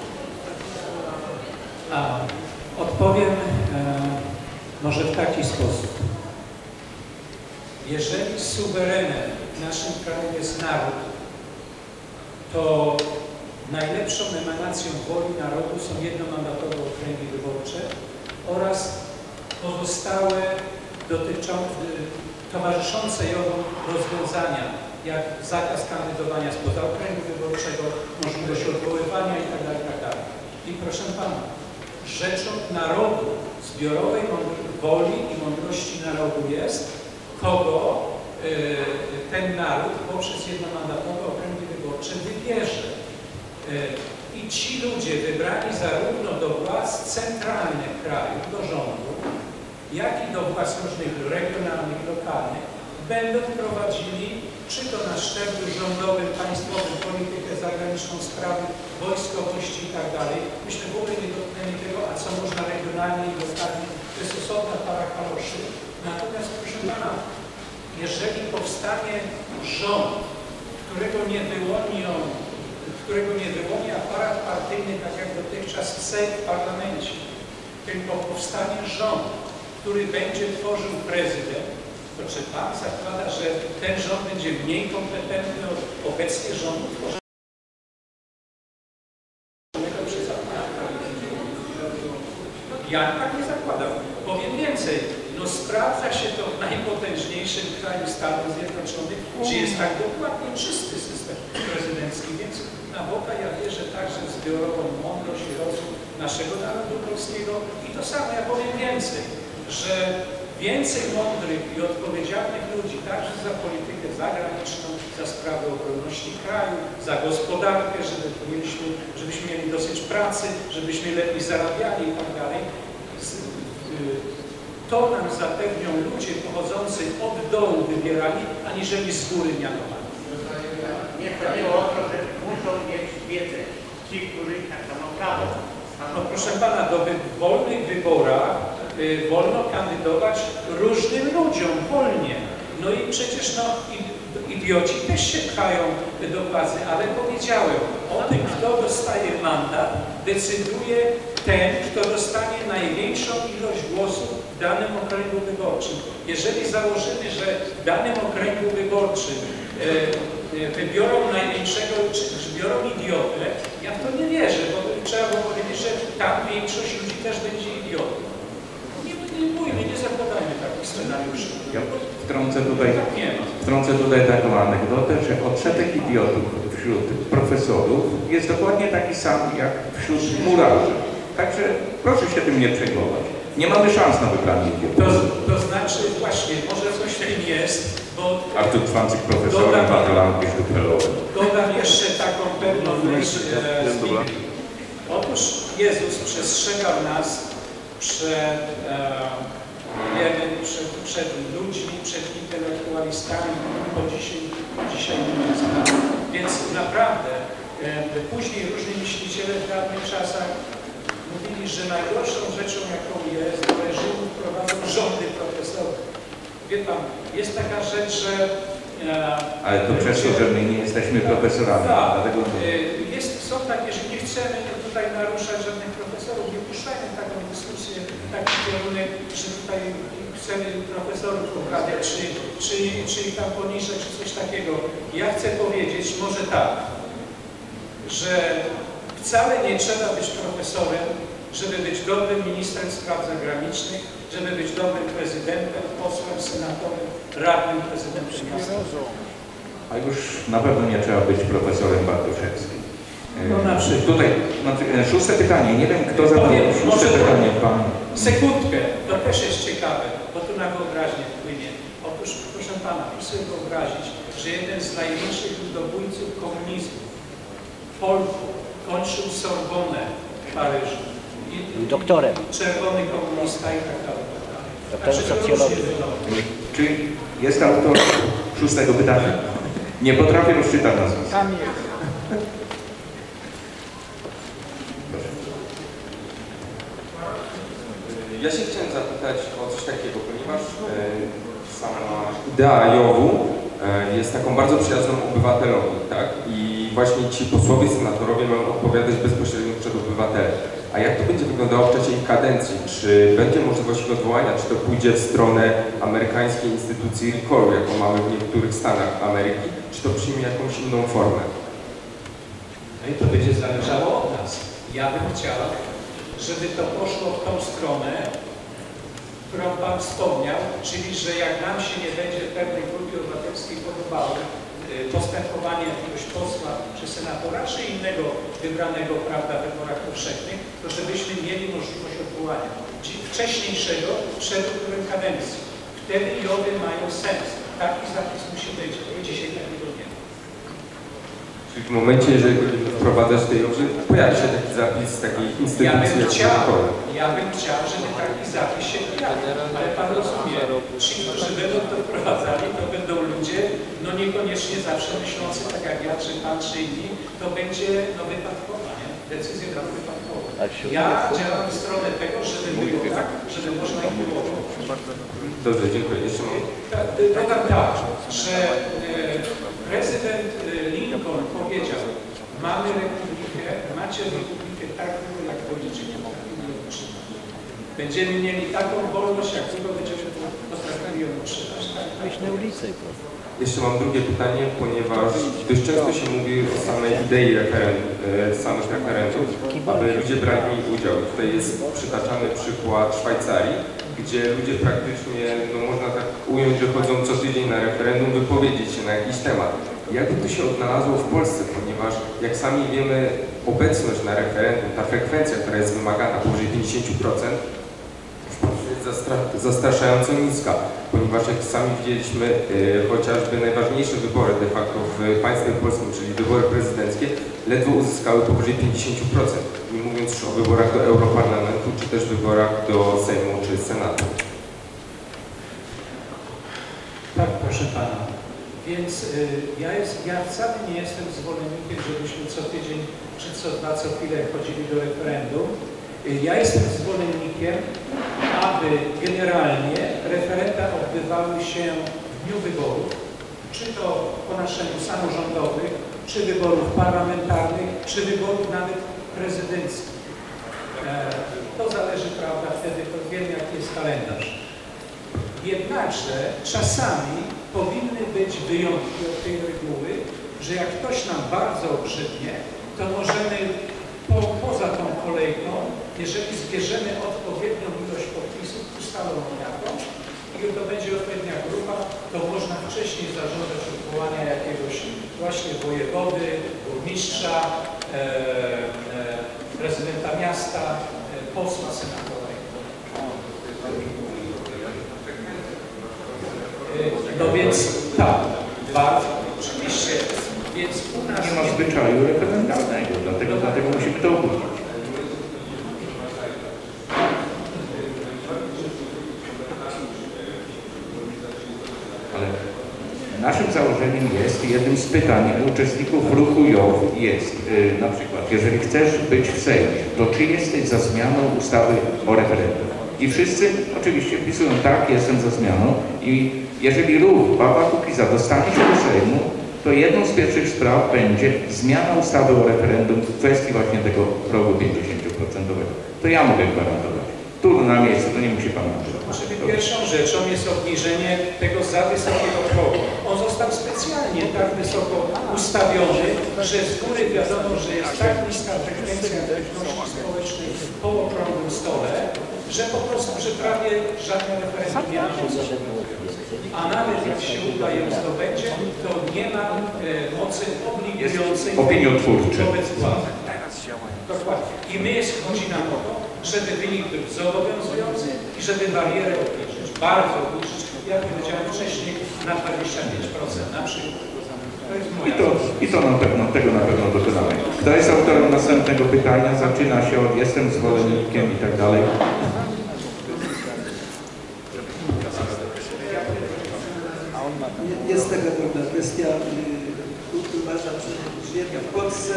A, odpowiem e, może w taki sposób. Jeżeli suwerenem w naszym kraju jest naród, to najlepszą emanacją woli narodu są jednomandatowe okręgi wyborcze oraz pozostałe dotyczące, towarzyszące ją rozwiązania, jak zakaz kandydowania spoza okręgu wyborczego, możliwość odwoływania itd. itd. I proszę Pana, rzeczą narodu, zbiorowej woli i mądrości narodu jest, kogo y, ten naród poprzez jednomandatowe okręgi wyborcze wybierze. Y, I ci ludzie wybrani zarówno do władz centralnych kraju, do rządu, jak i do władz różnych regionalnych, lokalnych, będą prowadzili, czy to na szczeblu rządowym, państwowym, politykę zagraniczną, sprawy wojskowości i tak dalej. Myśmy w ogóle nie dotknęli tego, a co można regionalnie i lokalnie, to jest osobna para kaloszy. Natomiast proszę Pana, jeżeli powstanie rząd, którego nie wyłonią, którego nie wyłoni aparat partyjny, tak jak dotychczas w Sejm w parlamencie, tylko powstanie rząd, który będzie tworzył prezydent, to czy Pan zakłada, że ten rząd będzie mniej kompetentny od obecnie rządu tworzonego przez aparat? Ja tak nie zakładam. Powiem więcej, no sprawdza się to w najpotężniejszym kraju Stanów Zjednoczonych, gdzie jest tak dokładnie czysty system prezydencki, więc na Boga ja wierzę także w zbiorową mądrość i rozum naszego narodu polskiego i to samo ja powiem więcej, że więcej mądrych i odpowiedzialnych ludzi, także za politykę zagraniczną, za sprawę obronności kraju, za gospodarkę, żeby mieliśmy, żebyśmy mieli dosyć pracy, żebyśmy lepiej zarabiali i tak dalej. To nam zapewnią ludzie pochodzący od dołu wybierani, aniżeli z góry mianowani. Nie chodziło o to, że muszą mieć wiedzę ci, którzy tak samo prawo. No proszę Pana, do wy wolnych wyborach y, wolno kandydować różnym ludziom, wolnie. No i przecież no, idioci też się pchają do władzy, ale powiedziałem, o tym, kto dostaje mandat, decyduje ten, kto dostanie największą ilość głosów w danym okręgu wyborczym. Jeżeli założymy, że w danym okręgu wyborczym e, wybiorą największego, czy, czy biorą idiotę, ja w to nie wierzę, bo trzeba było powiedzieć, że tam większość ludzi też będzie idiotą. Nie, nie dodajmy takich scenariuszy. Ja wtrącę tutaj, Nie ma. wtrącę tutaj taką anegdotę, że odsetek idiotów wśród profesorów jest dokładnie taki sam jak wśród murarzy. Także proszę się tym nie przejmować. Nie mamy szans na wybranie idiotów. To, to znaczy właśnie, może coś w tym jest, bo Artur Cwańczyk profesorem, Watolan Biszupelowym. dodam jeszcze taką pewną myśl e, z Biblii. Otóż Jezus przestrzegał nas przed, e, przed, przed ludźmi, przed intelektualistami, po dzisiaj, dzisiaj mówiąc. Więc naprawdę e, później różni myśliciele w dawnych czasach mówili, że najgorszą rzeczą, jaką jest, to reżim wprowadzą rządy profesorów. Wie pan, jest taka rzecz, że... E, Ale to przez to, że my nie jesteśmy profesorami. Tak, Dlatego... jest, są takie, że nie chcemy tutaj naruszać żadnych profesorów, nie puszczajmy taką dyskusję, taki kierunek, że tutaj chcemy profesorów poprawiać, czy, czy, czy ich tam poniżać, czy coś takiego. Ja chcę powiedzieć, może tak, że wcale nie trzeba być profesorem, żeby być dobrym ministrem spraw zagranicznych, żeby być dobrym prezydentem, posłem, senatorem, radnym, prezydentem miasta. A już na pewno nie trzeba być profesorem Bartoszewskim. No na przykład. Tutaj, znaczy, szóste pytanie, nie wiem kto zadał szóste pytanie, pan... Sekundkę, to też jest ciekawe, bo tu na wyobraźnię wpłynie. Otóż, proszę pana, proszę sobie wyobrazić, że jeden z największych ludobójców komunizmu, Polku, kończył Sorbonę w Paryżu. I, doktorem. Czerwony komunista i tak dalej. Doktorem socjologii. Czy jest autor szóstego pytania? Nie potrafię rozczytać nazwiska. Tam jest. Ja się chciałem zapytać o coś takiego, ponieważ e, sama idea Jowu e, jest taką bardzo przyjazną obywatelowi, tak? I właśnie ci posłowie, senatorowie mają odpowiadać bezpośrednio przed obywatelem. A jak to będzie wyglądało w czasie ich kadencji? Czy będzie możliwość ich odwołania? Czy to pójdzie w stronę amerykańskiej instytucji recallu, jaką mamy w niektórych stanach Ameryki? Czy to przyjmie jakąś inną formę? No i to będzie zależało od nas. Ja bym chciał, żeby to poszło w tą stronę, którą pan wspomniał, czyli że jak nam się nie będzie w pewnej grupie obywatelskiej podobało postępowanie jakiegoś posła, czy senatora, czy innego wybranego, prawda, w wyborach powszechnych, to żebyśmy mieli możliwość odwołania wcześniejszego przed upływem kadencji. Wtedy i oby mają sens. Taki zapis musi być. Dzisiaj takiego nie ma. Czyli w momencie, jeżeli będziemy wprowadzać tej obrzy, pojawi się taki zapis z takiej instytucji, ja bym jak chciał, szkoły. ja bym chciał, żeby taki zapis się pojawił, ale pan rozumie, ci, którzy będą to wprowadzali, to będą ludzie, no niekoniecznie zawsze myślący tak jak ja, czy pan, czy inni, to będzie no wypadkowa, nie? Decyzja dla wypadkowa. Ja działam w stronę tego, żeby było tak, żeby można ich wyłożyć. Dobrze, dziękuję. Jeszcze mam... Dodam tak, że e, prezydent Lincoln powiedział, mamy republikę, macie republikę taką, jak policzyć. Będziemy mieli taką wolność, jak tylko będziemy potrafili ją utrzymać. Weź na ulicę. Jeszcze mam drugie pytanie, ponieważ dość często się mówi o samej idei referendum, samych referendów, aby ludzie brali w nich udział. Tutaj jest przytaczany przykład Szwajcarii, gdzie ludzie praktycznie, no można tak ująć, że chodzą co tydzień na referendum, wypowiedzieć się na jakiś temat. Jakby to się odnalazło w Polsce, ponieważ jak sami wiemy, obecność na referendum, ta frekwencja, która jest wymagana powyżej pięćdziesiąt procent, w Polsce jest zastra zastraszająco niska, ponieważ jak sami widzieliśmy, yy, chociażby najważniejsze wybory de facto w państwie polskim, czyli wybory prezydenckie, ledwo uzyskały powyżej pięćdziesiąt procent, nie mówiąc już o wyborach do Europarlamentu, czy też wyborach do Sejmu czy Senatu. Tak, proszę pana. Więc y, ja, jest, ja wcale nie jestem zwolennikiem, żebyśmy co tydzień czy co dwa, co chwilę chodzili do referendum. Y, ja jestem zwolennikiem, aby generalnie referenda odbywały się w dniu wyborów, czy to po naszemu samorządowych, czy wyborów parlamentarnych, czy wyborów nawet prezydenckich. E, to zależy, prawda, wtedy to wiemy, jaki jest kalendarz. Jednakże czasami powinny być wyjątki od tej reguły, że jak ktoś nam bardzo obrzydnie, to możemy po, poza tą kolejką, jeżeli zbierzemy odpowiednią ilość podpisów ustaloną jakąś i to będzie odpowiednia grupa, to można wcześniej zażądać odwołania jakiegoś właśnie wojewody, burmistrza, e, e, prezydenta miasta, e, posła, senatora. E, no więc tak, bardzo, oczywiście, więc u nas nie ma zwyczaju referendalnego, dlatego, dlatego musimy to obudzić. Ale naszym założeniem jest, jednym z pytań uczestników ruchu J O W jest yy, na przykład, jeżeli chcesz być w Sejmie, to czy jesteś za zmianą ustawy o referendum? I wszyscy oczywiście wpisują tak, jestem za zmianą i jeżeli ruch Pawła Kukiza dostanie się do Sejmu, to jedną z pierwszych spraw będzie zmiana ustawy o referendum w kwestii właśnie tego progu pięćdziesięcioprocentowego. To ja mogę gwarantować. Tu na miejscu, to nie musi Pan nagrywać. Czyli pierwszą rzeczą jest obniżenie tego za wysokiego progu. On został specjalnie tak wysoko ustawiony, że z góry wiadomo, że jest tak niska frekwencja aktywności społecznej po okrągłym stole, że po prostu, że prawie żadne referendum nie ma mocy. A nawet jak się uda ją zdobędzie, to nie ma e, mocy obligującej wobec władzy. Dokładnie. I my jest, chodzi nam o to, żeby wynik był zobowiązujący i żeby barierę obniżyć, bardzo obniżyć, jak powiedziałem wcześniej, na dwadzieścia pięć procent na przykład. I to, I to na pewno, tego na pewno dokonamy. Kto jest autorem następnego pytania? Zaczyna się od jestem zwolennikiem i tak dalej. Jest taka pewna kwestia. Uważam, że żyjemy w Polsce.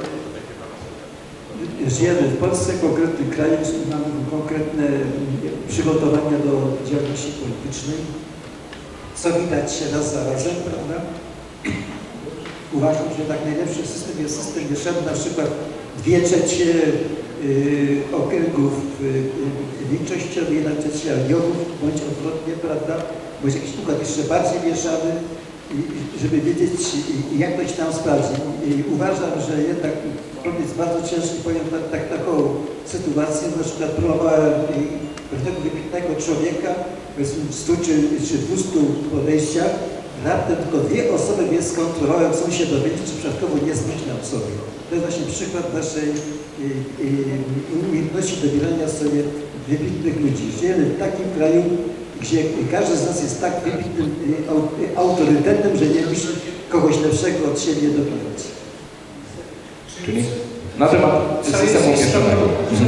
Żyjemy w Polsce, konkretnym kraju, mamy konkretne przygotowania do działalności politycznej, co widać się raz za razem, prawda? Uważam, że tak najlepszy system jest system mieszany, na przykład dwie trzecie yy, okręgów yy, większościowych, jedna trzecia jogów, bądź odwrotnie, prawda? Bądź jakiś układ jeszcze bardziej mieszany, i, żeby wiedzieć, jak to się tam sprawdzi. I uważam, że jednak jest bardzo ciężki, powiem tak, tak, taką sytuację, na przykład próbowałem pewnego wybitnego człowieka, powiedzmy w stu czy, czy dwustu podejściach, raptem tylko dwie osoby mnie skontrolowały, chcą się dowiedzieć, czy przypadkowo nie zmyślam sobie. To jest właśnie przykład naszej i, i, umiejętności dobierania sobie wybitnych ludzi. Żyjemy w takim kraju, gdzie każdy z nas jest tak wybitnym autorytetem, że nie musi kogoś lepszego od siebie dobierać. Czyli na temat systemu mieszanego.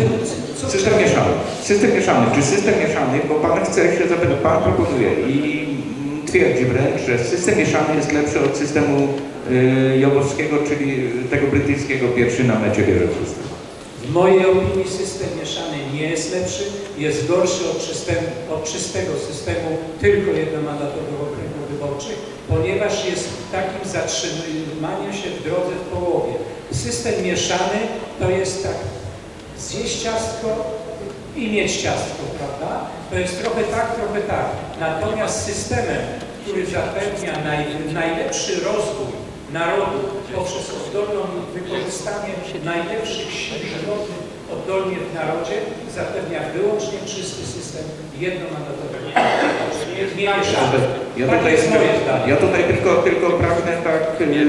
System mieszany. System mieszany. Czy system mieszany, bo Pan chce się zapytać, Pan proponuje i twierdzi wręcz, że system mieszany jest lepszy od systemu y, jobowskiego, czyli tego brytyjskiego, pierwszy na mecie bierze wszystko. W mojej opinii system mieszany nie jest lepszy, jest gorszy od, system, od czystego systemu tylko jednomandatowych okręgów wyborczych, ponieważ jest takim zatrzymaniem się w drodze w połowie. System mieszany to jest tak, zjeść ciastko i mieć ciastko, prawda? To jest trochę tak, trochę tak. Natomiast systemem, który zapewnia naj, najlepszy rozwój narodu poprzez oddolne wykorzystanie najlepszych sił żywotnych oddolnie w narodzie, zapewnia wyłącznie czysty system jednomandatowego. Nie, nie mieszamy. Ja tak tutaj, jest moje zdanie. ja tutaj tylko, tylko pragnę tak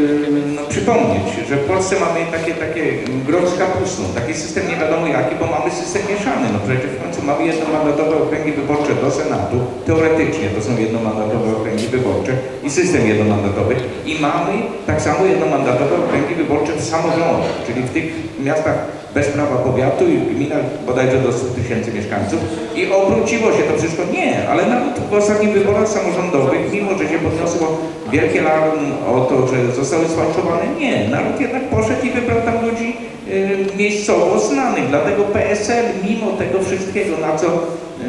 no, przypomnieć, że w Polsce mamy takie, takie groch z kapustą, taki system nie wiadomo jaki, bo mamy system mieszany. No przecież w końcu mamy jednomandatowe okręgi wyborcze do Senatu, teoretycznie to są jednomandatowe okręgi wyborcze i system jednomandatowy. I mamy tak samo jednomandatowe okręgi wyborcze w samorządach, czyli w tych miastach bez prawa powiatu i w gminach bodajże do stu tysięcy mieszkańców i obróciło się to wszystko. Nie, ale nawet w ostatnich wyborach samorządowych, mimo że się podniosło wielkie larum o to, że zostały sfałszowane, nie, naród jednak poszedł i wybrał tam ludzi y, miejscowo znanych. Dlatego P S L, mimo tego wszystkiego, na co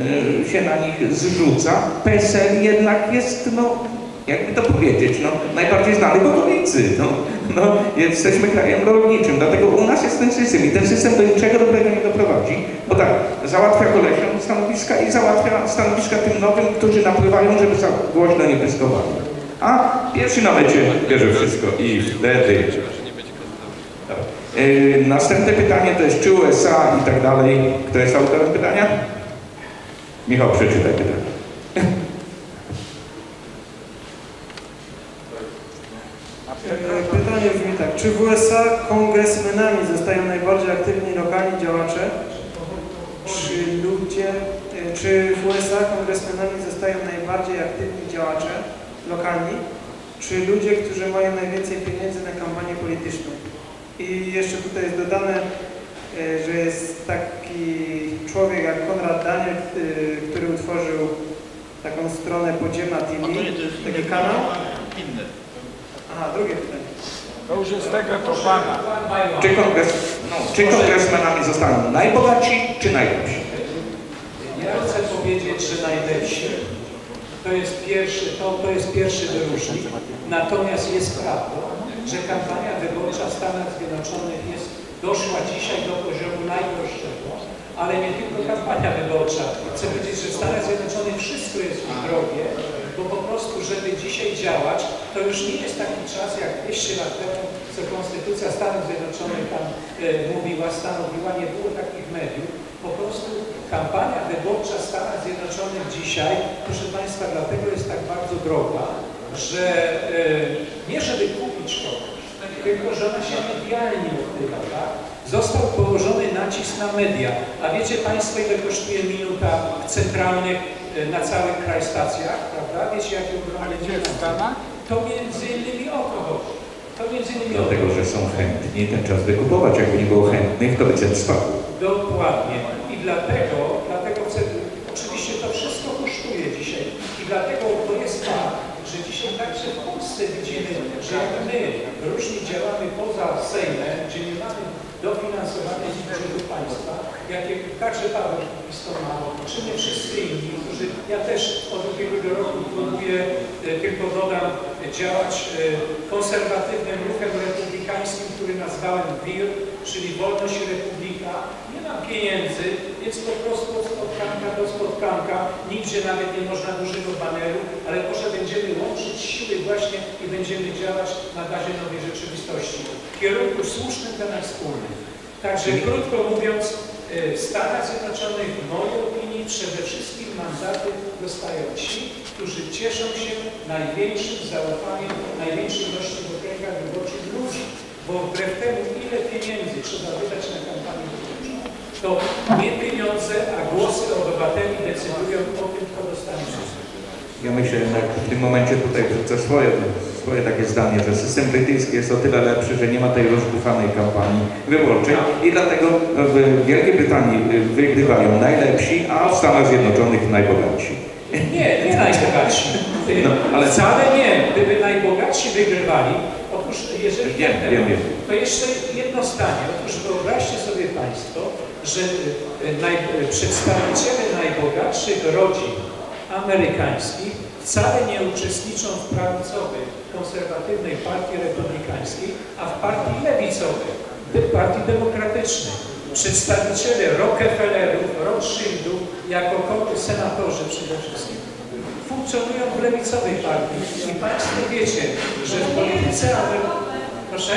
y, się na nich zrzuca, P S L jednak jest, no, jakby to powiedzieć, no, najbardziej znany w okolicy. No, no, jesteśmy krajem rolniczym, dlatego u nas jest ten system i ten system do niczego dobrego nie doprowadzi, bo tak, załatwia kolesiom stanowiska i załatwia stanowiska tym nowym, którzy napływają, żeby za głośno nie pyskowali. A pierwszy na mecie bierze wszystko i wtedy... Yy, następne pytanie to jest, czy U S A i tak dalej. Kto jest autorem pytania? Michał, przeczytaj pytanie. Pytanie brzmi tak, czy w U S A kongresmenami zostają najbardziej aktywni lokalni działacze? Czy ludzie, czy w U S A kongresmenami zostają najbardziej aktywni działacze lokalni? Czy ludzie, którzy mają najwięcej pieniędzy na kampanię polityczną? I jeszcze tutaj jest dodane, że jest taki człowiek jak Konrad Daniel, który utworzył taką stronę Podziemna T V, taki kanał. Inny. Aha, drugie pytanie. To już jest tego to pana. Czy, kongres, no, czy kongresmenami zostaną najbogatsi, czy najlepsi? Ja chcę powiedzieć, że najlepsi to jest pierwszy, to, to jest pierwszy wyróżnik. Natomiast jest prawdą, że kampania wyborcza w Stanach Zjednoczonych jest, doszła dzisiaj do poziomu najdroższego, ale nie tylko kampania wyborcza. Chcę powiedzieć, że w Stanach Zjednoczonych wszystko jest już drogie, bo po prostu, żeby dzisiaj działać, to już nie jest taki czas jak dwieście lat temu, co Konstytucja Stanów Zjednoczonych tam e, mówiła, stanowiła, nie było takich mediów. Po prostu kampania wyborcza w Stanach Zjednoczonych dzisiaj, proszę Państwa, dlatego jest tak bardzo droga, że e, nie żeby kupić kogoś, tylko że ona się medialnie odbywa, tak? Został położony nacisk na media. A wiecie Państwo, ile kosztuje minuta w centralnych, na cały kraj stacjach, prawda? Wiecie, jakie ogromne minuty? To między innymi o to chodzi. To między innymi o to Dlatego, że są chętni ten czas wykupować. Jakby nie było chętnych, to by cen spadł. Dokładnie. I dlatego, dlatego chcę, oczywiście to wszystko kosztuje dzisiaj. I dlatego to jest tak, że dzisiaj także w Polsce widzimy, że jak my różnie działamy poza Sejmem, gdzie nie mamy dofinansowania z budżetu państwa, jakie także Paweł ma, czy nie wszyscy inni, którzy, ja też od ubiegłego roku próbuję, tylko dodam, działać konserwatywnym ruchem republikańskim, który nazwałem W I R, czyli Wolność i Republika. Nie mam pieniędzy, więc po prostu od spotkanka do spotkanka, nigdzie nawet nie można dużego baneru, ale może będziemy łączyć siły właśnie i będziemy działać na bazie nowej rzeczywistości. W kierunku słusznym dla nas wspólnym. Także krótko mówiąc, w Stanach Zjednoczonych, w mojej opinii, przede wszystkim mandaty dostają ci, którzy cieszą się największym zaufaniem, największej ilości w okręgach wyborczych ludzi. Bo wbrew temu, ile pieniędzy trzeba wydać na kampanię wyborczą, to nie pieniądze, a głosy obywateli decydują o tym, kto dostanie wszystko. Ja myślę, że w tym momencie tutaj wrzucę swoje, swoje takie zdanie, że system brytyjski jest o tyle lepszy, że nie ma tej rozbuchanej kampanii wyborczej i dlatego w Wielkiej Brytanii wygrywają najlepsi, a w Stanach Zjednoczonych najbogatsi. Nie, nie najbogatsi. No, ale wcale nie. Gdyby najbogatsi wygrywali, otóż jeżeli wiem, wiem, wiem. to jeszcze jedno zdanie. Otóż wyobraźcie sobie Państwo, że naj, przedstawiciele najbogatszych rodzin amerykańskich wcale nie uczestniczą w prawicowej, konserwatywnej partii republikańskiej, a w partii lewicowej, partii demokratycznej. Przedstawiciele Rockefellerów, Rothschildów, jako senatorzy przede wszystkim, funkcjonują w lewicowej partii. I Państwo wiecie, że w polityce amerykańskiej... Proszę?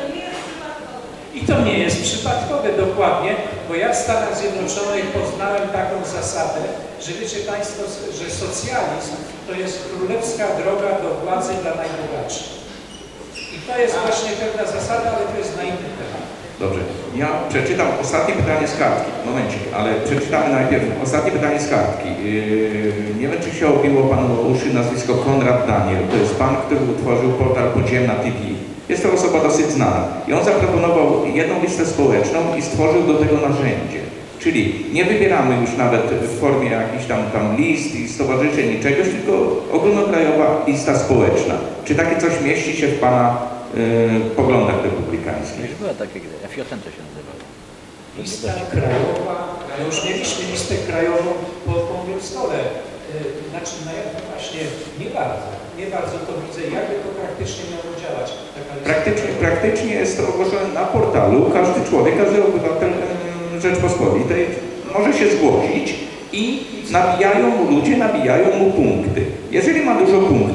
I to nie jest przypadkowe dokładnie, bo ja w Stanach Zjednoczonych poznałem taką zasadę, że wiecie Państwo, że socjalizm to jest królewska droga do władzy dla najbogatszych. I to jest właśnie pewna zasada, ale to jest na inny temat. Dobrze. Ja przeczytam ostatnie pytanie z kartki. Momencik, ale przeczytamy najpierw ostatnie pytanie z kartki. Yy, nie wiem, czy się obiło Panu o uszy nazwisko Konrad Daniel. To jest Pan, który utworzył portal Podziemna T V. Jest to osoba dosyć znana. I on zaproponował jedną listę społeczną i stworzył do tego narzędzie. Czyli nie wybieramy już nawet w formie jakichś tam, tam list i stowarzyszeń i czegoś, tylko ogólnokrajowa lista społeczna. Czy takie coś mieści się w Pana yy, poglądach republikańskich? Już była taka gra, F J N to się nazywało. Lista krajowa, no już mieliśmy listę krajową po, po stole. Yy, znaczy, no ja właśnie nie bardzo, nie bardzo to widzę, jakby to praktycznie miało działać. Praktycznie, praktycznie jest to ogłoszone na portalu. Każdy człowiek, każdy obywatel Rzeczpospolitej może się zgłosić i nabijają mu ludzie, nabijają mu punkty. Jeżeli ma dużo punktów,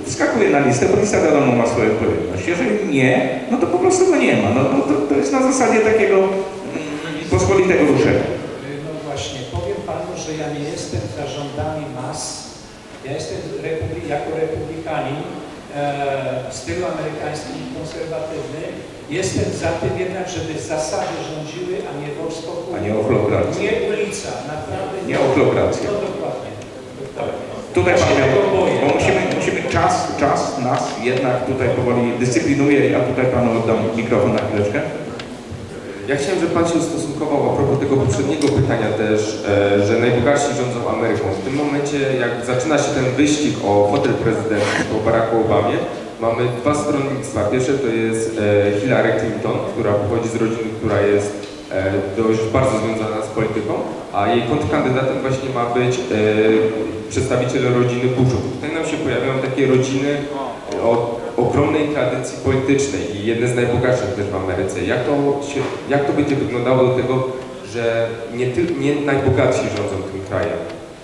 wskakuje na listę, bo lista wiadomo ma swoją odpowiedność. Jeżeli nie, no to po prostu go nie ma. No, no to, to jest na zasadzie takiego mm, pospolitego ruszenia. No właśnie, powiem panu, że ja nie jestem za rządami mas. Ja jestem republi jako republikanin e, w stylu amerykańskim konserwatywny. Jestem za tym jednak, żeby zasady rządziły, a nie wol spokój. A nie ochlokracja. Nie ulica, naprawdę. Nie ochlokracja. No dokładnie. dokładnie. Tutaj ja pan miał, boję, bo musimy, musimy czas, czas nas jednak tutaj powoli dyscyplinuje, ja tutaj panu oddam mikrofon na chwileczkę. Ja chciałem, żeby pan się ustosunkował a propos tego poprzedniego pytania też, e, że najbogatsi rządzą Ameryką. W tym momencie, jak zaczyna się ten wyścig o fotel prezydencki po Baracku Obamie, mamy dwa stronnictwa. Pierwsze to jest e, Hillary Clinton, która pochodzi z rodziny, która jest e, dość bardzo związana z polityką, a jej kontrkandydatem właśnie ma być e, przedstawiciel rodziny Bushów. Tutaj nam się pojawiają takie rodziny o ogromnej tradycji politycznej i jedne z najbogatszych też w Ameryce. Jak to, się, jak to będzie wyglądało do tego, że nie, ty, nie najbogatsi rządzą tym krajem?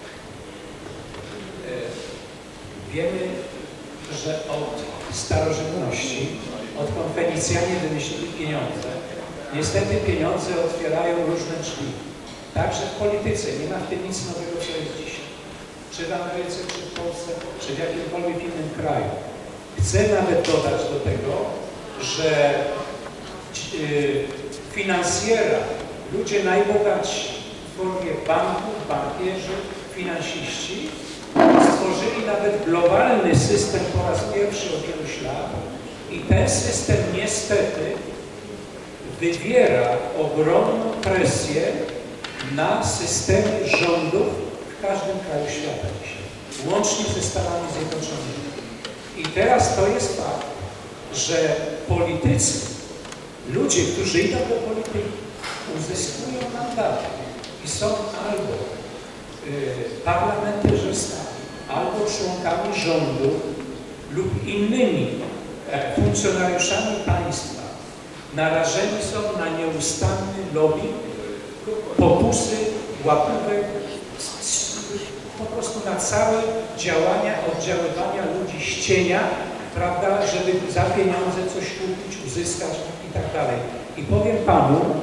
Wiemy, że od starożytności, odkąd Fenicjanie wymyślili pieniądze, niestety pieniądze otwierają różne drzwi. Także w polityce nie ma w tym nic nowego, co jest dzisiaj. Czy w Ameryce, czy w Polsce, czy w jakimkolwiek innym kraju. Chcę nawet dodać do tego, że yy, finansjera, ludzie najbogatsi w formie banków, bankierzy, finansiści stworzyli nawet globalny system po raz pierwszy od iluś lat i ten system niestety wywiera ogromną presję na systemy rządów w każdym kraju świata dzisiaj, łącznie ze Stanami Zjednoczonymi. I teraz to jest fakt, że politycy, ludzie, którzy idą do polityki, uzyskują mandaty i są albo y, parlamentarzystami, albo członkami rządu lub innymi e, funkcjonariuszami państwa, narażeni są na nieustanny lobby, pokusy, łapówek, po prostu na całe działania, oddziaływania ludzi z cienia, prawda, żeby za pieniądze coś kupić, uzyskać i tak dalej. I powiem panu, e,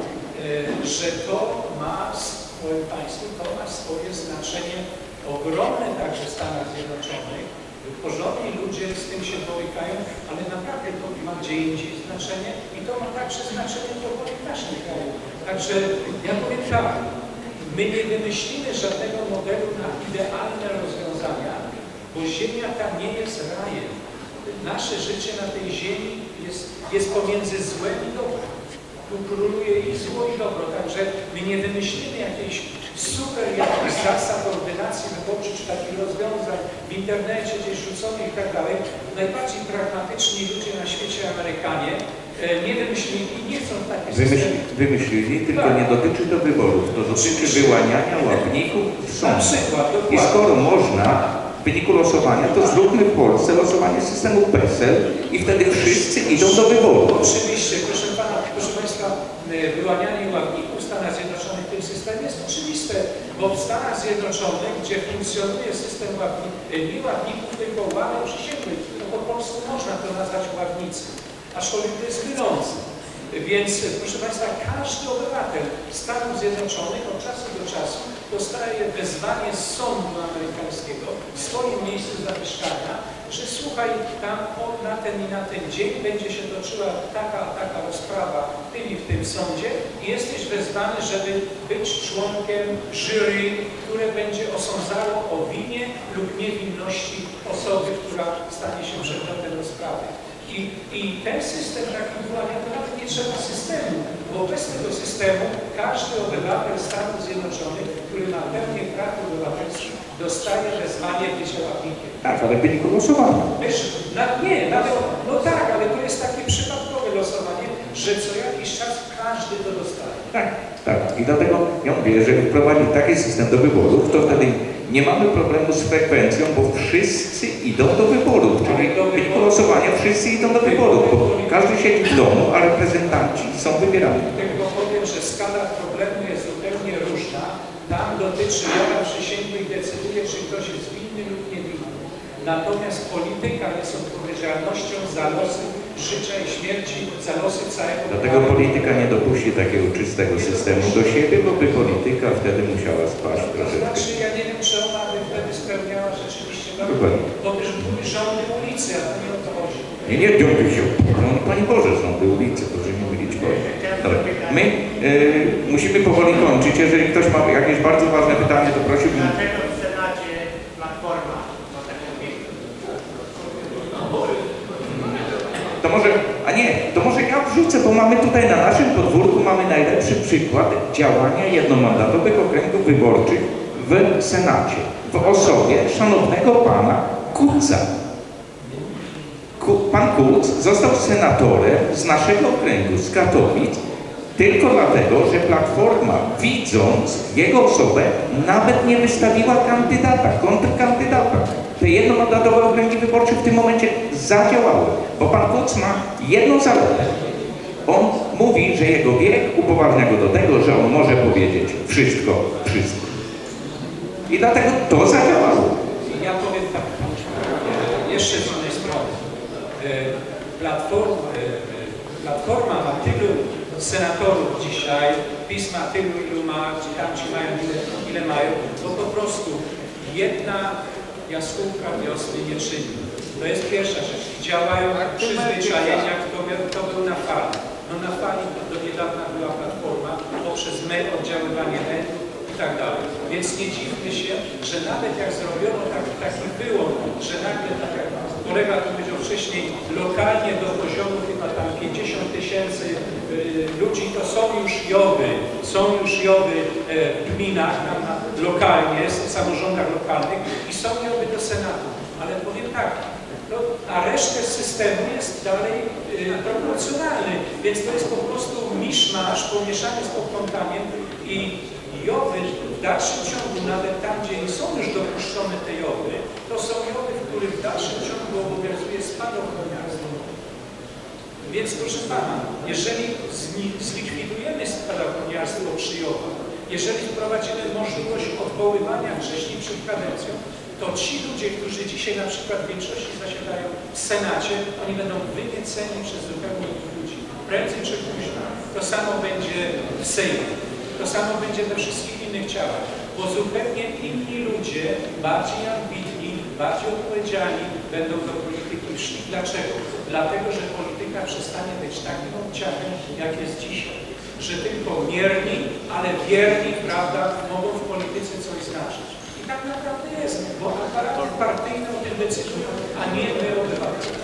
że to ma, powiem państwu, to ma swoje znaczenie ogromne także w Stanach Zjednoczonych. Porządni ludzie z tym się borykają, ale naprawdę to ma gdzie indziej znaczenie i to ma także znaczenie w naszym kraju. Także ja powiem tak, my nie wymyślimy żadnego modelu na idealne rozwiązania, bo Ziemia ta nie jest rajem. Nasze życie na tej Ziemi jest, jest pomiędzy złem i dobrem. Tu króluje i zło i dobro, także my nie wymyślimy jakiejś super jakichś zasad ordynacji wyborczej, czy takich rozwiązań w internecie gdzieś rzuconych i tak dalej. Najbardziej pragmatyczni ludzie na świecie, Amerykanie, nie wymyślili i nie chcą takich Wymyśli, Wymyślili, tylko tak. Nie dotyczy to wyborów, to dotyczy wyłaniania ławników w sądzie. I skoro można w wyniku losowania, to zróbmy w Polsce losowanie systemu P E S E L i wtedy wszyscy idą do wyborów. Oczywiście, proszę pana, proszę państwa, wyłanianie ławników w Stanach Zjednoczonych w tym systemie jest oczywiste, bo w Stanach Zjednoczonych, gdzie funkcjonuje system ławników, nie ławników, tylko ławy przysięgłych, no po polsku można to nazwać ławnicy, aczkolwiek to jest mylące. Więc, proszę państwa, każdy obywatel Stanów Zjednoczonych od czasu do czasu dostaje wezwanie z sądu amerykańskiego w swoim miejscu zamieszkania, że słuchaj, tam na ten i na ten dzień będzie się toczyła taka, taka rozprawa w tym i w tym sądzie i jesteś wezwany, żeby być członkiem jury, które będzie osądzało o winie lub niewinności osoby, która stanie się przedmiotem rozprawy. I, I ten system taki wyłania, to nawet nie trzeba systemu, bo bez tego systemu każdy obywatel Stanów Zjednoczonych, który ma pełnię praw obywatelskich, dostaje wezwanie bycia ławnikiem. Tak, ale w wyniku losowania. Wiesz, na, nie, nawet, no tak, ale to jest takie przypadkowe losowanie, że co jakiś czas każdy to dostaje. Tak, tak. I dlatego ja mówię, jeżeli wprowadzi taki system do wyborów, to wtedy nie mamy problemu z frekwencją, bo wszyscy idą do wyborów, czyli w wyniku losowania wszyscy idą do wyborów, bo każdy siedzi w domu, a reprezentanci są wybierani. Tylko powiem, że skala problemu jest zupełnie różna. Tam dotyczy, jaka przysięgłych decyduje, czy ktoś jest winny lub niewinny. Natomiast polityka jest odpowiedzialnością za losy życia i śmierci, za losy całego... Dlatego polityka nie dopuści takiego czystego systemu do siebie, bo by polityka wtedy musiała spaść troszeczkę. Znaczy, ja nie wiem, czy ona by wtedy spełniała rzeczywiście... Dokładnie. Bo też były rządy ulicy, a to nie o to chodzi. Nie, nie, rządy się. No, Panie Boże, rządy ulicy, proszę nie mylić pojęć. Dobra. My y, musimy powoli kończyć. Jeżeli ktoś ma jakieś bardzo ważne pytanie, to prosiłbym... Dlaczego w Senacie Platforma ma taką miejsce? To może, a nie, to może ja wrzucę, bo mamy tutaj na naszym podwórku mamy najlepszy przykład działania jednomandatowych okręgów wyborczych w Senacie. W osobie szanownego pana Kuca. Pan Kuc został senatorem z naszego okręgu, z Katowic, tylko dlatego, że Platforma, widząc jego osobę, nawet nie wystawiła kandydata, kontrkandydata. Te jednomandatowe okręgi wyborcze w tym momencie zadziałały, bo pan Kuc ma jedną zaletę. On mówi, że jego wiek upoważnia go do tego, że on może powiedzieć wszystko, wszystko. I dlatego to zadziałało. Ja powiem tak, jeszcze z innej strony. Platforma, Platforma ma tylu senatorów dzisiaj, PiS ma tylu, ilu ma, ci tamci mają, ile, ile mają, bo po prostu jedna jaskółka wiosny nie czyni. To jest pierwsza rzecz. Działają przyzwyczajenia, kto, kto był na fali. No na fali do niedawna była Platforma poprzez mail, oddziaływanie mediów i tak dalej. Więc nie dziwmy się, że nawet jak zrobiono tak, taki wyłom, że nagle, tak jak kolega tu powiedział wcześniej, lokalnie do poziomu chyba tam pięćdziesiąt tysięcy y, ludzi to są już jowy, są już jowy y, w gminach, tam na, lokalnie, w samorządach lokalnych i są jowy do Senatu. Ale powiem tak, no, a resztę systemu jest dalej y, proporcjonalny, więc to jest po prostu miszmasz pomieszany z podkątaniem i jowy w dalszym ciągu, nawet tam, gdzie nie są już dopuszczone te jowy, to są jowy, w których w dalszym ciągu obowiązuje spadochroniarstwo. Więc proszę Pana, jeżeli zlikwidujemy spadochroniarstwo przy jowach, jeżeli wprowadzimy możliwość odwoływania wcześniejszych kadencją, to ci ludzie, którzy dzisiaj na przykład w większości zasiadają w Senacie, oni będą wynieceni przez zupełnie innych ludzi. Prędzej czy później. To samo będzie w Sejmie. To samo będzie we wszystkich innych ciałach, bo zupełnie inni ludzie, bardziej ambitni, bardziej odpowiedzialni będą do polityki szli. Dlaczego? Dlatego, że polityka przestanie być takim obciachem, jak jest dzisiaj. Że tylko mierni, ale wierni, prawda, mogą w polityce coś znaczyć. I tak naprawdę jest, bo aparaty partyjne o tym decydują, a nie my obywatele.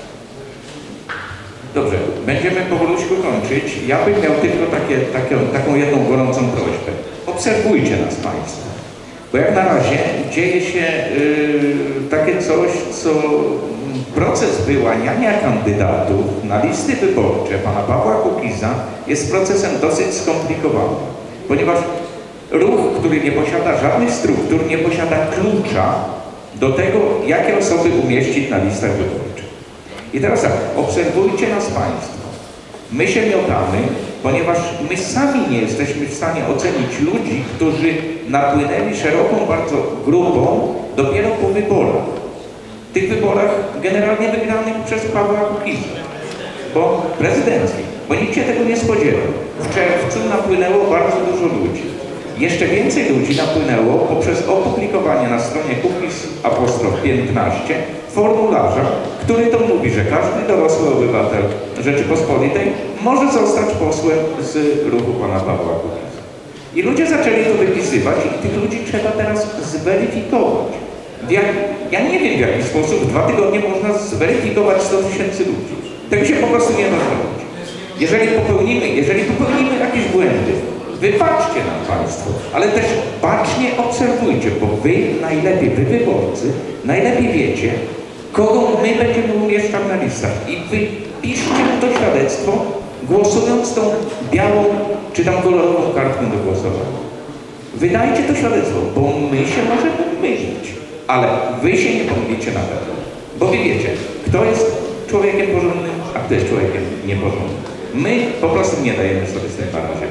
Dobrze, będziemy powolutku kończyć. Ja bym miał tylko takie, takie, taką jedną gorącą prośbę. Obserwujcie nas Państwo, bo jak na razie dzieje się yy, takie coś, co proces wyłaniania kandydatów na listy wyborcze pana Pawła Kukiza jest procesem dosyć skomplikowanym, ponieważ ruch, który nie posiada żadnych struktur, nie posiada klucza do tego, jakie osoby umieścić na listach wyborczych. I teraz tak, obserwujcie nas Państwo. My się miotamy, ponieważ my sami nie jesteśmy w stanie ocenić ludzi, którzy napłynęli szeroką bardzo grupą dopiero po wyborach. W tych wyborach generalnie wygranych przez Pawła Kukiza, bo prezydenckich, bo nikt się tego nie spodziewał. W czerwcu napłynęło bardzo dużo ludzi. Jeszcze więcej ludzi napłynęło poprzez opublikowanie na stronie Kukiz apostrof piętnaście formularza, który to mówi, że każdy dorosły obywatel Rzeczypospolitej może zostać posłem z ruchu pana Pawła Kukiza. I ludzie zaczęli to wypisywać i tych ludzi trzeba teraz zweryfikować. Jak, ja nie wiem, w jaki sposób w dwa tygodnie można zweryfikować sto tysięcy ludzi. Tego się po prostu nie da zrobić. Jeżeli popełnimy, jeżeli popełnimy jakieś błędy, wybaczcie nam Państwo, ale też bacznie obserwujcie, bo Wy najlepiej, Wy wyborcy, najlepiej wiecie, kogo my będziemy umieszczać na listach. I Wy piszcie to świadectwo, głosując tą białą czy tam kolorową kartką do głosowania. Wydajcie to świadectwo, bo my się możemy mylić, ale Wy się nie pomylicie na pewno. Bo Wy wiecie, kto jest człowiekiem porządnym, a kto jest człowiekiem nieporządnym. My po prostu nie dajemy sobie z tym na razie.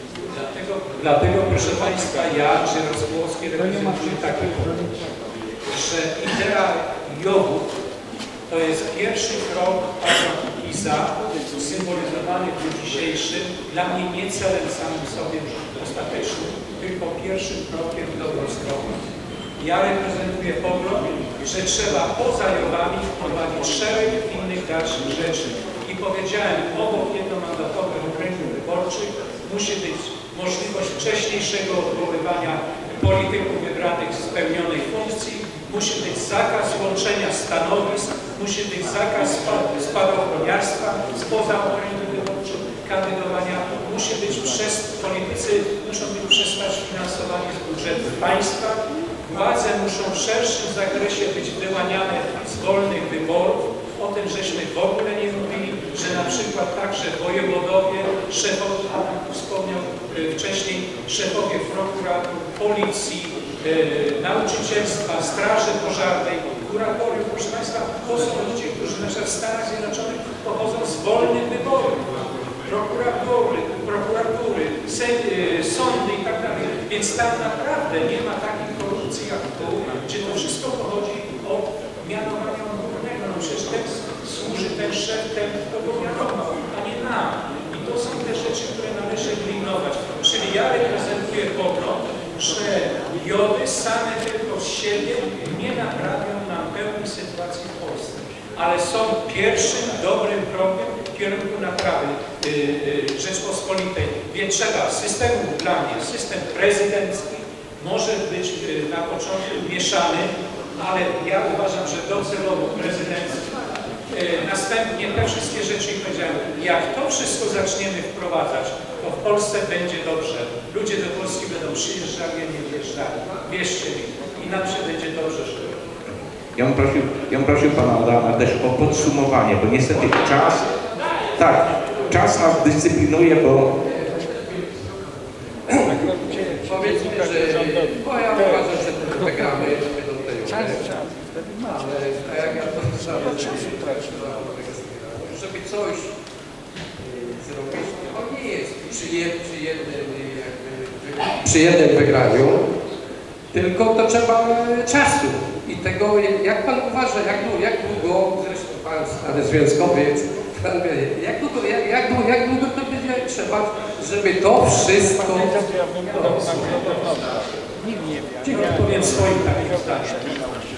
Dlatego, proszę Państwa, ja czy Rozpłowski reprezentuję taki punkt. że idea Jobu to jest pierwszy krok Pawła Kukiza, symbolizowany w dniu dzisiejszym, dla mnie nie celem samym sobie ostatecznym, tylko pierwszym krokiem w dobrą stronę. Ja reprezentuję pogląd, że trzeba poza Jobami wprowadzić szereg innych dalszych rzeczy. I powiedziałem, obok jednomandatowych okręgów wyborczych musi być możliwość wcześniejszego odwoływania polityków wybranych z spełnionej funkcji, musi być zakaz łączenia stanowisk, musi być zakaz spadochroniarstwa spoza okręgów wyborczych, kandydowania, musi być przez, politycy muszą być przestać finansowani z budżetu państwa, władze muszą w szerszym zakresie być wyłaniane z wolnych wyborów. O tym żeśmy w ogóle nie mówili, że na przykład także wojewodowie, szefowie, wspomniał wcześniej, szefowie prokuratur, policji, yy, nauczycielstwa, straży pożarnej, kuratoriów, proszę Państwa, to są ludzie, którzy na przykład w Stanach Zjednoczonych pochodzą z wolnych wyborów. Prokuratury, prokuratury, sądy i tak dalej. Więc tam naprawdę nie ma takiej korupcji jak tu, gdzie to wszystko pochodzi od mianowania górnego. No przecież ten służy ten szef, ten kto go mianował, a nie nam. I to są te rzeczy, które należy eliminować. Czyli ja reprezentuję pogląd, że jody same tylko z siebie nie naprawią nam pełnej sytuacji w Polsce, ale są pierwszym dobrym krokiem w kierunku naprawy yy, yy, Rzeczpospolitej. Więc trzeba systemu, dla mnie system prezydencki może być yy, na początku mieszany, ale ja uważam, że docelowo prezydencki. Yy, następnie te wszystkie rzeczy powiedziałem, jak to wszystko zaczniemy wprowadzać, to w Polsce będzie dobrze. Ludzie do Polski będą przyjeżdżali, a nie wjeżdżali. Wierzcie mi. I nam się będzie dobrze żyło. Ja bym prosił, ja bym prosił Pana Adama też o podsumowanie, bo niestety czas, tak, czas nas dyscyplinuje, bo... Powiedzmy, że bo ja uważam, że wygramy do tej ale a jak ja to żeby coś zrobić, to nie jest przy, jed, przy, jednym, jakby, przy jednym wygraniu, tylko to trzeba czasu. I tego, jak Pan uważa, jak, jak długo, zresztą Pan stary związkowiec, jak długo, jak, jak, długo, jak długo to będzie trzeba, żeby to wszystko... Ja powiem swoim takim zdaniem.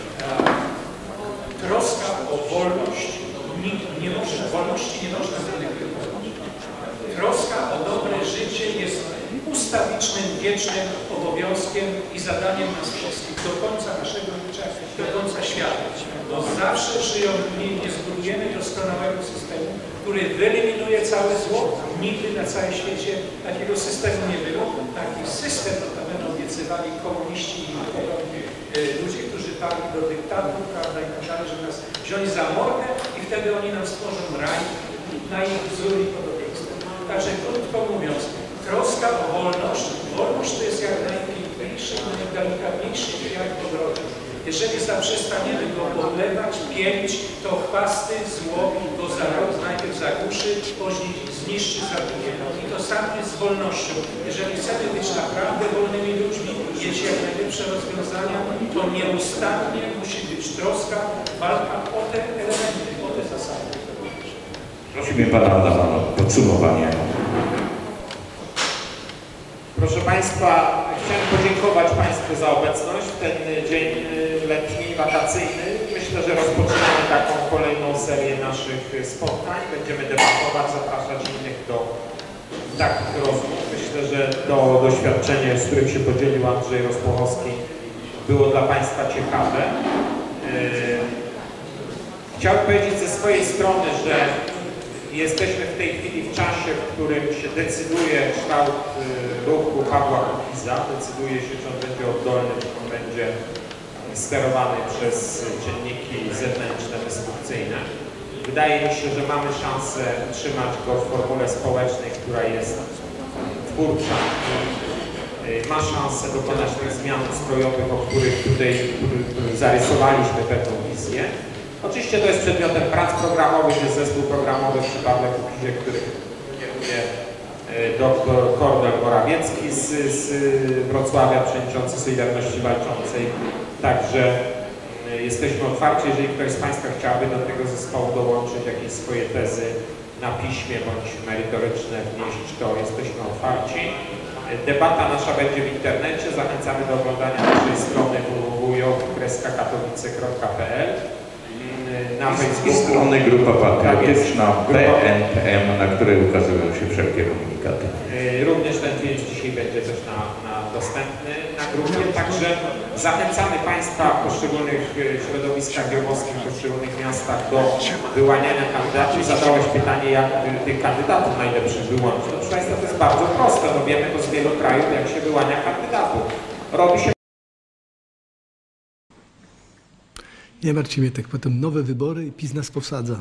Troska o wolność, nikt nie może, wolności nie można zrezygnować. Troska o dobre życie jest ustawicznym, wiecznym obowiązkiem i zadaniem nas wszystkich do końca naszego życia, do końca świata. Bo zawsze żyją, nie, nie zbudujemy doskonałego systemu, który wyeliminuje całe zło. Nigdy na całym świecie takiego systemu nie było. Taki system notabene obiecywali komuniści i podobni ludzie, którzy pali do dyktatu, prawda, i tak dalej, że nas wziąć za mordę i wtedy oni nam stworzą raj na ich wzór i podobieństwo. Także krótko mówiąc, troska o wolność. Wolność to jest jak najpiękniejszy i najdelikatniejszy kwiat w ogrodzie. Jeżeli zaprzestaniemy go podlewać, pięć, to chwasty, zło go zaraz najpierw zagłuszy, później zniszczy, zabije. I to samo jest z wolnością. Jeżeli chcemy być naprawdę wolnymi ludźmi, mieć jak najlepsze rozwiązania, to nieustannie musi być troska, walka o te elementy, o te zasady. Prosimy Pana Adama o podsumowanie. Proszę Państwa, chciałem podziękować Państwu za obecność w ten dzień letni, wakacyjny. Myślę, że rozpoczynamy taką kolejną serię naszych spotkań. Będziemy debatować, zapraszać innych do takich rozmów. Myślę, że to doświadczenie, z którym się podzielił Andrzej Rozpochowski, było dla Państwa ciekawe. Chciałbym powiedzieć ze swojej strony, że jesteśmy w tej chwili w czasie, w którym się decyduje kształt ruchu Pawła Kukiza, decyduje się, czy on będzie oddolny, czy on będzie sterowany przez czynniki zewnętrzne, dysfunkcyjne. Wydaje mi się, że mamy szansę utrzymać go w formule społecznej, która jest twórcza i ma szansę dokonać tych zmian ustrojowych, o których tutaj zarysowaliśmy pewną wizję. Oczywiście to jest przedmiotem prac programowych, jest zespół programowy przy Pawle Kukizie, który kieruje doktor Kornel Morawiecki z, z Wrocławia, przewodniczący Solidarności Walczącej. Także Jesteśmy otwarci, jeżeli ktoś z Państwa chciałby do tego zespołu dołączyć jakieś swoje tezy na piśmie bądź merytoryczne wnieść, to jesteśmy otwarci. Debata nasza będzie w internecie. Zachęcamy do oglądania naszej strony w w w kropka katowice kropka p l. Na Facebooku strony Grupa Patriotyczna P N P M, na której ukazują się wszelkie komunikaty. Również ten film dzisiaj będzie też na, na dostępny na grupie, także zachęcamy Państwa w poszczególnych środowiskach białowskich, w poszczególnych miastach do wyłaniania kandydatów. Zadałeś pytanie, jak tych kandydatów najlepszych wyłonić. No, proszę Państwa, to jest bardzo proste. No, wiemy to z wielu krajów, jak się wyłania kandydatów. Robi się. Nie martw mnie tak, potem nowe wybory i PiS nas powsadza.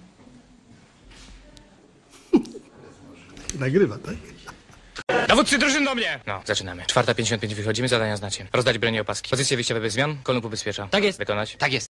Nagrywa, tak? Dowódcy drużyn do mnie! No, zaczynamy. Czwarta pięćdziesiąt pięć wychodzimy, zadania znacie. Rozdać broń i opaski. Pozycje wyjściowe bez zmian, kolumn ubezpiecza. Tak jest. Wykonać. Tak jest.